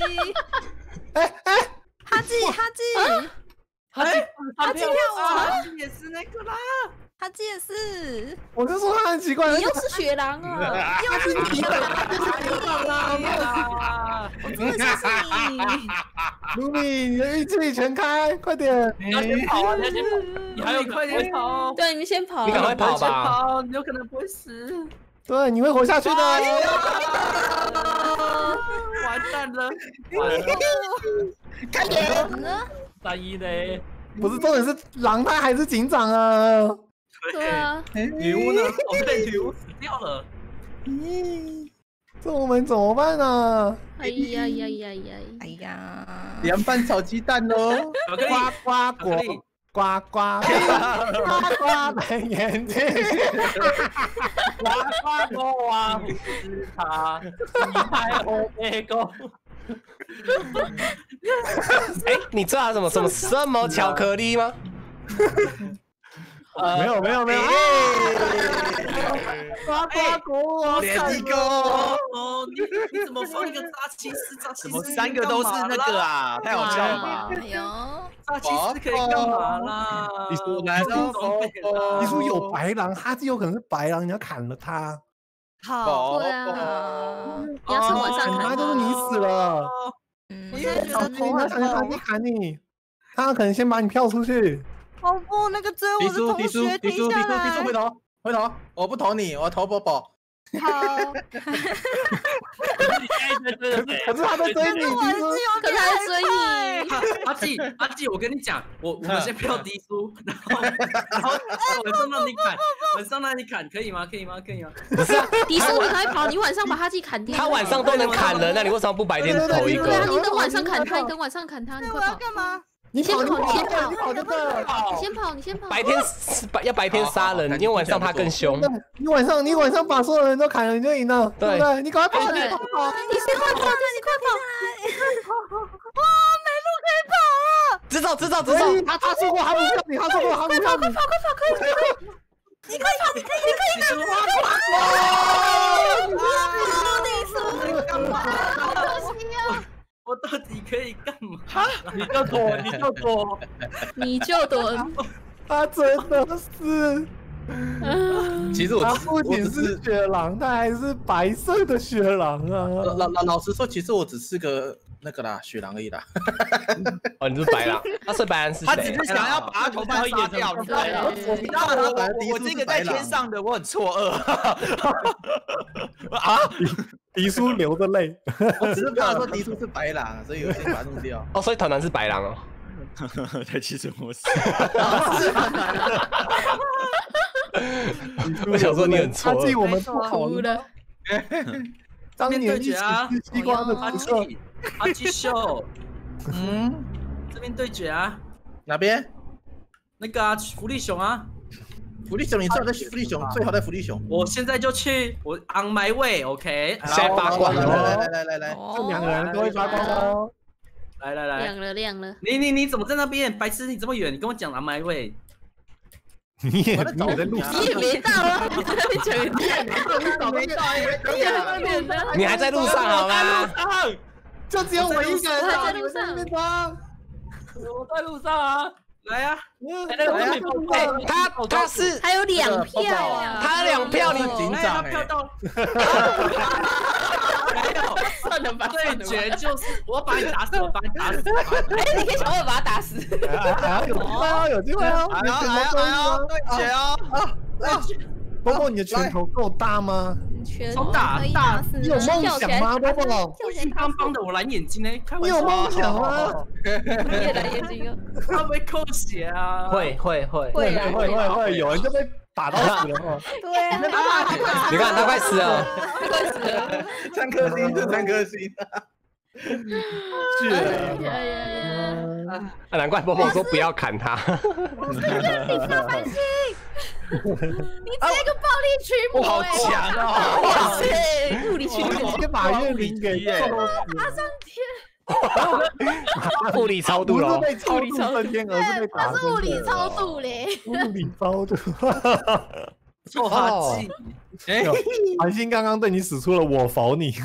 哈基票我， 也是那个啦。 哈基也是。 我就说他很奇怪， 你又是雪狼啊！ 又是你啦！我真的是你。 卢米，你的运气全开，快点！ 你要先跑啊！你还有快点跑！ 对，你们先跑。 你赶快跑吧！ 你有可能不会死。 对，你会活下去的。 完蛋了！ 看眼呢 ？3-1嘞！ 不是，重点是狼他还是警长啊。 对啊。 女巫呢？被女巫死掉了。 这我们怎么办呢？ 哎呀！ 凉拌炒鸡蛋喽！ 呱呱蓝眼睛， 呱我啊！是他，你太欧美狗。 你知道什么巧克力吗？ 没有。 呱国， 连一个哦，你怎么放一个扎奇斯？ 怎么3个都是那个啊？太好笑了吧！ 哎呦， 扎奇斯可以干嘛啦？ 你说有白狼，哈基有可能是白狼，你要砍了他。 好， 对啊，你要趁晚上砍那就是你死了。 我现在觉得头很哈基砍你，他可能先把你票出去。 哦不，那个追我的同学停下来。 回头，我不投你，我投宝宝。 好。 可是他在追你， 可是他在追你。 阿纪，我跟你讲，我们先票迪叔，然后晚上让你砍，可以吗？ 不是啊， 迪叔你快跑，你晚上把哈基砍掉。 他晚上都能砍人，那你为什么不白天投一个？ 对啊，你等晚上砍他，你快跑。 干嘛？ 你先跑， 你先跑。 白天要白天杀人，因为晚上他更凶。 你晚上把所有人都砍了，你就赢了，对不对？你赶快跑， 你先快跑，你快跑！ 哇，没路可以跑了！ 知道。 他说过他不票你，快跑！ 你可以干嘛？ 我到底可以干嘛？ 你就躲。 他真的是。 其实他不仅是雪狼，他还是白色的雪狼啊！ 老实说，其实我只是个那个啦，雪狼而已啦。 哦，你是白狼，他是白狼是谁？ 他只是想要把他头发杀掉，你知道吗？你知道我这个在天上的，我很错愕。 啊！迪叔流着泪， 我只是怕说迪叔是白狼，所以我先把它弄掉。 哦，所以团团是白狼哦。 对，其实我是。 我想说你很错， 他记我们不好了。 当年一起吃西瓜的阿基秀，这边对决啊， 哪边？ 那个啊，福利熊啊， 福利熊，你最好在福利熊，最好在福利熊。 我现在就去，我 on my way，OK。 现在发光了， 来， 这2个人都会发光哦。 来， 亮了。 你怎么在那边？白痴，你这么远，你跟我讲 on my way。 你也在路上， 你也没到啊！你在那边讲一遍， 你还在路上好吗？ 就只有我一个人在路上。 我在路上啊！ 来呀！ 他是还有2票啊！ 他2票，你警长票到。没有， 算了吧。 对决就是我把你打死， 哎，你可以想办法把他打死。 有机会哦，有机会哦！你的拳头够吗？ 对决哦！ 波波，你的拳头够大吗？ 超大， 你有梦想吗，波波？ 我硬邦邦的，我蓝眼睛呢？ 你有梦想吗？ 也蓝眼睛啊！ 他会扣血啊！ 会， 有人就被打到死了哦。 对啊， 你看他快死了， 快死了 ，3颗星，这3颗星。 难怪波波说不要砍他。 我是你发繁星，你这个暴力驱魔， 好强哦！ 哇塞，物理驱魔， 直接把岳灵给打上天。 物理超度了， 不是被超度升天，而是被打。 我是物理超度嘞， 物理超度。 哇！ 韩星刚刚对你使出了我否你。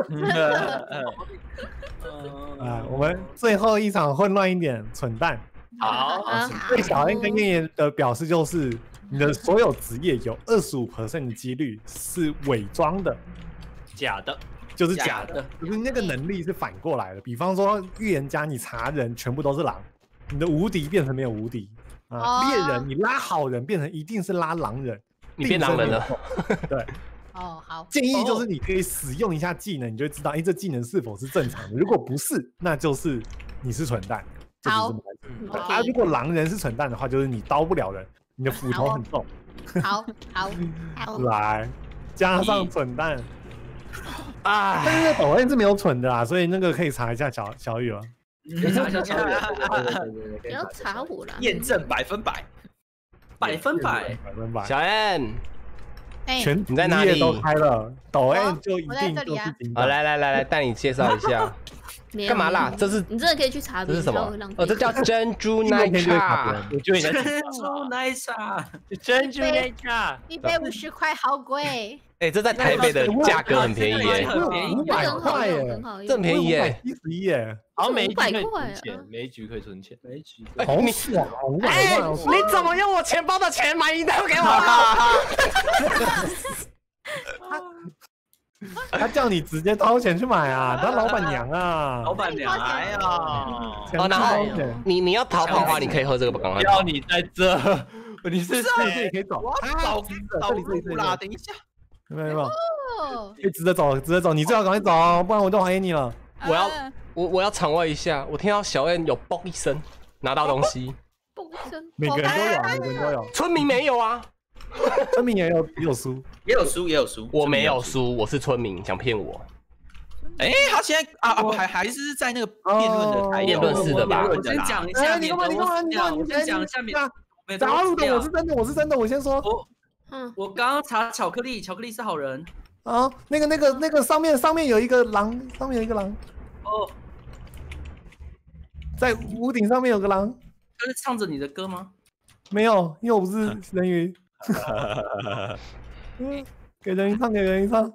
我们最后一场混乱一点，蠢蛋。 好， 对小燕跟燕燕的表示就是，你的所有职业有25%的几率是伪装的， 假的， 就是假的，就是那个能力是反过来的。比方说预言家，你查人全部都是狼，你的无敌变成没有无敌啊。猎人，你拉好人变成一定是拉狼人， 你变狼人了。对。 哦，好。 建议就是你可以使用一下技能，你就会知道，这技能是否是正常的。如果不是，那就是你是蠢蛋。 好。 如果狼人是蠢蛋的话，就是你刀不了人，你的斧头很重。 好。 来，加上蠢蛋。但是抖 N 是没有蠢的啦，所以那个可以查一下小雨了。 查一下小雨。 不要查我啦。 验证100%。 小 N。 全你在哪里？ 都开了，抖 M 就一定就是金蛋。 好，来，带你介绍一下。干嘛啦？这是你真的可以去查。 这是什么？这叫珍珠奶茶。 我觉得你在珍珠奶茶， 一杯50块，好贵。 这在台北的价格很便宜耶 ，500块耶， 这很便宜耶 ，71耶。 好像每一局可以存钱，每一局可以存钱， 好爽啊！500块， 你怎么用我钱包的钱买饮料给我？ 他叫你直接掏钱去买啊，他老板娘啊， 老板娘哎呀！ 然后你要逃跑的话，你可以喝这个，赶快。 要你在这，你是这里可以走， 这里啦，等一下， 没有，可以直着走，你最好赶快走，不然我就怀疑你了。 我要场外一下，我听到小燕有嘣一声拿到东西， 嘣一声， 每个人都有， 村民没有啊。 村民也有输， 也有输， 我没有输，我是村民，想骗我。 他现在还是在那个辩论的台， 辩论室的吧？ 我先讲一下， 你干嘛？ 我先讲一下打路的，我是真的，我先说。 我刚刚查巧克力是好人。 啊，那个上面有一个狼， 哦， 在屋顶上面有个狼。 他是唱着你的歌吗？ 没有，因为我不是人鱼。给人一唱。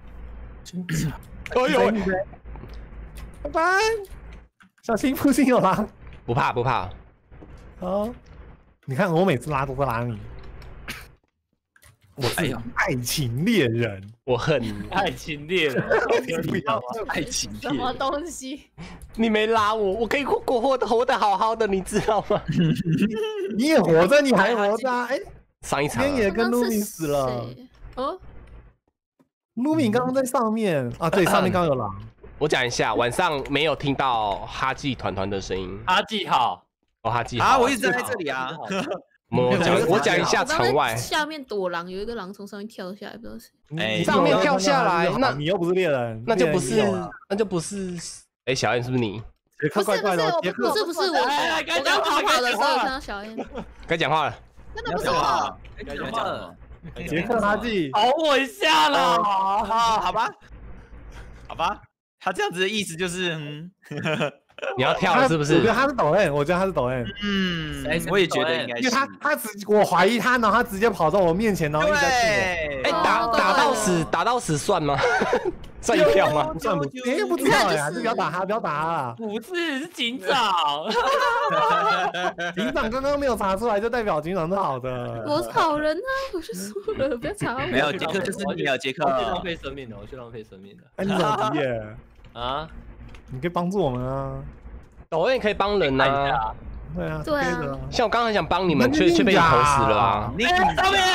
哎呦！拜拜，小心附近有狼。 不怕。 好，你看我每次拉都会拉你。我是爱情猎人， 我恨你， 爱情猎人， 不要爱情猎人， 什么东西？ 你没拉我，我可以活得好好的，你知道吗？ 你也活着，你还活着啊？ 上一场天也跟 Lumi 死了。Lumi 刚刚在上面啊，对，上面刚有狼。 我讲一下，晚上没有听到哈记团的声音。 哈记好， 哈记好， 我一直在这里啊。 我讲一下场外， 下面躲狼，有一个狼从上面跳下来，不知道谁。上面跳下来，那你又不是猎人， 那就不是。小燕是不是你？ 杰克怪怪的， 不是我刚逃跑的时候看到小燕。 该讲话了， 真的不是我。 该讲话了， 杰克哈记， 保我一下了。 好吧，他这样子的意思就是， 你要跳了是不是？ 我觉得他是抖 M， 我也觉得应该是， 因为我怀疑他，然后他直接跑到我面前，然后一直在刺我。打到死算吗？算一票吗？ 不算，不知道呀，不要打他啦。 不是警长， 警长刚刚没有查出来，就代表警长是好的。 我是好人啊，我就输了，不要查我。 没有，杰克就是你啊，杰克。 我去浪费生命的。 哎，你怎么职业啊？ 你可以帮助我们啊。 抖音可以帮人啊。 对啊， 对啊。 像我刚刚很想帮你们，却被你投死了啊！ 你上面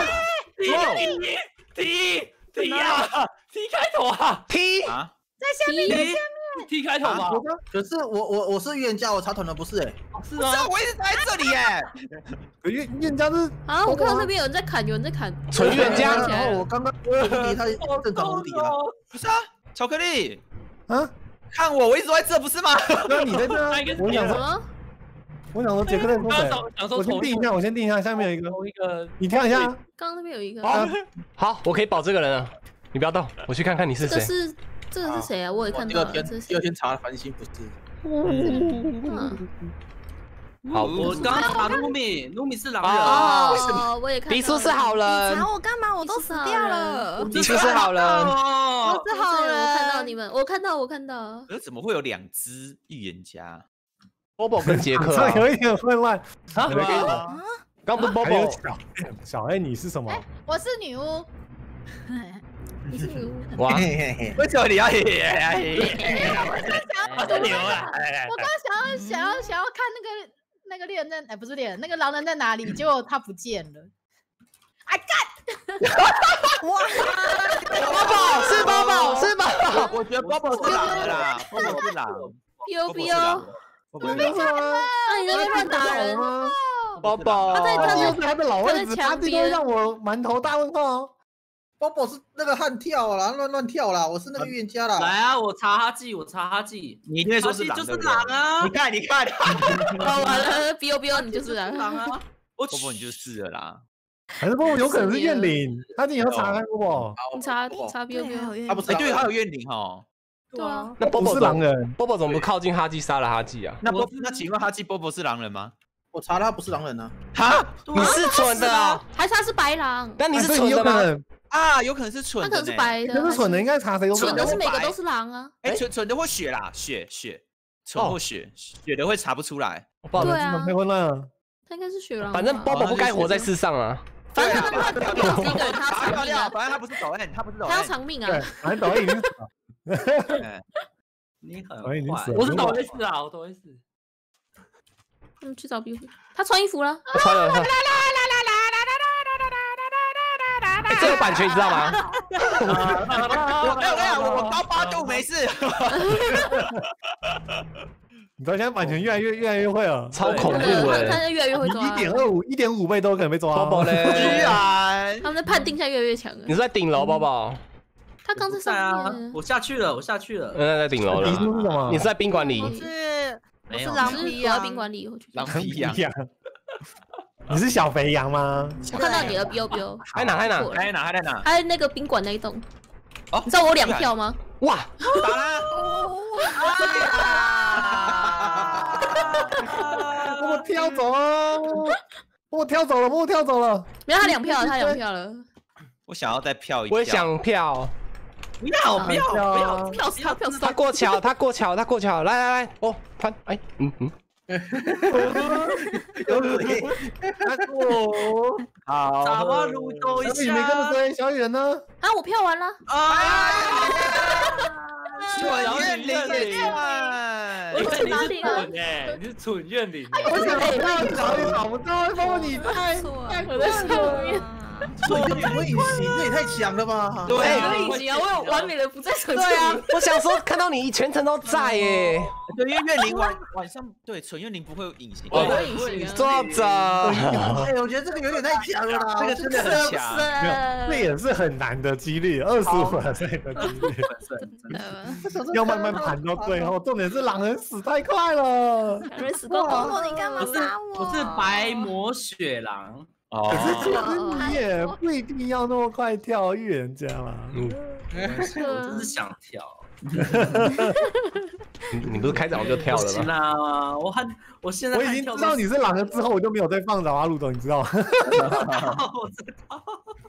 T 呀 ，T 开头啊 ，T 啊， 在下面，在下面 ，T 开头吧。 可是我是预言家，我查团的不是哎。 是啊，我一直待在这里耶。 预言家是啊，我看到那边有人在砍，有人在砍。 纯预言家。 然后我刚刚无敌，他正常无敌了。 不是啊，巧克力啊， 看我一直在这不是吗？ 那你在这啊？我想说杰克在说谁？我先定一下，下面有一个，你跳一下。 刚刚那边有一个。 好，我可以保这个人了，你不要动，我去看看你是谁。 这个是谁啊？我也看到了。 第二天查繁星不是。 好， 我刚刚查卢米是狼人。 哦，我也看到。 迪叔是好人。 你查我干嘛？我都死掉了。 迪叔是好人。 我是好人。 我看到你们，我看到。 可是怎么会有2只预言家？ Bobo 跟杰克啊，有一点混乱。 啊？刚不是 Bobo， 小 A 你是什么？ 我是女巫。 你是女巫。 哇！ 为什么你要？ 我是牛啊！我刚想要看那个猎人在，不是猎人，那个狼人在哪里？结果他不见了。哎干！ 哇 ！Bobo 是 Bobo 是 Bobo， 我觉得 Bobo 是狼的啦，Bobo 是狼。 biu biu。 我被抢了！你在那边乱打人吗？ 宝宝， 他的老位置，他都让我满头大问号。 宝宝是那个悍跳啦，乱跳啦，我是那个预言家啦。 来啊，我查哈记， 你一定会说是狼， 就是狼啊！ 你看， 完了 ，biu biu， 你就是狼啊！ 波波你就是了啦。 还是波波有可能是怨灵，他你要查看波波。 你查 biu biu， 他不是， 对，他有怨灵哦。 对啊， 那波波是狼人， 波波怎么不靠近哈基杀了哈基啊？ 那请问哈基波波是狼人吗？ 我查他不是狼人啊。 哈， 你是蠢的啊？ 还是他是白狼？ 那你是蠢的吗？ 啊，有可能是蠢的， 他可能是白的。 那是蠢的，应该查谁都蠢的是每个都是狼啊。 哎，蠢的会血啦，血，蠢或血的会查不出来。 对啊， 太混乱了。 他应该是血狼。 反正波波不该活在世上啊。 反正他一个人，他长命啊！ 反正他不是抖 N， 他要长命啊！ 对，反正抖 N 已经死了。 你很坏， 我是抖 S 啊，我抖 S。 去找 B， 他穿衣服了。 他穿了。这有版权，你知道吗？ 我高8度没事。 你知道现在版权越来越会了， 超恐怖哎！ 他越来越会抓 ，1.5倍都有可能被抓。 宝宝嘞， 居然他们的判定现在越来越强了。 你是在顶楼，宝宝？ 他刚在上面。 我下去了。 在顶楼了。 你是什么？ 你是在宾馆里？ 我是狼皮羊，在宾馆里。 狼皮羊。 你是小肥羊吗？ 我看到你了，biu biu。 在哪？ 他在那个宾馆那一栋。你知道我2票吗？ 哇！ 打啦！ 我跳走了，我跳走了。 没有，他2票，他2票了。 我想要再票一票。 我也想票。 不要！ 他过桥，来，哦，穿，哎， 好， 打吧，撸兜一下。 你没跟我追小雨人呢？ 啊，我票完了。 蠢怨灵， 我是哪里啊？ 你是蠢怨灵。 我想找不到，包括你太我在上面。 这隐形，这也太强了吧？ 对， 隐形啊，我有完美的不在场。 对啊，我想说看到你全程都在耶。 对，因为怨灵晚上对蠢怨灵不会有隐形， 不会隐形。 坐着。 哎，我觉得这个有点太强了啦， 这个真的很强。 这也是很难的几率，25%的几率。要慢慢盘到最后，重点是狼人死太快了。 狼人死光了，你干嘛杀我？ 我是白魔雪狼。 可是其实你也不一定要那么快跳预言家啦。 我真是想跳。 你不是开早就跳了吗？ 行啦，我现在我已经知道你是狼了之后，我就没有再放着阿路总，你知道吗？ 我知道。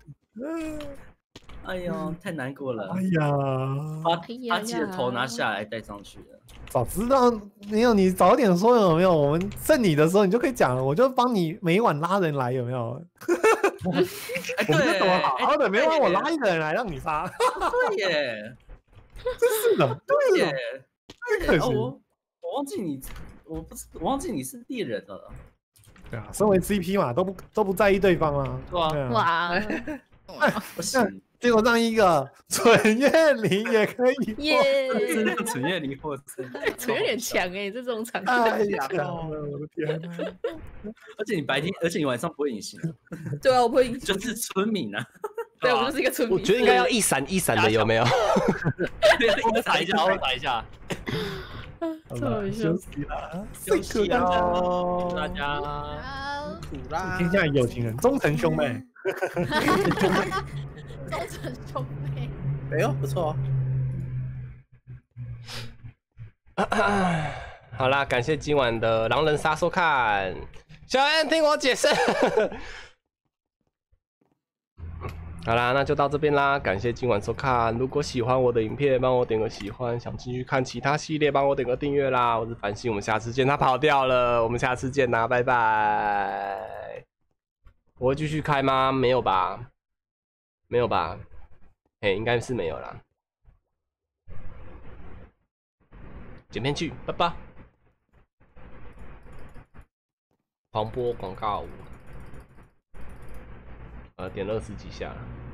哎呦，太难过了！ 哎呀， 把阿基的头拿下来戴上去了。 早知道没有你早点说有没有？我们剩你的时候你就可以讲了，我就帮你每晚拉人来有没有？我们就怎么好好的，每晚我拉一个人来让你杀。 对耶， 真是的， 对耶， 太可惜。 我忘记你我忘记你是猎人了。 对啊，身为 CP 嘛，都不在意对方啊。 对啊。 哇， 不行。 结果让一个纯叶灵也可以， 耶！ 纯叶灵获胜， 纯有点强哎，这种场太强了，我的天！ 而且你白天，而且你晚上不会隐形。 对啊，我不会隐形， 就是村民啊。 对，我就是一个村民。 我觉得应该要一闪一闪的，有没有？ 我打一下，我打一下。 休息啦， 休息哦，大家。 天下有情人，忠诚兄妹。 忠诚兄妹， 哎呦，不错哦。好啦，感谢今晚的狼人杀收看。小恩，听我解释。好啦，那就到这边啦，感谢今晚收看。如果喜欢我的影片，帮我点个喜欢；想继续看其他系列，帮我点个订阅啦。我是繁星，我们下次见。他跑掉了，我们下次见啦，拜拜。我会继续开吗？没有吧，没有吧？应该是没有啦。剪片去，拜拜。狂播广告，点20几下。